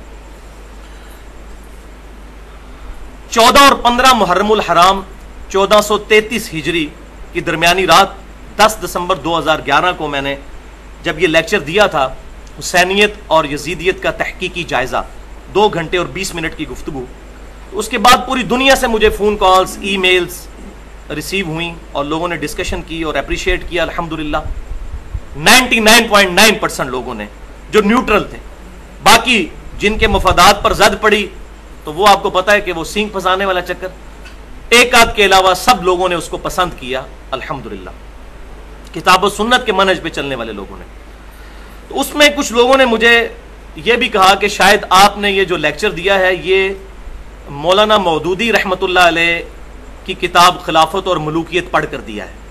چودہ اور پندرہ محرم الحرام چودہ سو تینتیس ہجری کی درمیانی رات دس دسمبر دو ہزار گیارہ کو میں نے جب یہ لیکچر دیا تھا، حسینیت اور یزیدیت کا تحقیقی جائزہ، دو گھنٹے اور بیس منٹ کی گفتگو. اس کے بعد پوری دنیا سے مجھے phone calls, emails receive ہوئیں اور لوگوں نے ڈسکشن کی اور اپریشیٹ کیا. الحمدللہ ninety nine point nine percent لوگوں نے جو نیوٹرل تھے، باقی جن کے مفادات پر زد پڑی تو وہ آپ کو پتا ہے کہ وہ سینگ پھنسانے والا چکر، ایک آدھ کے علاوہ سب لوگوں نے اس کو پسند کیا الحمدللہ، کتاب و سنت کے منہج پہ چلنے والے لوگوں نے. تو اس میں کچھ لوگوں نے مجھے یہ بھی کہا کہ شاید آپ نے یہ جو لیکچر دیا ہے یہ مولانا مودودی رحمۃ اللہ علیہ کی کتاب خلافت اور ملوکیت پڑھ کر دیا ہے.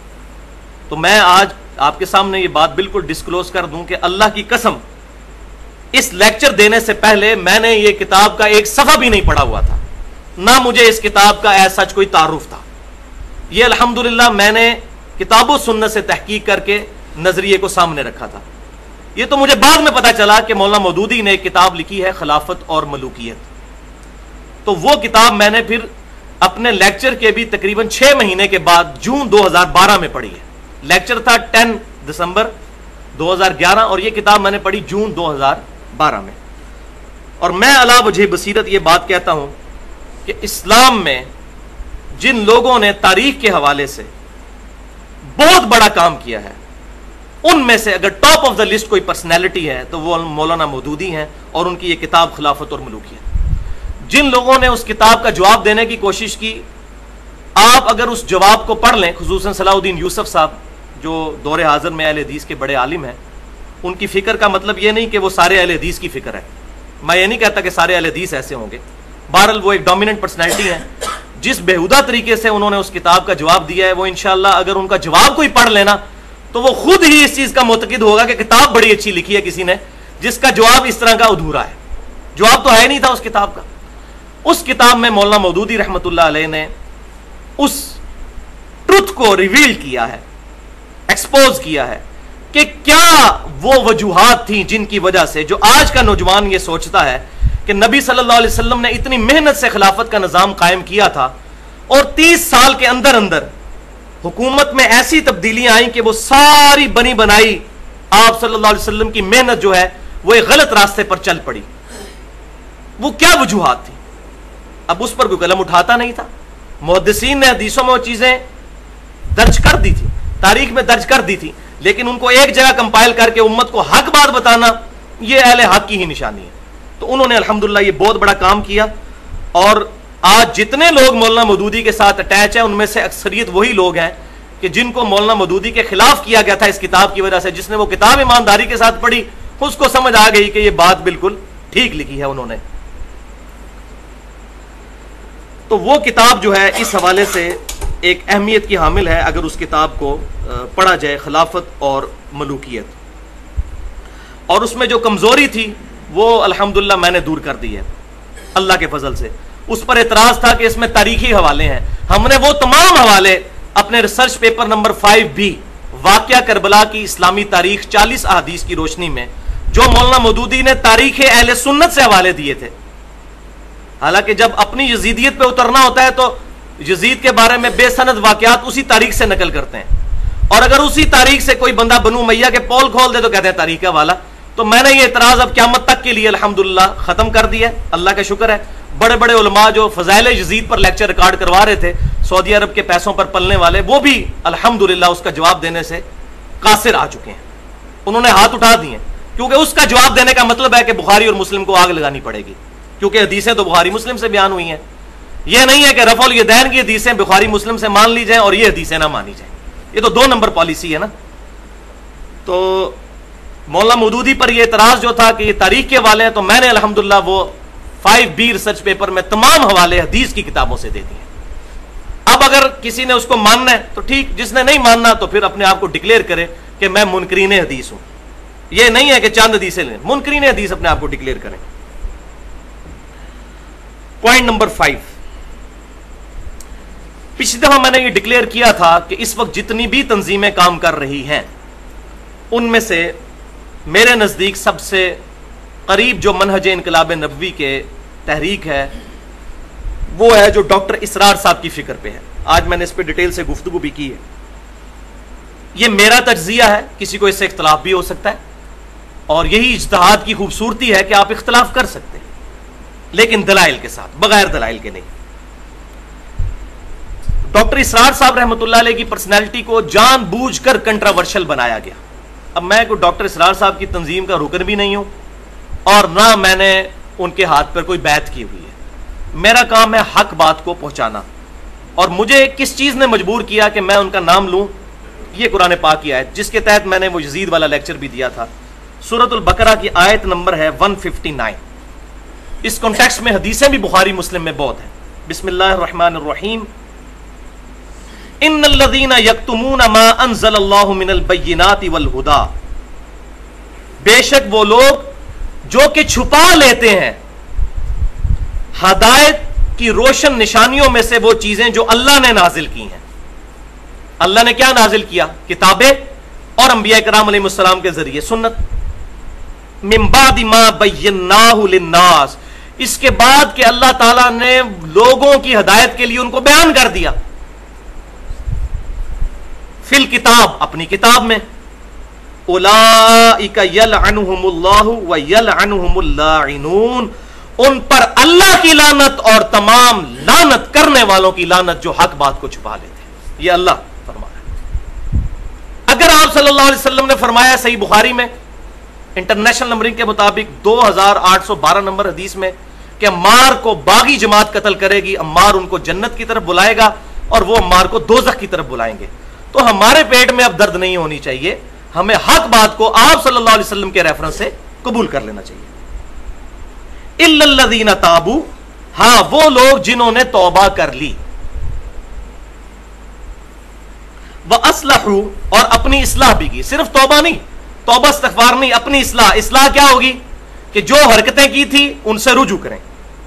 تو میں آج آپ کے سامنے یہ بات بالکل ڈسکلوز کر دوں کہ اللہ کی قسم اس لیکچر دینے سے پہلے میں نے یہ کتاب کا ایک صفحہ بھی نہیں پڑھا ہوا تھا، نہ مجھے اس کتاب کا ایسا سچ کوئی تعارف تھا. یہ الحمدللہ میں نے کتاب و سنت سے تحقیق کر کے نظریے کو سامنے رکھا تھا. یہ تو مجھے بعد میں پتا چلا کہ مولانا مودودی نے ایک کتاب لکھی ہے خلافت اور ملوکیت. تو وہ کتاب میں نے پھر اپنے لیکچر کے بھی تقریباً چھ مہینے کے بعد جون دو ہزار بارہ میں پڑھی ہے. لیکچر تھا ٹین دسمبر دو ہزار گیارہ اور یہ کتاب میں نے پڑھی جون دو ہزار بارہ میں. اور میں علا وجہ بصیرت یہ بات کہتا ہوں کہ اسلام میں جن لوگوں نے تاریخ کے حوالے سے بہت بڑا کام کیا ہے، ان میں سے اگر ٹاپ آف دا لسٹ کوئی پرسنالٹی ہے تو وہ مولانا مودودی ہیں اور ان کی یہ کتاب خلافت اور ملوکیت. جن لوگوں نے اس کتاب کا جواب دینے کی کوشش کی، آپ اگر اس جواب کو پڑھ لیں، خصوصاً صلاح الدین یوسف صاحب جو دور حاضر میں اہل حدیث کے بڑے عالم ہیں، ان کی فکر کا مطلب یہ نہیں کہ وہ سارے اہل حدیث کی فکر ہے، میں یہ نہیں کہتا کہ سارے اہل حدیث ایسے ہوں گے، بہرحال وہ ایک ڈومیننٹ پرسنالٹی ہیں. جس بےہودہ طریقے سے انہوں نے اس کتاب کا جواب دیا ہے، وہ انشاءاللہ اگر ان کا جواب کوئی پڑھ لینا تو وہ خود ہی اس چیز کا معتقد ہوگا کہ کتاب بڑی اچھی لکھی ہے کسی نے جس کا جواب اس طرح کا ادھورا ہے. جواب تو ہے نہیں تھا اس کتاب کا. اس کتاب میں مولانا مودودی رحمۃ اللہ علیہ نے اس ٹروتھ کو ریویل کیا ہے، ایکسپوز کیا ہے کہ کیا وہ وجوہات تھیں جن کی وجہ سے جو آج کا نوجوان یہ سوچتا ہے کہ نبی صلی اللہ علیہ وسلم نے اتنی محنت سے خلافت کا نظام قائم کیا تھا اور تیس سال کے اندر اندر حکومت میں ایسی تبدیلیاں آئیں کہ وہ ساری بنی بنائی آپ صلی اللہ علیہ وسلم کی محنت جو ہے وہ ایک غلط راستے پر چل پڑی. وہ کیا وجوہات تھیں؟ اب اس پر کوئی قلم اٹھاتا نہیں تھا. محدثین نے حدیثوں میں وہ چیزیں درج کر دی تھی، تاریخ میں درج کر دی تھی، لیکن ان کو ایک جگہ کمپائل کر کے امت کو حق بات بتانا یہ اہل حق کی ہی نشانی ہے. تو انہوں نے الحمدللہ یہ بہت بڑا کام کیا. اور آج جتنے لوگ مولانا مودودی کے ساتھ اٹیچ ہیں ان میں سے اکثریت وہی لوگ ہیں کہ جن کو مولانا مودودی کے خلاف کیا گیا تھا اس کتاب کی وجہ سے. جس نے وہ کتاب ایمانداری کے ساتھ پڑھی اس کو سمجھ آ گئی کہ یہ بات بالکل ٹھیک لکھی ہے انہوں نے. تو وہ کتاب جو ہے اس حوالے سے ایک اہمیت کی حامل ہے اگر اس کتاب کو پڑھا جائے، خلافت اور ملوکیت. اور اس میں جو کمزوری تھی وہ الحمدللہ میں نے دور کر دی ہے اللہ کے فضل سے. اس پر اعتراض تھا کہ اس میں تاریخی حوالے ہیں. ہم نے وہ تمام حوالے اپنے research paper number five B واقعہ کربلا کی اسلامی تاریخ چالیس احادیث کی روشنی میں جو مولانا مودودی نے تاریخ اہل سنت سے حوالے دیے تھے. حالانکہ جب اپنی یزیدیت پہ اترنا ہوتا ہے تو یزید کے بارے میں بے سند واقعات اسی تاریخ سے نقل کرتے ہیں، اور اگر اسی تاریخ سے کوئی بندہ بنو امیہ کے پول کھول دے تو کہتے ہیں تاریخ کا والا. تو میں نے یہ اعتراض اب قیامت تک کے لیے الحمدللہ ختم کر دیا ہے، اللہ کا شکر ہے. بڑے بڑے علماء جو فضائل یزید پر لیکچر ریکارڈ کروا رہے تھے سعودی عرب کے پیسوں پر پلنے والے، وہ بھی الحمدللہ اس کا جواب دینے سے قاصر آ چکے ہیں. انہوں نے ہاتھ اٹھا دیے کیونکہ اس کا جواب دینے کا مطلب ہے کہ بخاری اور مسلم کو آگ لگانی پڑے گی، کیونکہ حدیثیں تو بخاری مسلم سے بیان ہوئی ہیں. یہ نہیں ہے کہ رفع الیدین کی حدیثیں بخاری مسلم سے مان لی جائیں اور یہ حدیثیں نہ مانی جائیں. یہ تو دو نمبر پالیسی ہے نا. تو مولانا مودودی پر یہ اعتراض جو تھا کہ یہ تاریخ کے حوالے ہیں، تو میں نے الحمدللہ وہ فائیو بی ریسرچ پیپر میں تمام حوالے حدیث کی کتابوں سے دے دیے. اب اگر کسی نے اس کو ماننا ہے تو ٹھیک، جس نے نہیں ماننا تو پھر اپنے آپ کو ڈکلیئر کرے کہ میں منکرین حدیث ہوں. یہ نہیں ہے کہ چند حدیثیں لیں، منکرین حدیث اپنے آپ کو ڈکلیئر کریں. پوائنٹ نمبر فائیو، پچھلی دفعہ میں نے یہ ڈکلیئر کیا تھا کہ اس وقت جتنی بھی تنظیمیں کام کر رہی ہیں ان میں سے میرے نزدیک سب سے قریب جو منہج انقلاب نبوی کے تحریک ہے وہ ہے جو ڈاکٹر اسرار صاحب کی فکر پہ ہے. آج میں نے اس پہ ڈیٹیل سے گفتگو بھی کی ہے. یہ میرا تجزیہ ہے، کسی کو اس سے اختلاف بھی ہو سکتا ہے، اور یہی اجتہاد کی خوبصورتی ہے کہ آپ اختلاف کر سکتے ہیں لیکن دلائل کے ساتھ، بغیر دلائل کے نہیں. ڈاکٹر اسرار صاحب رحمۃ اللہ علیہ کی پرسنالٹی کو جان بوجھ کر کنٹراورشل بنایا گیا. اب میں کوئی ڈاکٹر اسرار صاحب کی تنظیم کا رکن بھی نہیں ہوں اور نہ میں نے ان کے ہاتھ پر کوئی بیعت کی ہوئی ہے. میرا کام ہے حق بات کو پہنچانا، اور مجھے کس چیز نے مجبور کیا کہ میں ان کا نام لوں؟ یہ قرآن پاک کی آیت جس کے تحت میں نے وہ یزید والا لیکچر بھی دیا تھا. سورۃ البقرہ کی آیت نمبر ہے ایک سو اناسی. اس کانٹیکسٹ میں حدیثیں بھی بخاری مسلم میں بہت ہیں. بسم اللہ الرحمن الرحیم. ان الذین یکتمون ما انزل اللہ من البینات والہدی، بے شک وہ لوگ جو کہ چھپا لیتے ہیں ہدایت کی روشن نشانیوں میں سے وہ چیزیں جو اللہ نے نازل کی ہیں. اللہ نے کیا نازل کیا؟ کتابیں اور انبیاء کرام علیہ السلام کے ذریعے سنت. من بعد ما بیناہ للناس، اس کے بعد کہ اللہ تعالیٰ نے لوگوں کی ہدایت کے لیے ان کو بیان کر دیا. فی الکتاب، اپنی کتاب میں. اولئک یلعنہم اللہ ویلعنہم اللاعنون، ان پر اللہ کی لعنت اور تمام لعنت کرنے والوں کی لعنت جو حق بات کو چھپا لیتے ہیں. یہ اللہ فرما رہا ہے. اگر آپ صلی اللہ علیہ وسلم نے فرمایا صحیح بخاری میں انٹرنیشنل نمبرنگ کے مطابق دو ہزار آٹھ سو بارہ نمبر حدیث میں کہ عمار کو باغی جماعت قتل کرے گی، عمار ان کو جنت کی طرف بلائے گا اور وہ عمار کو دوزخ کی طرف بلائیں گے، تو ہمارے پیٹ میں اب درد نہیں ہونی چاہیے. ہمیں حق بات کو آپ صلی اللہ علیہ وسلم کے ریفرنس سے قبول کر لینا چاہیے. الا الذین تابوا، ہاں وہ لوگ جنہوں نے توبہ کر لی، واصلحوا، اور اپنی اصلاح بھی کی. صرف توبہ نہیں، توبہ استغفار نہیں، اپنی اصلاح. اصلاح کیا ہوگی؟ کہ جو حرکتیں کی تھی ان سے رجوع کریں.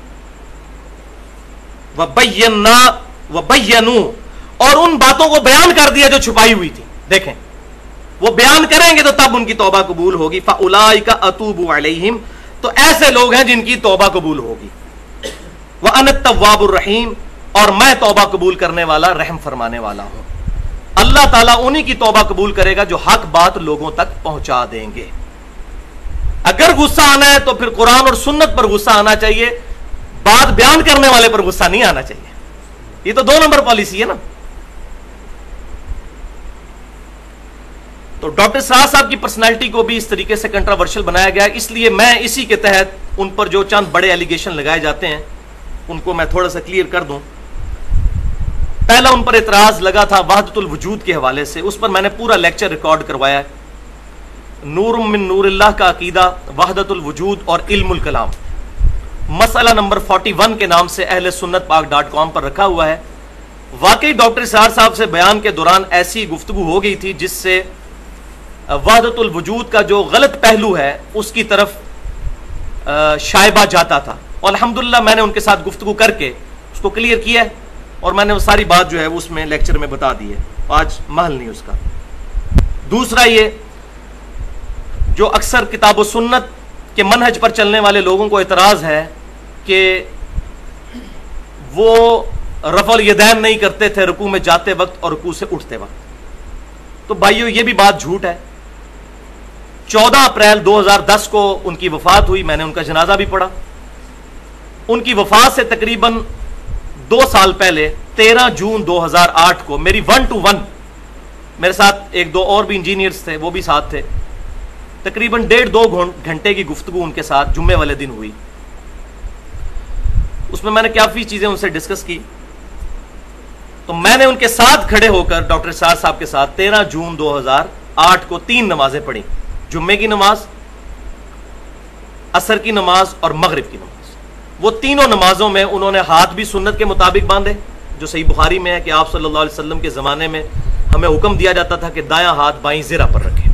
وبینا وبینوا، اور ان باتوں کو بیان کر دیا جو چھپائی ہوئی تھی. دیکھیں وہ بیان کریں گے تو تب ان کی توبہ قبول ہوگی. فاولئک اتوب علیہم، تو ایسے لوگ ہیں جن کی توبہ قبول ہوگی. وانا التواب الرحیم، اور میں توبہ قبول کرنے والا، رحم فرمانے والا ہوں. اللہ تعالیٰ انہی کی توبہ قبول کرے گا جو حق بات لوگوں تک پہنچا دیں گے. اگر غصہ آنا ہے تو پھر قرآن اور سنت پر غصہ آنا چاہیے، بات بیان کرنے والے پر غصہ نہیں آنا چاہیے. یہ تو دو نمبر پالیسی ہے نا. تو ڈاکٹر اسرار صاحب کی پرسنالٹی کو بھی اس طریقے سے کنٹراورشل بنایا گیا. اس لیے میں اسی کے تحت ان پر جو چند بڑے ایلیگیشن لگائے جاتے ہیں ان کو میں تھوڑا سا کلیئر کر دوں. پہلا ان پر اعتراض لگا تھا وحدت الوجود کے حوالے سے. اس پر میں نے پورا لیکچر ریکارڈ کروایا ہے. نور من نور اللہ کا عقیدہ، وحدت الوجود اور علم الکلام، مسئلہ نمبر اکتالیس کے نام سے اہل سنت پاک ڈاٹ کام پر رکھا ہوا ہے. واقعی ڈاکٹر اسرار صاحب سے بیان کے دوران ایسی گفتگو ہو گئی تھی جس سے وحدت الوجود کا جو غلط پہلو ہے اس کی طرف شائبہ جاتا تھا، اور الحمدللہ میں نے ان کے ساتھ گفتگو کر کے اس کو کلیئر کیا ہے، اور میں نے وہ ساری بات جو ہے اس میں لیکچر میں بتا دی ہے. آج محل نہیں اس کا. دوسرا یہ جو اکثر کتاب و سنت کے منہج پر چلنے والے لوگوں کو اعتراض ہے کہ وہ رفع الیدین نہیں کرتے تھے رکوع میں جاتے وقت اور رکوع سے اٹھتے وقت. تو بھائیو یہ بھی بات جھوٹ ہے. چودہ اپریل دو ہزار دس کو ان کی وفات ہوئی. میں نے ان کا جنازہ بھی پڑھا. ان کی وفات سے تقریباً دو سال پہلے تیرہ جون دو ہزار آٹھ کو میری ون ٹو ون، میرے ساتھ ایک دو اور بھی انجینئرز تھے وہ بھی ساتھ تھے، تقریباً ڈیڑھ دو گھنٹے کی گفتگو ان کے ساتھ جمعے والے دن ہوئی. اس میں میں نے کافی چیزیں ان سے ڈسکس کی. تو میں نے ان کے ساتھ کھڑے ہو کر ڈاکٹر اسرار صاحب کے ساتھ تیرہ جون دو ہزار آٹھ کو تین نمازیں پڑھی. جمعے کی نماز، عصر کی نماز اور مغرب کی نماز. وہ تینوں نمازوں میں انہوں نے ہاتھ بھی سنت کے مطابق باندھے، جو صحیح بخاری میں ہے کہ آپ صلی اللہ علیہ وسلم کے زمانے میں ہمیں حکم دیا جاتا تھا کہ دایاں ہاتھ بائیں زرہ پر رکھیں.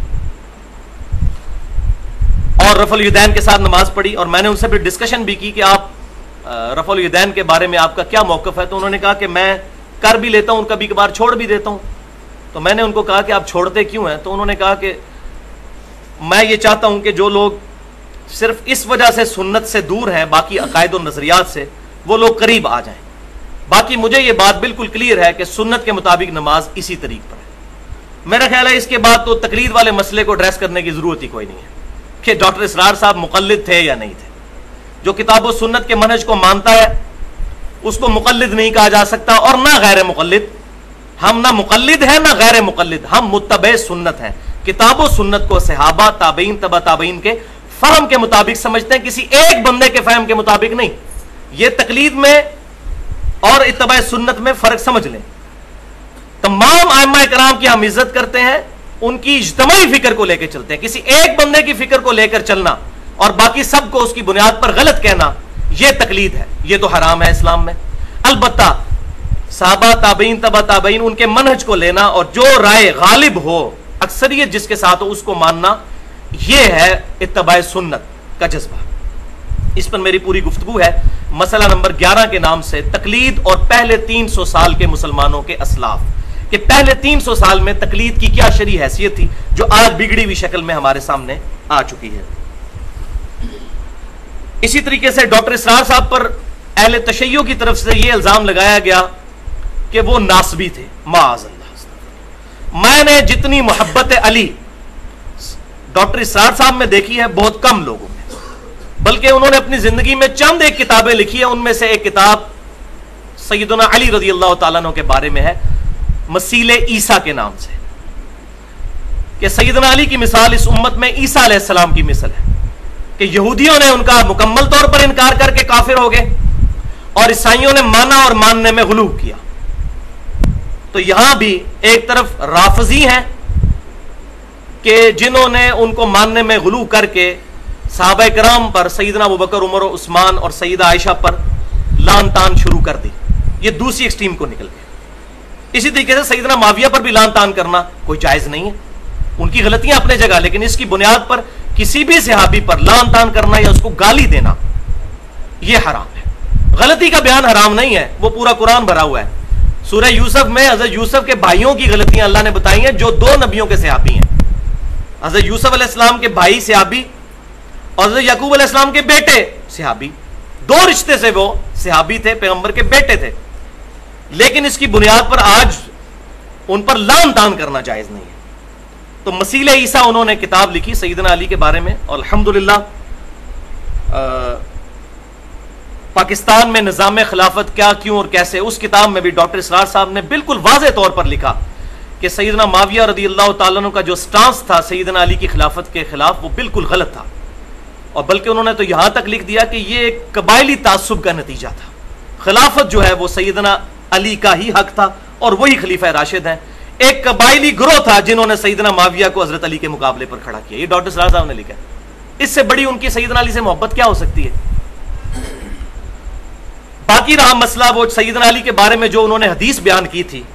اور رفع الیدین کے ساتھ نماز پڑھی. اور میں نے ان سے پھر ڈسکشن بھی کی کہ آپ رفع الیدین کے بارے میں آپ کا کیا موقف ہے. تو انہوں نے کہا کہ میں کر بھی لیتا ہوں، کبھی کبھار چھوڑ بھی دیتا ہوں. تو میں نے ان کو کہا کہ آپ چھوڑتے کیوں ہیں؟ تو انہوں نے کہا کہ میں یہ چاہتا ہوں کہ جو لوگ صرف اس وجہ سے سنت سے دور ہیں، باقی عقائد و نظریات سے، وہ لوگ قریب آ جائیں. باقی مجھے یہ بات بالکل کلیئر ہے کہ سنت کے مطابق نماز اسی طریق پر ہے. میرا خیال ہے اس کے بعد تو تقلید والے مسئلے کو ڈریس کرنے کی ضرورت ہی کوئی نہیں ہے کہ ڈاکٹر اسرار صاحب مقلد تھے یا نہیں تھے. جو کتاب و سنت کے منہج کو مانتا ہے اس کو مقلد نہیں کہا جا سکتا، اور نہ غیر مقلد. ہم نہ مقلد ہیں نہ غیر مقلد، ہم متبع سنت ہیں. کتاب و سنت کو صحابہ، تابعین، تبع تابعین کے فہم کے مطابق سمجھتے ہیں، کسی ایک بندے کے فہم کے مطابق نہیں. یہ تقلید میں اور اتباع سنت میں فرق سمجھ لیں. تمام ائمہ کرام کی ہم عزت کرتے ہیں، ان کی اجتماعی فکر کو لے کے چلتے ہیں. کسی ایک بندے کی فکر کو لے کر چلنا اور باقی سب کو اس کی بنیاد پر غلط کہنا، یہ تقلید ہے، یہ تو حرام ہے اسلام میں. البتہ صحابہ، تابعین، تبع تابعین، ان کے منہج کو لینا اور جو رائے غالب ہو، اکثریت جس کے ساتھ ہو، اس کو ماننا، یہ ہے اتباع سنت کا جذبہ. اس پر میری پوری گفتگو ہے. مسئلہ نمبر گیارہ کے نام سے تقلید اور پہلے تین سو سال کے مسلمانوں کے اسلاف، کہ پہلے تین سو سال میں تقلید کی کیا شرعی حیثیت تھی جو آج بگڑی ہوئی شکل میں ہمارے سامنے آ چکی ہے. اسی طریقے سے ڈاکٹر اسرار صاحب پر اہل تشیع کی طرف سے یہ الزام لگایا گیا کہ وہ ناسبی تھے. معاذ اللہ. میں نے جتنی محبت علی ڈاکٹر اسرار صاحب میں دیکھی ہے بہت کم لوگوں میں، بلکہ انہوں نے اپنی زندگی میں چند ایک کتابیں لکھی ہیں. ان میں سے ایک کتاب سیدنا علی رضی اللہ تعالیٰ عنہ کے بارے میں ہے، مسیل عیسیٰ کے نام سے، کہ سیدنا علی کی مثال اس امت میں عیسیٰ علیہ السلام کی مثل ہے، کہ یہودیوں نے ان کا مکمل طور پر انکار کر کے کافر ہو گئے اور عیسائیوں نے مانا اور ماننے میں غلو کیا. تو یہاں بھی ایک طرف رافضی ہیں کہ جنہوں نے ان کو ماننے میں غلو کر کے صحابہ کرام پر، سیدنا ابوبکر، عمر و عثمان اور سیدہ عائشہ پر لان تان شروع کر دی. یہ دوسری ایکسٹریم کو نکل گئے. اسی طریقے سے سیدنا معاویہ پر بھی لان تان کرنا کوئی جائز نہیں ہے، ان کی غلطیاں اپنے جگہ، لیکن اس کی بنیاد پر کسی بھی صحابی پر لان تان کرنا یا اس کو گالی دینا یہ حرام ہے. غلطی کا بیان حرام نہیں ہے، وہ پورا قرآن بھرا ہوا ہے. سورہ یوسف میں حضرت یوسف کے بھائیوں کی غلطیاں اللہ نے بتائی ہیں جو دو نبیوں کے صحابی ہیں. حضرت یوسف علیہ السلام کے بھائی صحابی اور حضرت یعقوب علیہ السلام کے بیٹے صحابی، دو رشتے سے وہ صحابی تھے، پیغمبر کے بیٹے تھے. لیکن اس کی بنیاد پر آج ان پر لان تان کرنا جائز نہیں ہے. تو مسیل عیسیٰ انہوں نے کتاب لکھی سیدنا علی کے بارے میں، اور الحمدللہ پاکستان میں نظام خلافت کیا، کیوں اور کیسے، اس کتاب میں بھی ڈاکٹر اسرار صاحب نے بالکل واضح طور پر لکھا کہ سیدنا معاویہ رضی اللہ تعالیٰ عنہ کا جو سٹانس تھا سیدنا علی کی خلافت کے خلاف وہ بالکل غلط تھا. اور بلکہ انہوں نے تو یہاں تک لکھ دیا کہ یہ ایک قبائلی تعصب کا نتیجہ تھا. خلافت جو ہے وہ سیدنا علی کا ہی حق تھا اور وہی خلیفہ راشد ہیں. ایک قبائلی گروہ تھا جنہوں نے سیدنا معاویہ کو حضرت علی کے مقابلے پر کھڑا کیا. یہ ڈاکٹر اسرار صاحب نے لکھا. اس سے بڑی ان کی سیدنا علی سے محبت کیا ہو سکتی ہے؟ باقی رہا مسئلہ وہ سیدنا علی کے بارے میں جو انہوں نے حدیث بیان کی تھی،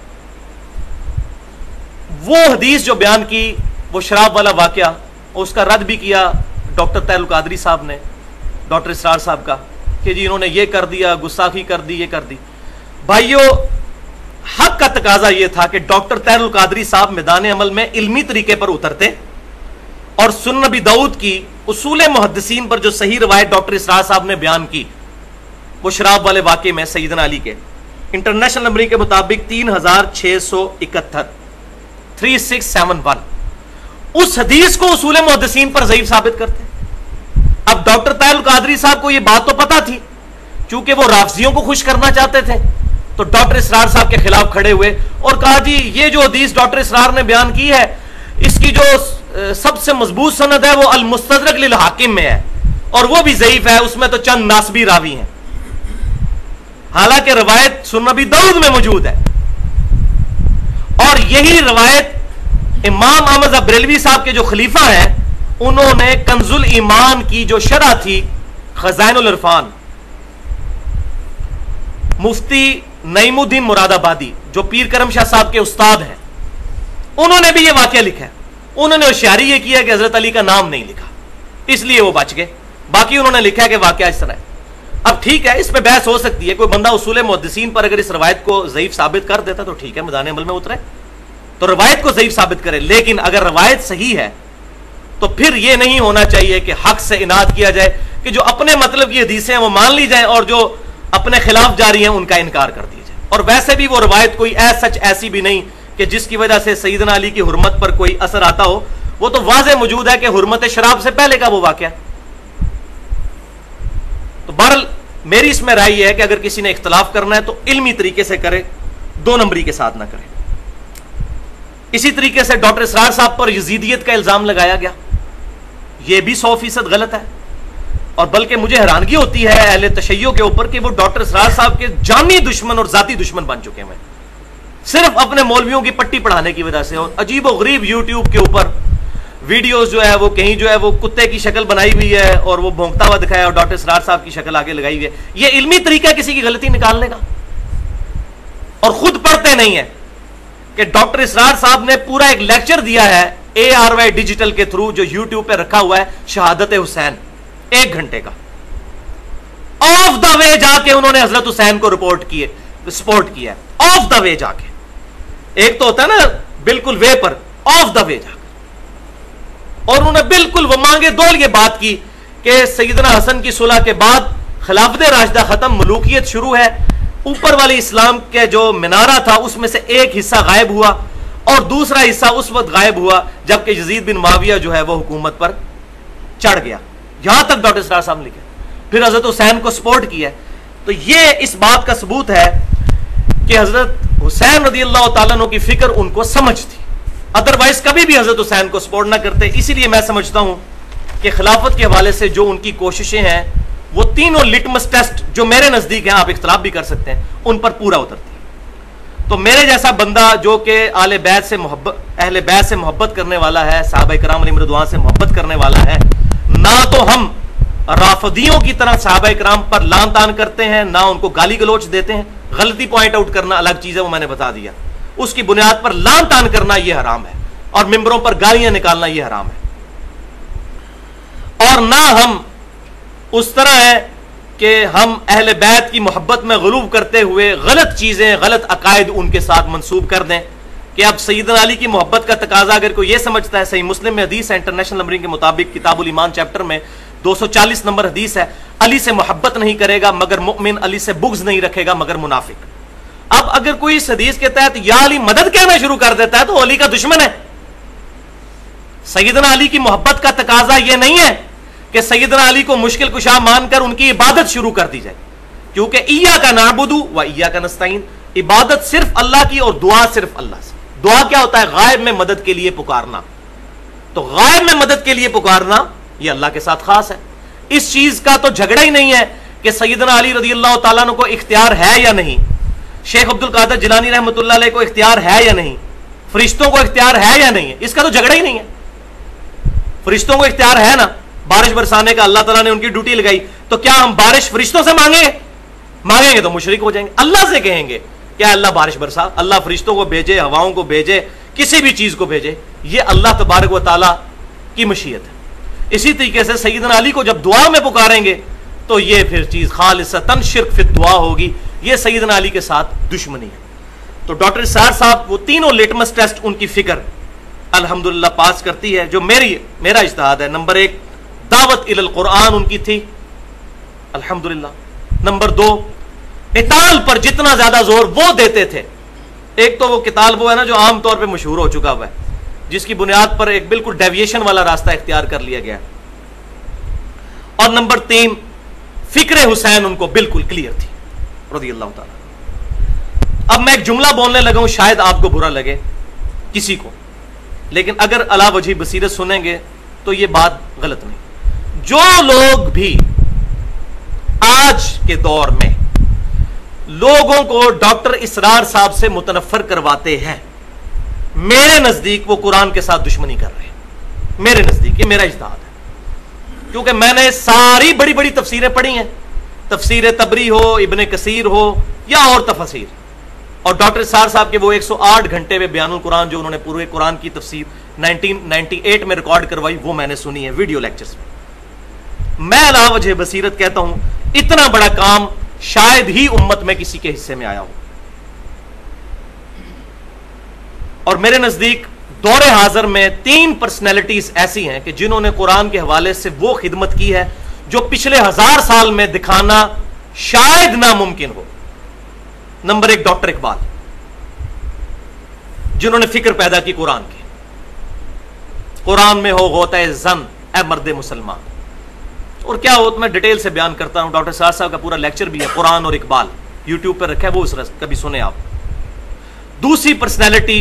وہ حدیث جو بیان کی وہ شراب والا واقعہ، اس کا رد بھی کیا ڈاکٹر طاہر القادری صاحب نے ڈاکٹر اسرار صاحب کا کہ جی انہوں نے یہ کر دیا، گستاخی کر دی، یہ کر دی. بھائیو، حق کا تقاضا یہ تھا کہ ڈاکٹر طاہر القادری صاحب میدان عمل میں علمی طریقے پر اترتے اور سنن نبی داؤد کی اصول محدثین پر جو صحیح روایت ڈاکٹر اسرار صاحب نے بیان کی، وہ شراب والے واقعے میں سیدنا علی کے انٹرنیشنل نمبرنگ کے مطابق تین ہزار چھ سو اکہتر تھری سکس سیون ون، اس حدیث کو اصول محدثین پر ضعیف ثابت کرتے. اب ڈاکٹر طاہر القادری صاحب کو یہ بات تو پتا تھی، چونکہ وہ رافضیوں کو خوش کرنا چاہتے تھے، تو ڈاکٹر اسرار صاحب کے خلاف کھڑے ہوئے اور کہا جی یہ جو حدیث ڈاکٹر اسرار نے بیان کی ہے اس کی جو سب سے مضبوط سند ہے وہ المستدرک للحاکم میں ہے اور وہ بھی ضعیف ہے، اس میں تو چند ناسبی راوی ہیں. حالانکہ روایت سنن نبی داؤد میں موجود ہے، اور یہی روایت امام احمد بریلوی صاحب کے جو خلیفہ ہیں انہوں نے کنز الایمان کی جو شرح تھی خزائن العرفان، مفتی نعیم الدین مراد آبادی جو پیر کرم شاہ صاحب کے استاد ہیں، انہوں نے بھی یہ واقعہ لکھا ہے. انہوں نے ہوشیاری یہ کیا کہ حضرت علی کا نام نہیں لکھا، اس لیے وہ بچ گئے. باقی انہوں نے لکھا ہے کہ واقعہ اس طرح ہے. اب ٹھیک ہے، اس پہ بحث ہو سکتی ہے، کوئی بندہ اصول محدثین پر اگر اس روایت کو ضعیف ثابت کر دیتا تو ٹھیک ہے، میدان عمل میں اترے تو روایت کو ضعیف ثابت کرے. لیکن اگر روایت صحیح ہے تو پھر یہ نہیں ہونا چاہیے کہ حق سے اناد کیا جائے کہ جو اپنے مطلب کی حدیثیں ہیں وہ مان لی جائیں اور جو اپنے خلاف جاری ہیں ان کا انکار کر دیا جائے. اور ویسے بھی وہ روایت کوئی ایس سچ ایسی بھی نہیں کہ جس کی وجہ سے سیدنا علی کی حرمت پر کوئی اثر آتا ہو. وہ تو واضح موجود ہے کہ حرمت شراب سے پہلے کا وہ واقعہ. تو بہرحال میری اس میں رائے یہ ہے کہ اگر کسی نے اختلاف کرنا ہے تو علمی طریقے سے کرے، دو نمبری کے ساتھ نہ کرے. اسی طریقے سے ڈاکٹر اسرار صاحب پر یزیدیت کا الزام لگایا گیا، یہ بھی سو فیصد غلط ہے. اور بلکہ مجھے حیرانگی ہوتی ہے اہل تشیع کے اوپر کہ وہ ڈاکٹر اسرار صاحب کے جانی دشمن اور ذاتی دشمن بن چکے ہیں، صرف اپنے مولویوں کی پٹی پڑھانے کی وجہ سے. اور عجیب و غریب یوٹیوب کے اوپر ویڈیوز جو ہے وہ کہیں جو ہے وہ کتے کی شکل بنائی ہوئی ہے اور وہ بھونکتا ہوا دکھایا اور ڈاکٹر اسرار صاحب کی شکل آگے لگائی ہوئی ہے. یہ علمی طریقہ ہے کسی کی غلطی نکالنے کا، اور خود پڑھتے نہیں ہیں کہ ڈاکٹر اسرار صاحب نے پورا ایک لیکچر دیا ہے اے آر وائی ڈیجیٹل کے تھرو جو یوٹیوب پہ رکھا ہوا ہے، شہادت حسین، ایک گھنٹے کا. آف دا وے جا کے انہوں نے حضرت حسین کو رپورٹ کیے سپورٹ کیا ہے، آف دا وے جا کے. ایک تو ہوتا ہے نا بالکل وے پر، آف دا وے جا کے. اور انہوں نے بالکل وہ مانگے دول یہ بات کی کہ سیدنا حسن کی صلح کے بعد خلافت راشدہ ختم، ملوکیت شروع ہے. اوپر والی اسلام کے جو منارہ تھا اس میں سے ایک حصہ غائب ہوا اور دوسرا حصہ اس وقت غائب ہوا جبکہ یزید بن معاویہ جو ہے وہ حکومت پر چڑھ گیا. یہاں تک ڈاکٹر اسرار صاحب نے لکھا. پھر حضرت حسین کو سپورٹ کیا. تو یہ اس بات کا ثبوت ہے کہ حضرت حسین رضی اللہ تعالیٰ عنہ کی فکر ان کو سمجھ تھی، ادروائز کبھی بھی حضرت حسین کو سپورٹ نہ کرتے. اسی لیے میں سمجھتا ہوں کہ خلافت کے حوالے سے جو ان کی کوششیں ہیں وہ تینوں لٹمس ٹیسٹ جو میرے نزدیک ہیں، آپ اختلاف بھی کر سکتے ہیں، ان پر پورا اترتی ہے. تو میرے جیسا بندہ جو کہ اہل بیت سے محبت اہل بیت سے محبت کرنے والا ہے، صحابہ کرام علیہم رضوان سے محبت کرنے والا ہے، نہ تو ہم رافضیوں کی طرح صحابہ کرام پر لان تان کرتے ہیں، نہ ان کو گالی گلوچ دیتے ہیں. غلطی پوائنٹ آؤٹ کرنا الگ چیز ہے، وہ میں نے بتا دیا. اس کی بنیاد پر لان تان کرنا یہ حرام ہے، اور ممبروں پر گالیاں نکالنا یہ حرام ہے. اور نہ ہم اس طرح ہے کہ ہم اہل بیت کی محبت میں غلو کرتے ہوئے غلط چیزیں، غلط عقائد ان کے ساتھ منسوب کر دیں کہ اب سیدنا علی کی محبت کا تقاضا اگر کوئی یہ سمجھتا ہے. صحیح مسلم میں حدیث ہے انٹرنیشنل نمبرنگ کے مطابق، کتاب الایمان چیپٹر میں دو سو چالیس نمبر حدیث ہے، علی سے محبت نہیں کرے گا مگر مؤمن، علی سے بغض نہیں رکھے گا مگر منافق. اب اگر کوئی اس حدیث کے تحت یا علی مدد کہنا شروع کر دیتا ہے تو علی کا دشمن ہے. سیدنا علی کی محبت کا تقاضا یہ نہیں ہے کہ سیدنا علی کو مشکل کشا مان کر ان کی عبادت شروع کر دی جائے، کیونکہ ایاک نعبد و ایاک نستعین، عبادت صرف اللہ کی اور دعا صرف اللہ سے. دعا کیا ہوتا ہے؟ غائب میں مدد کے لیے پکارنا. تو غائب میں مدد کے لیے پکارنا یہ اللہ کے ساتھ خاص ہے. اس چیز کا تو جھگڑا ہی نہیں ہے کہ سیدنا علی رضی اللہ تعالیٰ عنہ کو اختیار ہے یا نہیں، شیخ عبد القادر جیلانی رحمۃ اللہ علیہ کو اختیار ہے یا نہیں، فرشتوں کو اختیار ہے یا نہیں ہے. اس کا تو جھگڑا ہی نہیں ہے. فرشتوں کو اختیار ہے نا بارش برسانے کا، اللہ تعالیٰ نے ان کی ڈیوٹی لگائی، تو کیا ہم بارش فرشتوں سے مانگیں گے؟ مانگیں گے تو مشرک ہو جائیں گے. اللہ سے کہیں گے کیا اللہ بارش برسا، اللہ فرشتوں کو بھیجے، ہواؤں کو بھیجے، کسی بھی چیز کو بھیجے، یہ اللہ تبارک و تعالیٰ کی مشیت ہے. اسی طریقے سے سیدنا علی کو جب دعا میں پکاریں گے تو یہ پھر چیز خالصتاً شرک فی دعا ہوگی، یہ سیدنا علی کے ساتھ دشمنی ہے. تو ڈاکٹر اسرار صاحب وہ تینوں لیٹمس ٹیسٹ ان کی فکر الحمدللہ پاس کرتی ہے، جو میری میرا اجتہاد ہے. نمبر ایک، دعوت الی القرآن ان کی تھی الحمدللہ. نمبر دو، قتال پر جتنا زیادہ زور وہ دیتے تھے. ایک تو وہ قتال وہ ہے نا جو عام طور پہ مشہور ہو چکا ہوا ہے، جس کی بنیاد پر ایک بالکل ڈیویشن والا راستہ اختیار کر لیا گیا. اور نمبر تین، فکر حسین ان کو بالکل کلیئر تھی رضی اللہ تعالیٰ. اب میں ایک جملہ بولنے لگا ہوں، شاید آپ کو برا لگے کسی کو، لیکن اگر علا وجہ بصیرت سنیں گے تو یہ بات غلط نہیں. جو لوگ بھی آج کے دور میں لوگوں کو ڈاکٹر اسرار صاحب سے متنفر کرواتے ہیں، میرے نزدیک وہ قرآن کے ساتھ دشمنی کر رہے ہیں، میرے نزدیک، یہ میرا اجتہاد ہے، کیونکہ میں نے ساری بڑی بڑی تفسیریں پڑھی ہیں، تفسیر تبری ہو، ابن کثیر ہو یا اور تفسیر، اور ڈاکٹر اسرار صاحب کے وہ ایک سو آٹھ گھنٹے میں بیان القرآن جو انہوں نے پورے قرآن کی تفسیر نائنٹین نائنٹی ایٹ میں ریکارڈ کروائی، وہ میں نے سنی ہے ویڈیو لیکچرز میں۔ میں علا وجہ بصیرت کہتا ہوں اتنا بڑا کام شاید ہی امت میں کسی کے حصے میں آیا ہو، اور میرے نزدیک دور حاضر میں تین پرسنالٹیز ایسی ہیں کہ جنہوں نے قرآن کے حوالے سے وہ خدمت کی ہے جو پچھلے ہزار سال میں دکھانا شاید ناممکن ہو۔ نمبر ایک ڈاکٹر اقبال، جنہوں نے فکر پیدا کی قرآن کی، قرآن میں ہو غوطۂ زن اے مرد مسلمان، اور کیا ہو میں ڈیٹیل سے بیان کرتا ہوں، ڈاکٹر صاحب صاحب کا پورا لیکچر بھی ہے قرآن اور اقبال، یوٹیوب پہ رکھا ہے، وہ اس رس کبھی سنیں آپ۔ دوسری پرسنالٹی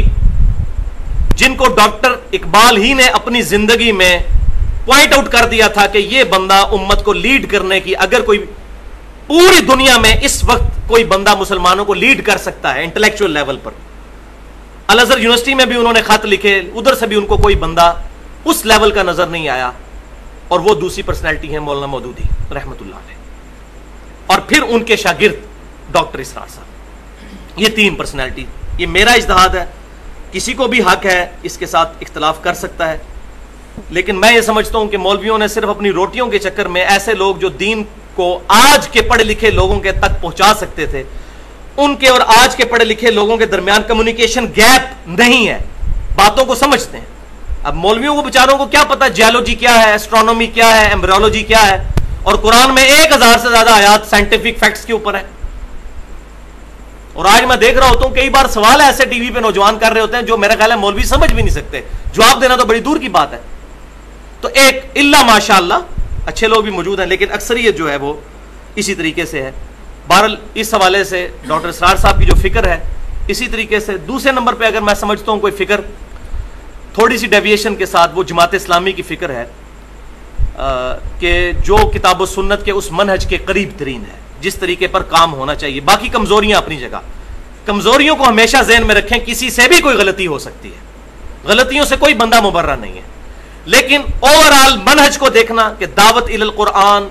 جن کو ڈاکٹر اقبال ہی نے اپنی زندگی میں پوائنٹ آؤٹ کر دیا تھا کہ یہ بندہ امت کو لیڈ کرنے کی، اگر کوئی پوری دنیا میں اس وقت کوئی بندہ مسلمانوں کو لیڈ کر سکتا ہے انٹلیکچوئل لیول پر، الازہر یونیورسٹی میں بھی انہوں نے خط لکھے، ادھر سے بھی ان کو کوئی بندہ اس لیول کا نظر نہیں آیا، اور وہ دوسری پرسنالٹی ہے مولانا مودودی رحمت اللہ علیہ، اور پھر ان کے شاگرد ڈاکٹر اسرار صاحب۔ یہ تین پرسنالٹی، یہ میرا اجتہاد ہے، کسی کو بھی حق ہے اس کے ساتھ اختلاف کر سکتا ہے، لیکن میں یہ سمجھتا ہوں کہ مولویوں نے صرف اپنی روٹیوں کے چکر میں ایسے لوگ جو دین کو آج کے پڑھے لکھے لوگوں کے تک پہنچا سکتے تھے، ان کے اور آج کے پڑھے لکھے لوگوں کے درمیان کمیونیکیشن گیپ نہیں ہے، باتوں کو سمجھتے ہیں۔ اب مولویوں کو بیچاروں کو کیا پتا جیولوجی کیا ہے، ایسٹرونومی کیا ہے، ایمبریولوجی کیا ہے، اور قرآن میں ایک ہزار سے زیادہ آیات سائنٹیفک فیکٹس کے اوپر ہے، اور آج میں دیکھ رہا ہوتا ہوں کئی بار سوال ایسے ٹی وی پہ نوجوان کر رہے ہوتے ہیں جو میرا خیال ہے مولوی سمجھ بھی نہیں سکتے، جواب دینا تو بڑی دور کی بات ہے۔ تو ایک اللہ ماشاء اللہ اچھے لوگ بھی موجود ہیں، لیکن اکثریت جو ہے وہ اسی طریقے سے ہے۔ بہرحال اس حوالے سے ڈاکٹر اسرار صاحب کی جو فکر ہے اسی طریقے سے، دوسرے نمبر پہ اگر میں سمجھتا ہوں کوئی فکر تھوڑی سی ڈیویشن کے ساتھ، وہ جماعت اسلامی کی فکر ہے کہ جو کتاب و سنت کے اس منہج کے قریب ترین ہے، جس طریقے پر کام ہونا چاہیے۔ باقی کمزوریاں اپنی جگہ، کمزوریوں کو ہمیشہ ذہن میں رکھیں، کسی سے بھی کوئی غلطی ہو سکتی ہے، غلطیوں سے کوئی بندہ مبرہ نہیں ہے، لیکن اوور آل منہج کو دیکھنا کہ دعوت الی القرآن،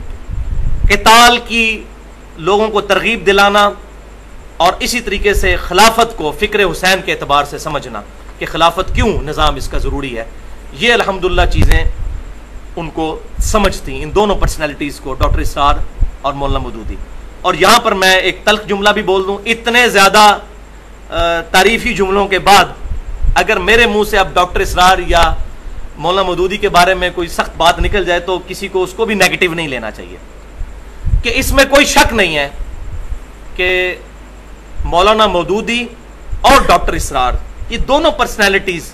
قتال کی لوگوں کو ترغیب دلانا، اور اسی طریقے سے خلافت کو فکر حسین کے اعتبار سے سمجھنا کہ خلافت کیوں نظام اس کا ضروری ہے، یہ الحمدللہ چیزیں ان کو سمجھتی، ان دونوں پرسنالٹیز کو، ڈاکٹر اسرار اور مولانا مودودی۔ اور یہاں پر میں ایک تلخ جملہ بھی بول دوں، اتنے زیادہ تعریفی جملوں کے بعد اگر میرے منہ سے اب ڈاکٹر اسرار یا مولانا مودودی کے بارے میں کوئی سخت بات نکل جائے تو کسی کو اس کو بھی نیگیٹو نہیں لینا چاہیے، کہ اس میں کوئی شک نہیں ہے کہ مولانا مودودی اور ڈاکٹر اسرار یہ دونوں پرسنالٹیز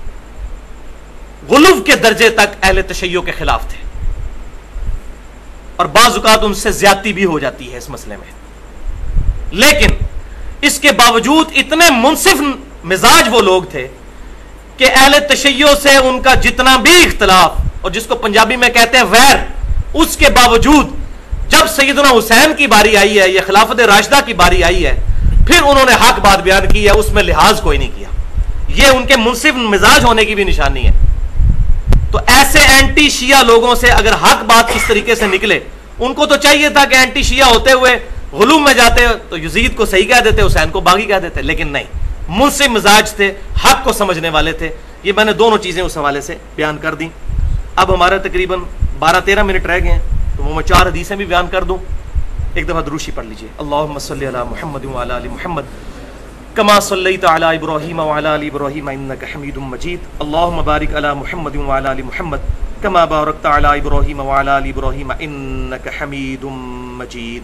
غلو کے درجے تک اہل تشیع کے خلاف تھے، اور بعض اوقات ان سے زیادتی بھی ہو جاتی ہے اس مسئلے میں، لیکن اس کے باوجود اتنے منصف مزاج وہ لوگ تھے کہ اہل تشیع سے ان کا جتنا بھی اختلاف، اور جس کو پنجابی میں کہتے ہیں ویر، اس کے باوجود جب سیدنا حسین کی باری آئی ہے یا خلافت راشدہ کی باری آئی ہے، پھر انہوں نے حق بات بیان کی ہے، اس میں لحاظ کوئی نہیں کیا۔ یہ ان کے منصف مزاج ہونے کی بھی نشانی ہے۔ تو ایسے اینٹی شیعہ لوگوں سے اگر حق بات اس طریقے سے نکلے، ان کو تو چاہیے تھا کہ اینٹی شیعہ ہوتے ہوئے غلو میں جاتے تو یزید کو صحیح کہہ دیتے، حسین کو باغی کہہ دیتے، لیکن نہیں، منصف مزاج تھے، حق کو سمجھنے والے تھے۔ یہ میں نے دونوں چیزیں اس حوالے سے بیان کر دیں۔ اب ہمارا تقریباً بارہ تیرہ منٹ رہ گئے ہیں، تو وہ میں چار حدیثیں بھی بیان کر دوں۔ ایک دفعہ دروشی پڑھ لیجئے، اللہم صلی علی محمد وعلی آل محمد کما صلیت علی ابراہیم وعلی آل ابراہیم انک حمید مجید، اللہم بارک علی محمد وعلی آل محمد کما بارکت علی ابراہیم وعلی آل ابراہیم انک حمید مجید۔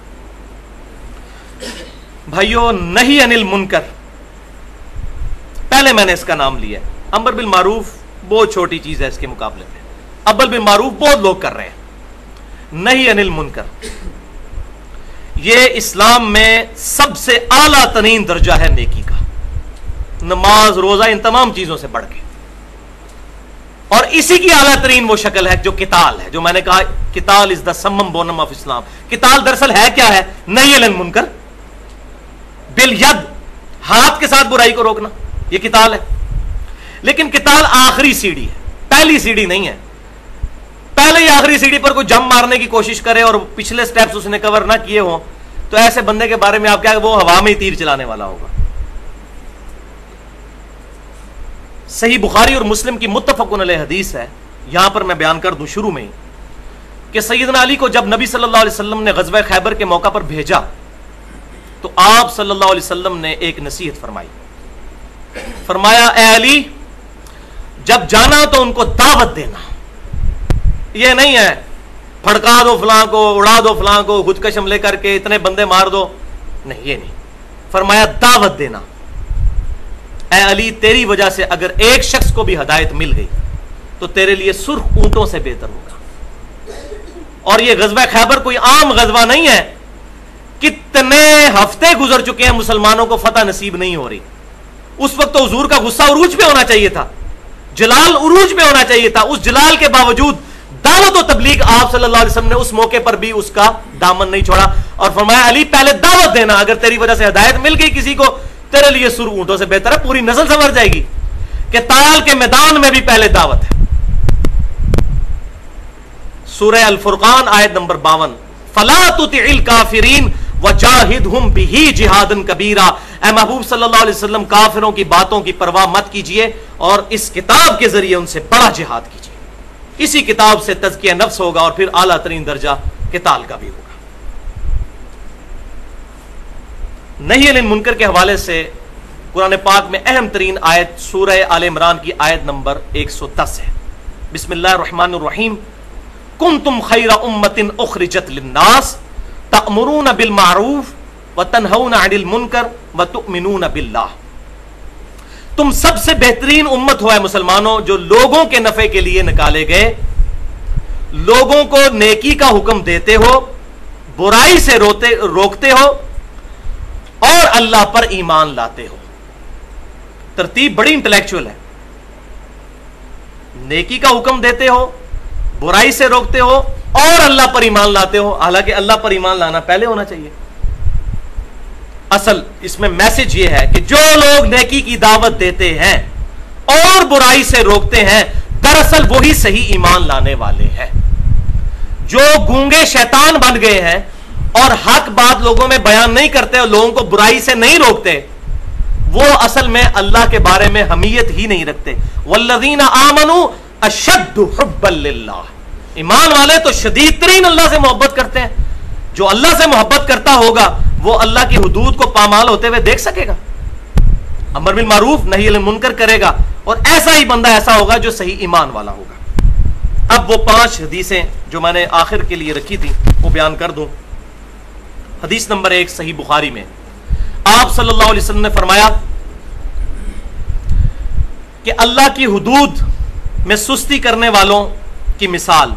بھائیو، نہی عن المنکر، پہلے میں نے اس کا نام لیا، امر بالمعروف بہت چھوٹی چیز ہے اس کے مقابلے میں، امر بالمعروف بہت لوگ کر رہے ہیں، نہی عن المنکر یہ اسلام میں سب سے اعلیٰ ترین درجہ ہے نیکی کا، نماز روزہ ان تمام چیزوں سے بڑھ کے، اور اسی کی اعلیٰ ترین وہ شکل ہے جو قتال ہے، جو میں نے کہا قتال is the summum bonum of اسلام۔ قتال دراصل ہے کیا ہے؟ نہی عن المنکر، بالید، ہاتھ کے ساتھ برائی کو روکنا، یہ قتال ہے. لیکن قتال آخری سیڑھی ہے، پہلی سیڑھی نہیں ہے. پہلے ہی آخری سیڑھی پر کوئی جم مارنے کی کوشش کرے اور پچھلے سٹیپس اس نے کور نہ کیے ہوں تو ایسے بندے کے بارے میں آپ کیا، وہ ہوا میں ہی تیر چلانے والا ہوگا. صحیح بخاری اور مسلم کی متفق علیہ حدیث ہے، یہاں پر میں بیان کر دوں شروع میں ہی، کہ سیدنا علی کو جب نبی صلی اللہ علیہ وسلم نے غزوہ خیبر کے موقع پر بھیجا تو آپ صلی اللہ علیہ وسلم نے ایک نصیحت فرمائی. فرمایا اے علی، جب جانا تو ان کو دعوت دینا. یہ نہیں ہے پھڑکا دو فلاں کو، اڑا دو فلاں کو، خودکش حملے کر کے اتنے بندے مار دو، نہیں، یہ نہیں. فرمایا دعوت دینا. اے علی، تیری وجہ سے اگر ایک شخص کو بھی ہدایت مل گئی تو تیرے لیے سرخ اونٹوں سے بہتر ہوگا. اور یہ غزوہ خیبر کوئی عام غزوہ نہیں ہے. کتنے ہفتے گزر چکے ہیں مسلمانوں کو فتح نصیب نہیں ہو رہی. اس وقت تو حضور کا غصہ عروج پہ ہونا چاہیے تھا، جلال عروج پہ ہونا چاہیے تھا. اس جلال کے باوجود دعوت و تبلیغ آپ صلی اللہ علیہ وسلم نے اس موقع پر بھی اس کا دامن نہیں چھوڑا اور فرمایا علی پہلے دعوت دینا، اگر تیری وجہ سے ہدایت مل گئی کسی کو تیرے لیے سر اونٹوں سے بہتر ہے، پوری نسل سنور جائے گی. کہ تال کے میدان میں بھی پہلے دعوت ہے. سورہ الفرقان آیت نمبر باون، فلا تطع الکافرین وجاہدہم بہ جہادا کبیرا. اے محبوب صلی اللہ علیہ وسلم، کافروں کی باتوں کی پرواہ مت کیجئے اور اس کتاب کے ذریعے ان سے بڑا جہاد کیجئے. اسی کتاب سے تزکیہ نفس ہوگا اور پھر اعلیٰ ترین درجہ قتال کا بھی ہوگا. نہی عن المنکر کے حوالے سے قرآن پاک میں اہم ترین آیت سورہ آل عمران کی آیت نمبر ایک سو دس ہے. بسم اللہ الرحمن الرحیم، کنتم خیر امت اخرجت للناس تأمرون بالمعروف وتنہون عن المنکر وتؤمنون باللہ. تم سب سے بہترین امت ہو اے مسلمانوں جو لوگوں کے نفع کے لیے نکالے گئے، لوگوں کو نیکی کا حکم دیتے ہو، برائی سے روتے روکتے ہو اور اللہ پر ایمان لاتے ہو. ترتیب بڑی انٹلیکچوئل ہے. نیکی کا حکم دیتے ہو، برائی سے روکتے ہو اور اللہ پر ایمان لاتے ہو. حالانکہ اللہ پر ایمان لانا پہلے ہونا چاہیے. اصل اس میں میسج یہ ہے کہ جو لوگ نیکی کی دعوت دیتے ہیں اور برائی سے روکتے ہیں دراصل وہی صحیح ایمان لانے والے ہیں. جو گونگے شیطان بن گئے ہیں اور حق بات لوگوں میں بیان نہیں کرتے اور لوگوں کو برائی سے نہیں روکتے، وہ اصل میں اللہ کے بارے میں حمیت ہی نہیں رکھتے. والذین آمنوا اشد حبا للہ. ایمان والے تو شدید ترین اللہ سے محبت کرتے ہیں. جو اللہ سے محبت کرتا ہوگا وہ اللہ کی حدود کو پامال ہوتے ہوئے دیکھ سکے گا، امر بالمعروف نہی عن المنکر کرے گا، اور ایسا ہی بندہ ایسا ہوگا جو صحیح ایمان والا ہوگا. اب وہ پانچ حدیثیں جو میں نے آخر کے لیے رکھی تھی وہ بیان کر دوں. حدیث نمبر ایک صحیح بخاری میں آپ صلی اللہ علیہ وسلم نے فرمایا کہ اللہ کی حدود میں سستی کرنے والوں کی مثال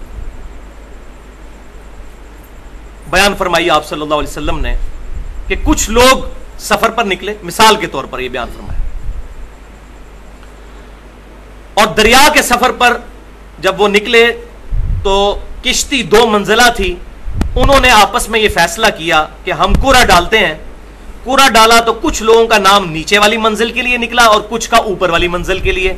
بیان فرمائی آپ صلی اللہ علیہ وسلم نے کہ کچھ لوگ سفر پر نکلے، مثال کے طور پر یہ بیان فرمایا، اور دریا کے سفر پر جب وہ نکلے تو کشتی دو منزلہ تھی. انہوں نے آپس میں یہ فیصلہ کیا کہ ہم کوڑا ڈالتے ہیں. کوڑا ڈالا تو کچھ لوگوں کا نام نیچے والی منزل کے لیے نکلا اور کچھ کا اوپر والی منزل کے لیے.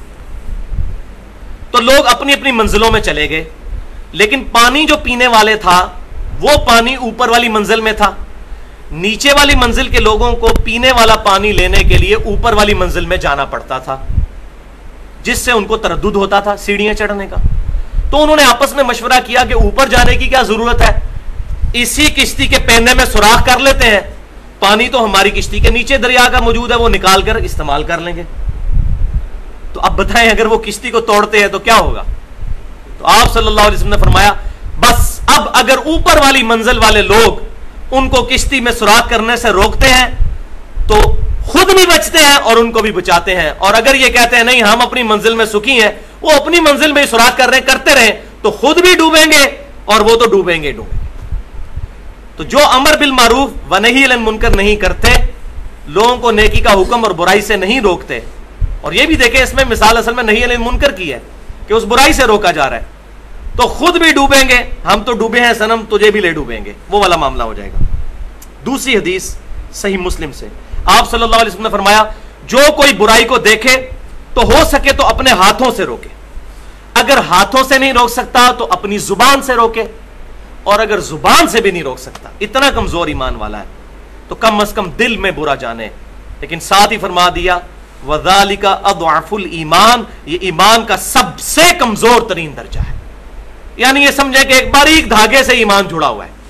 تو لوگ اپنی اپنی منزلوں میں چلے گئے، لیکن پانی جو پینے والے تھا وہ پانی اوپر والی منزل میں تھا. نیچے والی منزل کے لوگوں کو پینے والا پانی لینے کے لیے اوپر والی منزل میں جانا پڑتا تھا، جس سے ان کو تردد ہوتا تھا سیڑھیاں چڑھنے کا. تو انہوں نے آپس میں مشورہ کیا کہ اوپر جانے کی کیا ضرورت ہے، اسی کشتی کے پہنے میں سوراخ کر لیتے ہیں، پانی تو ہماری کشتی کے نیچے دریا کا موجود ہے، وہ نکال کر استعمال کر لیں گے. تو اب بتائیں اگر وہ کشتی کو توڑتے ہیں تو کیا ہوگا؟ تو آپ صلی اللہ علیہ وسلم نے فرمایا بس اب اگر اوپر والی منزل والے لوگ ان کو کشتی میں سوراخ کرنے سے روکتے ہیں تو خود بھی بچتے ہیں اور ان کو بھی بچاتے ہیں، اور اگر یہ کہتے ہیں نہیں ہم اپنی منزل میں سکھی ہیں، وہ اپنی منزل میں سوراخ کر رہے کرتے رہیں تو خود بھی ڈوبیں گے اور وہ تو ڈوبیں گے ڈوبیں گے. تو جو امر بالمعروف و نہی عن المنکر نہیں کرتے، لوگوں کو نیکی کا حکم اور برائی سے نہیں روکتے، اور یہ بھی دیکھیں اس میں مثال اصل میں نہی عن المنکر کی ہے کہ اس برائی سے روکا جا رہا ہے، تو خود بھی ڈوبیں گے، ہم تو ڈوبے ہیں صنم تجھے بھی لے ڈوبیں گے، وہ والا معاملہ ہو جائے گا. دوسری حدیث صحیح مسلم سے آپ صلی اللہ علیہ وسلم نے فرمایا جو کوئی برائی کو دیکھے تو ہو سکے تو اپنے ہاتھوں سے روکے، اگر ہاتھوں سے نہیں روک سکتا تو اپنی زبان سے روکے، اور اگر زبان سے بھی نہیں روک سکتا، اتنا کمزور ایمان والا ہے تو کم از کم دل میں برا جانے۔ لیکن ساتھ ہی فرما دیا وَذَلِكَ أَضْعَفُ الْإِيمَانِ، یہ ایمان کا سب سے کمزور ترین درجہ ہے، یعنی یہ سمجھے کہ ایک باریک دھاگے سے ایمان جڑا ہوا ہے،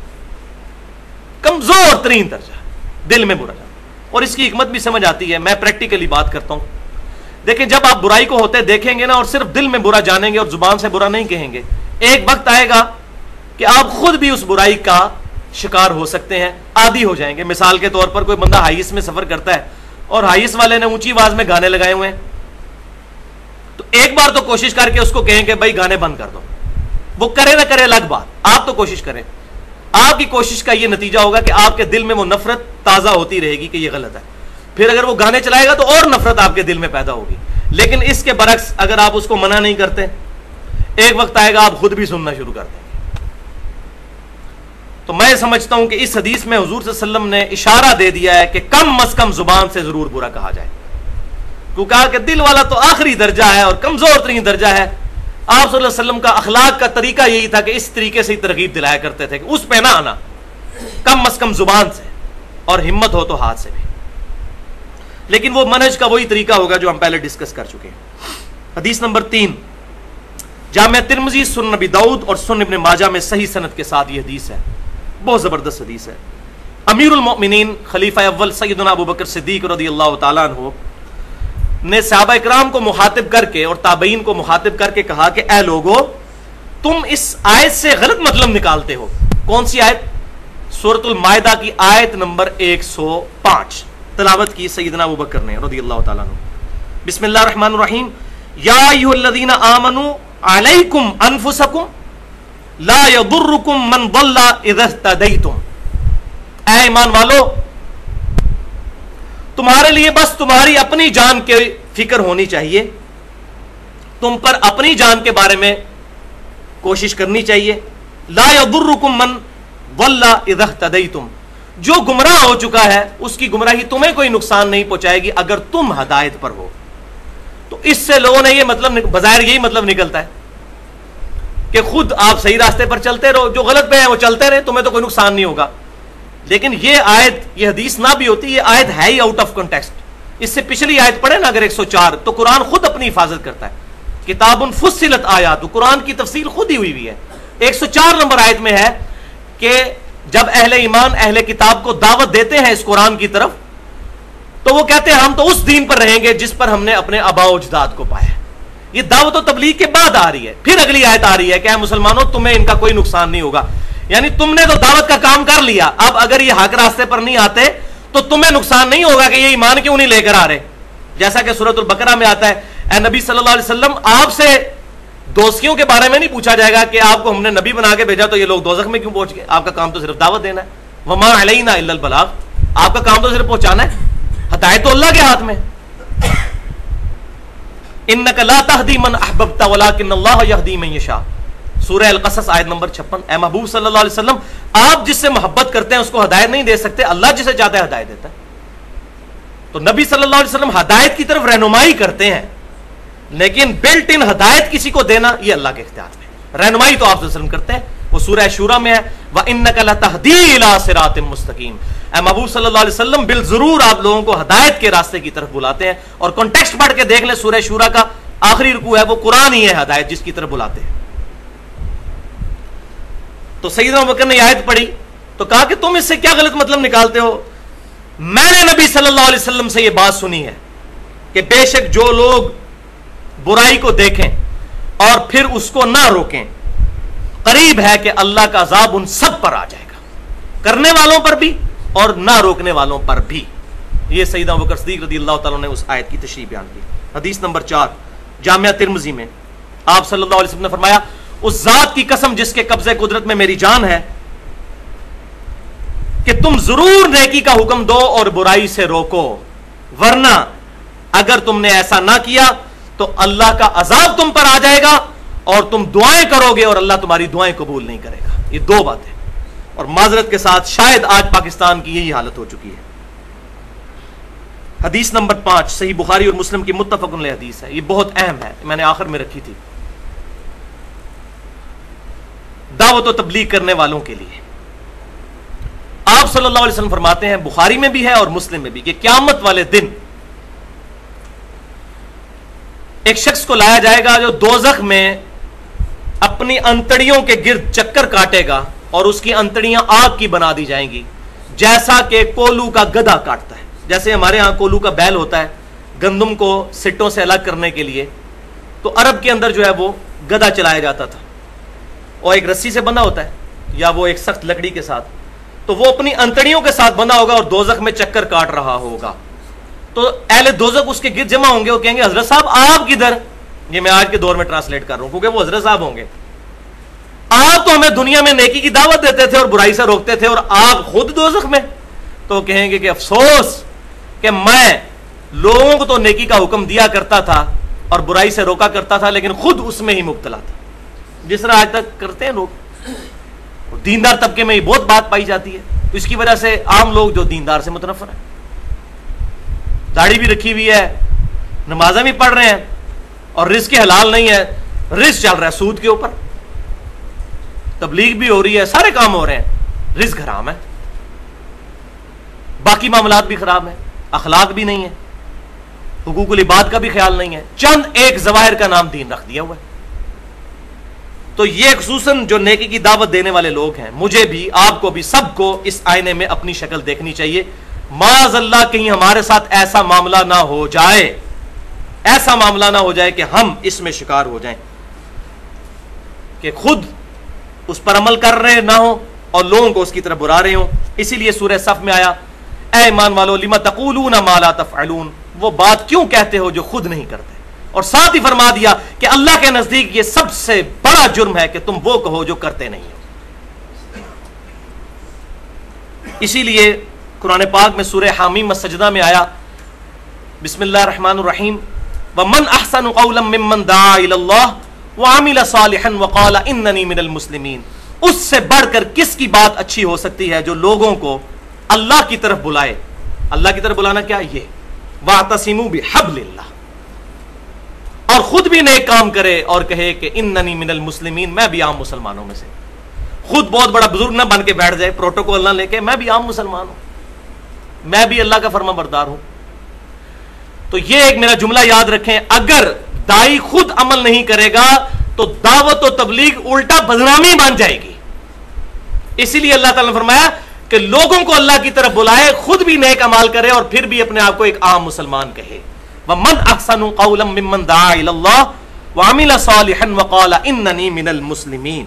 کمزور ترین درجہ دل میں برا جانا۔ اور اس کی حکمت بھی سمجھ آتی ہے، میں پریکٹیکلی بات کرتا ہوں۔ دیکھیں جب آپ برائی کو ہوتے دیکھیں گے نا اور صرف دل میں برا جانیں گے اور زبان سے برا نہیں کہیں گے، ایک وقت آئے گا کہ آپ خود بھی اس برائی کا شکار ہو سکتے ہیں، عادی ہو جائیں گے۔ مثال کے طور پر کوئی بندہ ہائیس میں سفر کرتا ہے اور ہائیس والے نے اونچی آواز میں گانے لگائے ہوئے ہیں، تو ایک بار تو کوشش کر کے اس کو کہیں کہ بھائی گانے بند کر دو، وہ کرے نہ کرے الگ بات، آپ تو کوشش کریں۔ آپ کی کوشش کا یہ نتیجہ ہوگا کہ آپ کے دل میں وہ نفرت تازہ ہوتی رہے گی کہ یہ غلط ہے، پھر اگر وہ گانے چلائے گا تو اور نفرت آپ کے دل میں پیدا ہوگی۔ لیکن اس کے برعکس اگر آپ اس کو منع نہیں کرتے، ایک وقت آئے گا آپ خود بھی سننا شروع کر دیں گے۔ تو میں سمجھتا ہوں کہ اس حدیث میں حضور صلی اللہ علیہ وسلم نے اشارہ دے دیا ہے کہ کم از کم زبان سے ضرور برا کہا جائے، کیونکہ کہا کہ دل والا تو آخری درجہ ہے اور کمزور ترین درجہ ہے۔ آپ صلی اللہ علیہ وسلم کا اخلاق کا طریقہ یہی تھا کہ اس طریقے سے ہی ترغیب دلایا کرتے تھے کہ اس پہ نہ آنا، کم از کم زبان سے، اور ہمت ہو تو ہاتھ سے بھی۔ لیکن وہ منہج کا وہی طریقہ ہوگا جو ہم پہلے ڈسکس کر چکے ہیں۔ حدیث نمبر تین، جامع ترمذی، سنن نبی داؤد اور سنن ابن ماجہ میں صحیح سند کے ساتھ یہ حدیث ہے، بہت زبردست حدیث ہے۔ امیر المؤمنین خلیفہ اول سیدنا ابو بکر صدیق رضی اللہ تعالیٰ عنہ نے صحابہ اکرام کو مخاطب کر کے اور تابعین کو مخاطب کر کے کہا کہ اے لوگو، تم اس آیت سے غلط مطلب نکالتے ہو۔ کون سی آیت؟ سورۃ المائدہ کی آیت نمبر ایک سو پانچ تلاوت کی سیدنا ابو بکر نے رضی اللہ تعالیٰ عنہ۔ بسم اللہ الرحمن الرحیم، یا ایھا الذین آمنوا علیکم انفسکم لا یضرکم من ضل اذا اہتدیتم۔ اے ایمان والو، تمہارے لیے بس تمہاری اپنی جان کی فکر ہونی چاہیے، تم پر اپنی جان کے بارے میں کوشش کرنی چاہیے۔ لا یضرکم من ضل اذا اہتدیتم، جو گمراہ ہو چکا ہے اس کی گمراہی تمہیں کوئی نقصان نہیں پہنچائے گی اگر تم ہدایت پر ہو۔ تو اس سے لوگوں نے یہ مطلب بظاہر یہی مطلب نکلتا ہے کہ خود آپ صحیح راستے پر چلتے رہو، جو غلط پہ ہے وہ چلتے رہے، تمہیں تو کوئی نقصان نہیں ہوگا۔ لیکن یہ آیت، یہ حدیث نہ بھی ہوتی، یہ آیت ہے ہی آؤٹ آف کنٹیکسٹ۔ اس سے پچھلی آیت پڑھے نا اگر ایک سو چار، تو قرآن خود اپنی حفاظت کرتا ہے۔ کتاب فصلت آیات، قرآن کی تفصیل خود ہی ہوئی ہوئی ہے۔ ایک سو چار نمبر آیت میں ہے کہ جب اہل ایمان اہل کتاب کو دعوت دیتے ہیں اس قرآن کی طرف، تو وہ کہتے ہیں ہم تو اس دین پر رہیں گے جس پر ہم نے اپنے آباء و اجداد کو پایا۔ یہ دعوت و تبلیغ کے بعد آ رہی ہے۔ پھر اگلی آیت آ رہی ہے کہ اے مسلمانوں، تمہیں ان کا کوئی نقصان نہیں ہوگا، یعنی تم نے تو دعوت کا کام کر لیا، اب اگر یہ حق راستے پر نہیں آتے تو تمہیں نقصان نہیں ہوگا کہ یہ ایمان کیوں نہیں لے کر آ رہے۔ جیسا کہ سورۃ البقرہ میں آتا ہے، اے نبی صلی اللہ علیہ وسلم، آپ سے دوستیوں کے بارے میں نہیں پوچھا جائے گا کہ آپ کو ہم نے نبی بنا کے بھیجا تو یہ لوگ دوزخ میں کیوں پہنچ گئے، آپ کا کام تو صرف دعوت دینا ہے۔ وما علینا الا البلاغ، آپ کا کام تو صرف پہنچانا ہے، ہدایت تو اللہ کے ہاتھ میں۔ انک لا تہدی من احببت ولکن اللہ یہدی من یشاء، سورہ القصص آیت نمبر چھپن۔ اے محبوب صلی اللہ علیہ وسلم، آپ جس سے محبت کرتے ہیں اس کو ہدایت نہیں دے سکتے، اللہ جسے چاہتا ہے ہدایت دیتا ہے۔ تو نبی صلی اللہ علیہ وسلم ہدایت کی طرف رہنمائی کرتے ہیں، لیکن بلٹ ان ہدایت کسی کو دینا یہ اللہ کے اختیار میں، رہنمائی تو آپ صلی اللہ علیہ وسلم کرتے ہیں۔ وہ سورہ شورى میں ہے، وَإِنَّكَ لَتَهْدِي إِلَىٰ صِرَاطٍ مُسْتَقِيمٍ، اے محبوب صلی اللہ علیہ وسلم بالضرور آپ لوگوں کو ہدایت کے راستے کی طرف بلاتے ہیں۔ اور کانٹیکسٹ پڑھ کے دیکھ لیں، سورہ شورى کا آخری رکوع ہے، وہ قرآن ہی ہے ہدایت جس کی طرف بلاتے ہیں۔ تو سیدنا ابو بکر نے آیت پڑھی تو کہا کہ تم اس سے کیا غلط مطلب نکالتے ہو؟ میں نے نبی صلی اللہ علیہ وسلم سے یہ بات سنی ہے کہ بے شک جو لوگ برائی کو دیکھیں اور پھر اس کو نہ روکیں، قریب ہے کہ اللہ کا عذاب ان سب پر آ جائے گا، کرنے والوں پر بھی اور نہ روکنے والوں پر بھی۔ یہ سیدنا ابو بکر صدیق رضی اللہ تعالیٰ نے اس آیت کی تشریح بیان کی۔ حدیث نمبر چار، جامعہ ترمذی میں آپ صلی اللہ علیہ وسلم نے فرمایا، اس ذات کی قسم جس کے قبضے قدرت میں میری جان ہے کہ تم ضرور نیکی کا حکم دو اور برائی سے روکو، ورنہ اگر تم نے ایسا نہ کیا تو اللہ کا عذاب تم پر آ جائے گا اور تم دعائیں کرو گے اور اللہ تمہاری دعائیں قبول نہیں کرے گا۔ یہ دو باتیں، اور معذرت کے ساتھ شاید آج پاکستان کی یہی حالت ہو چکی ہے. حدیث نمبر پانچ صحیح بخاری اور مسلم کی متفق علیہ حدیث ہے, یہ بہت اہم ہے, میں نے آخر میں رکھی تھی. دعوت و تبلیغ کرنے والوں کے لیے آپ صلی اللہ علیہ وسلم فرماتے ہیں, بخاری میں بھی ہے اور مسلم میں بھی, کہ قیامت والے دن ایک شخص کو لایا جائے گا جو دوزخ میں اپنی انتڑیوں کے گرد چکر کاٹے گا اور اس کی انتڑیاں آگ کی بنا دی جائیں گی, جیسا کہ کولو کا گدھا کاٹتا ہے. جیسے ہمارے ہاں کولو کا بیل ہوتا ہے گندم کو سٹوں سے الگ کرنے کے لیے, تو عرب کے اندر جو ہے وہ گدھا چلایا جاتا تھا, اور ایک رسی سے بندھا ہوتا ہے یا وہ ایک سخت لکڑی کے ساتھ, تو وہ اپنی انتڑیوں کے ساتھ بندھا ہوگا اور دوزخ میں چکر کاٹ رہا ہوگا. تو اہل دوزخ اس کے گرد جمع ہوں گے, وہ کہیں گے حضرت صاحب آپ کدھر؟ یہ میں آج کے دور میں ٹرانسلیٹ کر رہا ہوں کیونکہ وہ حضرت صاحب ہوں گے. آپ تو ہمیں دنیا میں نیکی کی دعوت دیتے تھے اور برائی سے روکتے تھے, اور آپ خود دوزخ میں. تو کہیں گے کہ افسوس کہ میں لوگوں کو تو نیکی کا حکم دیا کرتا تھا اور برائی سے روکا کرتا تھا, لیکن خود اس میں ہی مبتلا تھا, جس طرح آج تک کرتے ہیں لوگ. دیندار طبقے میں یہ بہت بات پائی جاتی ہے, اس کی وجہ سے عام لوگ جو دیندار سے متنفر ہیں, داڑھی بھی رکھی ہوئی ہے, نمازیں بھی پڑھ رہے ہیں, اور رزق حلال نہیں ہے, رزق چل رہا ہے سود کے اوپر, تبلیغ بھی ہو رہی ہے, سارے کام ہو رہے ہیں, رزق حرام ہے, باقی معاملات بھی خراب ہیں, اخلاق بھی نہیں ہے, حقوق العباد کا بھی خیال نہیں ہے, چند ایک ظواہر کا نام دین رکھ دیا ہوا ہے. تو یہ خصوصاً جو نیکی کی دعوت دینے والے لوگ ہیں, مجھے بھی, آپ کو بھی, سب کو اس آئینے میں اپنی شکل دیکھنی چاہیے. معاذ اللہ کہیں ہمارے ساتھ ایسا معاملہ نہ ہو جائے, ایسا معاملہ نہ ہو جائے کہ ہم اس میں شکار ہو جائیں, کہ خود اس پر عمل کر رہے نہ ہو اور لوگوں کو اس کی طرف بلا رہے ہوں. اسی لیے سورہ صف میں آیا, اے ایمان والو لما تقولون ما لا تفعلون, وہ بات کیوں کہتے ہو جو خود نہیں کرتے. اور ساتھ ہی فرما دیا کہ اللہ کے نزدیک یہ سب سے بڑا جرم ہے کہ تم وہ کہو جو کرتے نہیں ہو. اسی لیے قرآن پاک میں سورہ حامیم السجدہ میں آیا, بسم اللہ الرحمن الرحیم, وَمَنْ أَحْسَنُ قَوْلًا مِّمَّنْ دَعَا إِلَى اللَّهِ وَعَمِلَ صَالِحًا وَقَالَ إِنَّنِي مِنَ الْمُسْلِمِينَ. اس سے بڑھ کر کس کی بات اچھی ہو سکتی ہے جو لوگوں کو اللہ کی طرف بلائے. اللہ کی طرف بلانا کیا؟ یہ وَاعْتَصِمُوا بِحَبْلِ اللَّهِ, اور خود بھی نیک کام کرے اور کہے کہ اننی من المسلمین, میں بھی عام مسلمانوں میں سے. خود بہت بڑا بزرگ نہ بن کے بیٹھ جائے, پروٹوکول نہ لے کے, میں بھی عام مسلمان ہوں, میں بھی اللہ کا فرما بردار ہوں. تو یہ ایک میرا جملہ یاد رکھیں, اگر دائی خود عمل نہیں کرے گا تو دعوت و تبلیغ الٹا بدنامی بن جائے گی. اسی لیے اللہ تعالیٰ نے فرمایا کہ لوگوں کو اللہ کی طرف بلائے, خود بھی نیک اعمال کرے اور پھر بھی اپنے آپ کو ایک عام مسلمان کہے. وَمَنْ أَحْسَنُ قَوْلًا مِّمَّنْ دَعَا إِلَى اللَّهِ وَعَمِلَ صَالِحًا وَقَالَ إِنَّنِي مِنَ الْمُسْلِمِينَ.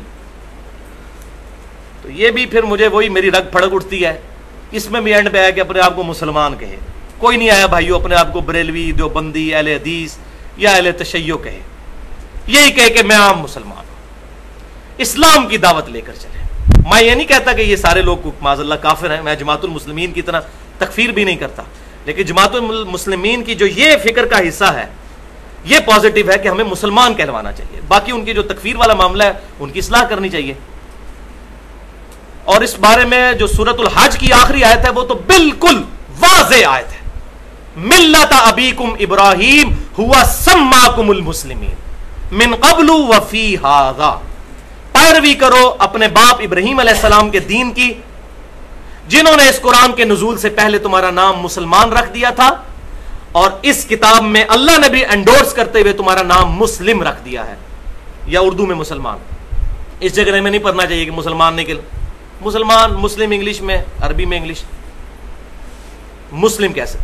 تو یہ بھی پھر مجھے وہی میری رگ پھڑک اٹھتی ہے, اس میں بھی اینڈ پہ آیا کہ اپنے آپ کو مسلمان کہے. کوئی نہیں آیا بھائیو اپنے آپ کو بریلوی, دیوبندی, اہل حدیث یا اہل تشیع کہے, یہی کہے کہ میں عام مسلمان ہوں, اسلام کی دعوت لے کر چلے. میں یہ نہیں کہتا کہ یہ سارے لوگ معاذ اللہ کافر ہیں, میں جماعت المسلمین کی طرح تکفیر بھی نہیں کرتا, لیکن جماعت المسلمین کی جو یہ فکر کا حصہ ہے یہ پازیٹیو ہے کہ ہمیں مسلمان کہلوانا چاہیے. باقی ان کی جو تکفیر والا معاملہ ہے ان کی اصلاح کرنی چاہیے. اور اس بارے میں جو سورۃ الحج کی آخری آیت ہے وہ تو بالکل واضح آیت ہے, ملت ابیکم ابراہیم ہوا سماکم المسلمین من قبل وفی ھذا, پیروی کرو اپنے باپ ابراہیم علیہ السلام کے دین کی, جنہوں نے اس قرآن کے نزول سے پہلے تمہارا نام مسلمان رکھ دیا تھا, اور اس کتاب میں اللہ نے بھی انڈورس کرتے ہوئے تمہارا نام مسلم رکھ دیا ہے, یا اردو میں مسلمان. اس جگہ میں نہیں پڑھنا چاہیے کہ مسلمان نہیں, کہ مسلمان مسلم انگلش میں, عربی میں انگلش مسلم کہہ سکتے.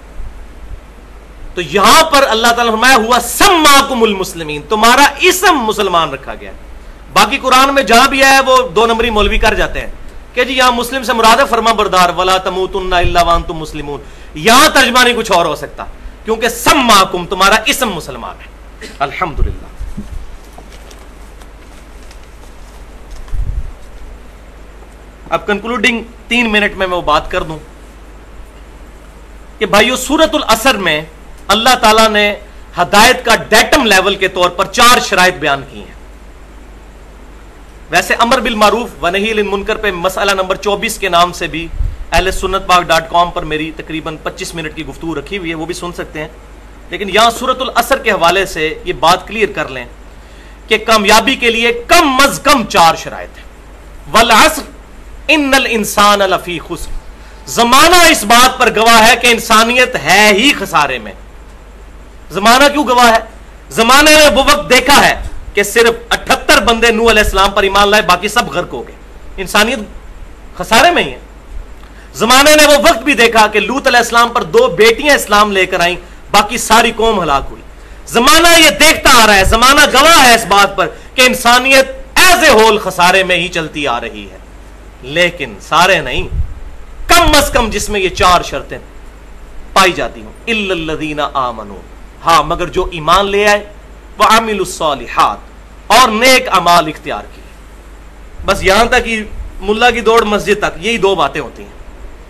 تو یہاں پر اللہ تعالیٰ نے فرمایا ہوا سماکم المسلمین, تمہارا اسم مسلمان رکھا گیا. باقی قرآن میں جہاں بھی ہے وہ دو نمبری مولوی کر جاتے ہیں کہ جی یہاں مسلم سے مراد ہے فرما بردار, ولا تموتن الا وانتم مسلمون. یہاں ترجمہ نہیں کچھ اور ہو سکتا, کیونکہ سماکم تمہارا اسم مسلمان ہے. الحمدللہ. اب کنکلوڈنگ تین منٹ میں میں وہ بات کر دوں کہ بھائیو سورۃ العصر میں اللہ تعالیٰ نے ہدایت کا ڈیٹم لیول کے طور پر چار شرائط بیان کی ہیں. ویسے امر بالمعروف و نہی عن المنکر پہ مسئلہ نمبر چوبیس کے نام سے بھی اہل سنت پاک ڈاٹ کام پر میری تقریباً پچیس منٹ کی گفتگو رکھی ہوئی ہے، وہ بھی سن سکتے ہیں. لیکن یہاں سورۃ العصر کے حوالے سے یہ بات کلیئر کر لیں کہ کامیابی کے لیے کم از کم چار شرائط ہیں. والعصر ان الانسان لفی خسر. زمانہ اس بات پر گواہ ہے کہ انسانیت ہے ہی خسارے میں. زمانہ کیوں گواہ ہے؟ زمانے نے وہ وقت دیکھا ہے کہ صرف اٹھتر بندے نوح علیہ السلام پر ایمان لائے، باقی سب غرق ہو گئے. انسانیت خسارے میں ہی ہے. زمانے نے وہ وقت بھی دیکھا کہ لوط علیہ السلام پر دو بیٹیاں اسلام لے کر آئیں، باقی ساری قوم ہلاک ہوئی. زمانہ یہ دیکھتا آ رہا ہے، زمانہ گواہ ہے اس بات پر کہ انسانیت ایز اے ہول خسارے میں ہی چلتی آ رہی ہے. لیکن سارے نہیں، کم از کم جس میں یہ چار شرطیں پائی جاتی ہوں. الا الذین آمنوا، ہاں مگر جو ایمان لے آئے، وعملوا الصالحات، اور نیک اعمال اختیار کیے. بس یہاں تک ہی ملا کی دوڑ مسجد تک یہی دو باتیں ہوتی ہیں.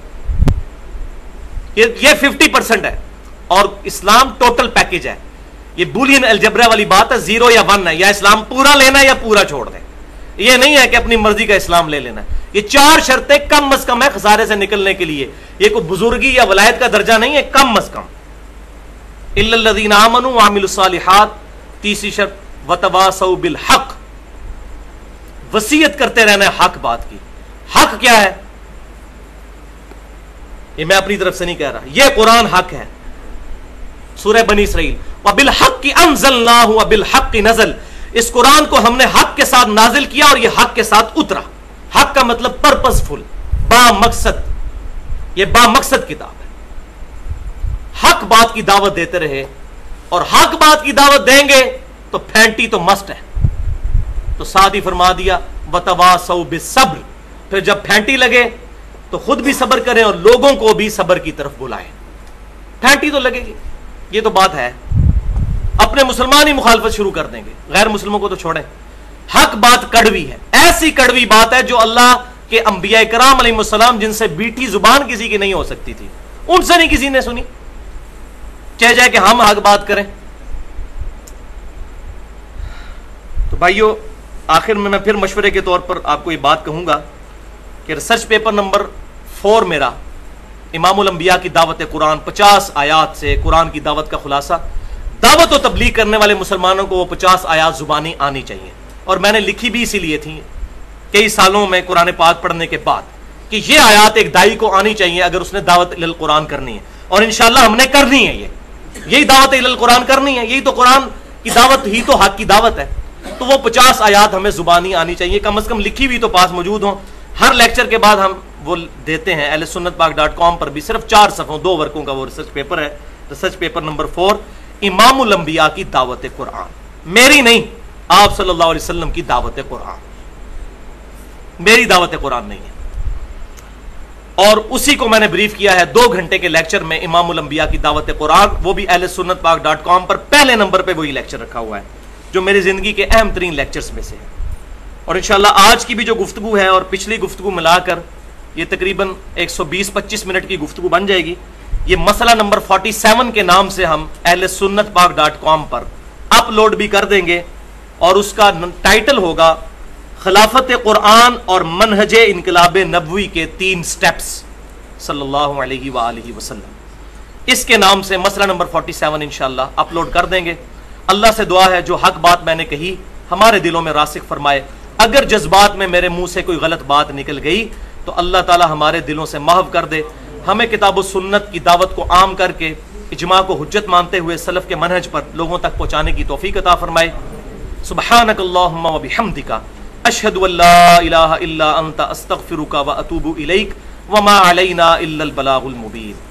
یہ ففٹی پرسینٹ ہے اور اسلام ٹوٹل پیکج ہے. یہ بولین الجبرا والی بات ہے، زیرو یا ون ہے، یا اسلام پورا لینا ہے یا پورا چھوڑ دیں. یہ نہیں ہے کہ اپنی مرضی کا اسلام لے لینا ہے. یہ چار شرطیں کم از کم ہے خسارے سے نکلنے کے لیے. یہ کوئی بزرگی یا ولایت کا درجہ نہیں ہے، کم از کم. الا الذین آمنوا وعملوا الصالحات. تیسری شرط وتواصوا بالحق، وصیت کرتے رہنا ہے حق بات کی. حق کیا ہے؟ یہ میں اپنی طرف سے نہیں کہہ رہا، یہ قرآن حق ہے. سورہ بنی اسرائیل وبالحق انزلناہ وبالحق نزل. اس قرآن کو ہم نے حق کے ساتھ نازل کیا اور یہ حق کے ساتھ اترا. حق کا مطلب پرپز فل، با مقصد. یہ با مقصد کتاب ہے. حق بات کی دعوت دیتے رہے، اور حق بات کی دعوت دیں گے تو پھینٹی تو مسٹ ہے. تو ساتھ ہی فرما دیا وتواصوا بالصبر. پھر جب پھینٹی لگے تو خود بھی صبر کریں اور لوگوں کو بھی صبر کی طرف بلائیں. پھینٹی تو لگے گی، یہ تو بات ہے. اپنے مسلمان ہی مخالفت شروع کر دیں گے، غیر مسلموں کو تو چھوڑیں. حق بات کڑوی ہے، ایسی کڑوی بات ہے جو اللہ کے انبیاء کرام علیہ السلام، جن سے بیٹھی زبان کسی کی نہیں ہو سکتی تھی، ان سے نہیں کسی نے سنی، چاہے جائے کہ ہم حق بات کریں. تو بھائیو، آخر میں میں پھر مشورے کے طور پر آپ کو یہ بات کہوں گا کہ ریسرچ پیپر نمبر فور میرا امام الانبیاء کی دعوت قرآن، پچاس آیات سے قرآن کی دعوت کا خلاصہ. دعوت و تبلیغ کرنے والے مسلمانوں کو وہ پچاس آیات زبانی آنی چاہیے. اور میں نے لکھی بھی اسی لیے تھی کئی سالوں میں قرآن پاک پڑھنے کے بعد کہ یہ آیات ایک دائی کو آنی چاہیے اگر اس نے دعوت الی القرآن کرنی ہے. اور انشاءاللہ ہم نے کرنی ہے. یہ یہی دعوت الی القرآن کرنی ہے، یہی تو قرآن کی دعوت ہی تو حق کی دعوت ہے. تو وہ پچاس آیات ہمیں زبانی آنی چاہیے، کم از کم لکھی بھی تو پاس موجود ہوں. ہر لیکچر کے بعد ہم وہ دیتے ہیں اہل سنت پاک ڈاٹ کام پر بھی، صرف چار صفحوں دو ورقوں کا وہ ریسرچ پیپر ہے. ریسرچ پیپر نمبر فور، امام الانبیاء کی دعوت قرآن. میری نہیں، آپ صلی اللہ علیہ وسلم کی دعوت قرآن، میری دعوت قرآن نہیں ہے. اور اسی کو میں نے بریف کیا ہے دو گھنٹے کے لیکچر میں، امام الانبیاء کی دعوت قرآن. وہ بھی اہل سنت پاک ڈاٹ کام پر پہلے نمبر پہ وہی لیکچر رکھا ہوا ہے جو میری زندگی کے اہم ترین لیکچرز میں سے ہے. اور انشاءاللہ آج کی بھی جو گفتگو ہے اور پچھلی گفتگو ملا کر یہ تقریباً ایک سو بیس پچیس منٹ کی گفتگو بن جائے گی. یہ مسئلہ نمبر فورٹی سیون کے نام سے ہم اہل سنت پاک ڈاٹ کام پر اپلوڈ بھی کر دیں گے، اور اس کا ٹائٹل ہوگا خلافت قرآن اور منہج انقلاب نبوی کے تین سٹیپس صلی اللہ علیہ وآلہ وسلم. اس کے نام سے مسئلہ نمبر فورٹی سیون انشاءاللہ اپلوڈ کر دیں گے. اللہ سے دعا ہے جو حق بات میں نے کہی ہمارے دلوں میں راسخ فرمائے. اگر جذبات میں میرے منہ سے کوئی غلط بات نکل گئی تو اللہ تعالی ہمارے دلوں سے محو کر دے. ہمیں کتاب و سنت کی دعوت کو عام کر کے اجماع کو حجت مانتے ہوئے سلف کے منہج پر لوگوں تک پہنچانے کی توفیق عطا فرمائے. سبحانک اللہم و بحمدک، اشہد ان لا الہ الا انت، استغفرک و اتوب الیک، وما علینا الا البلاغ المبین.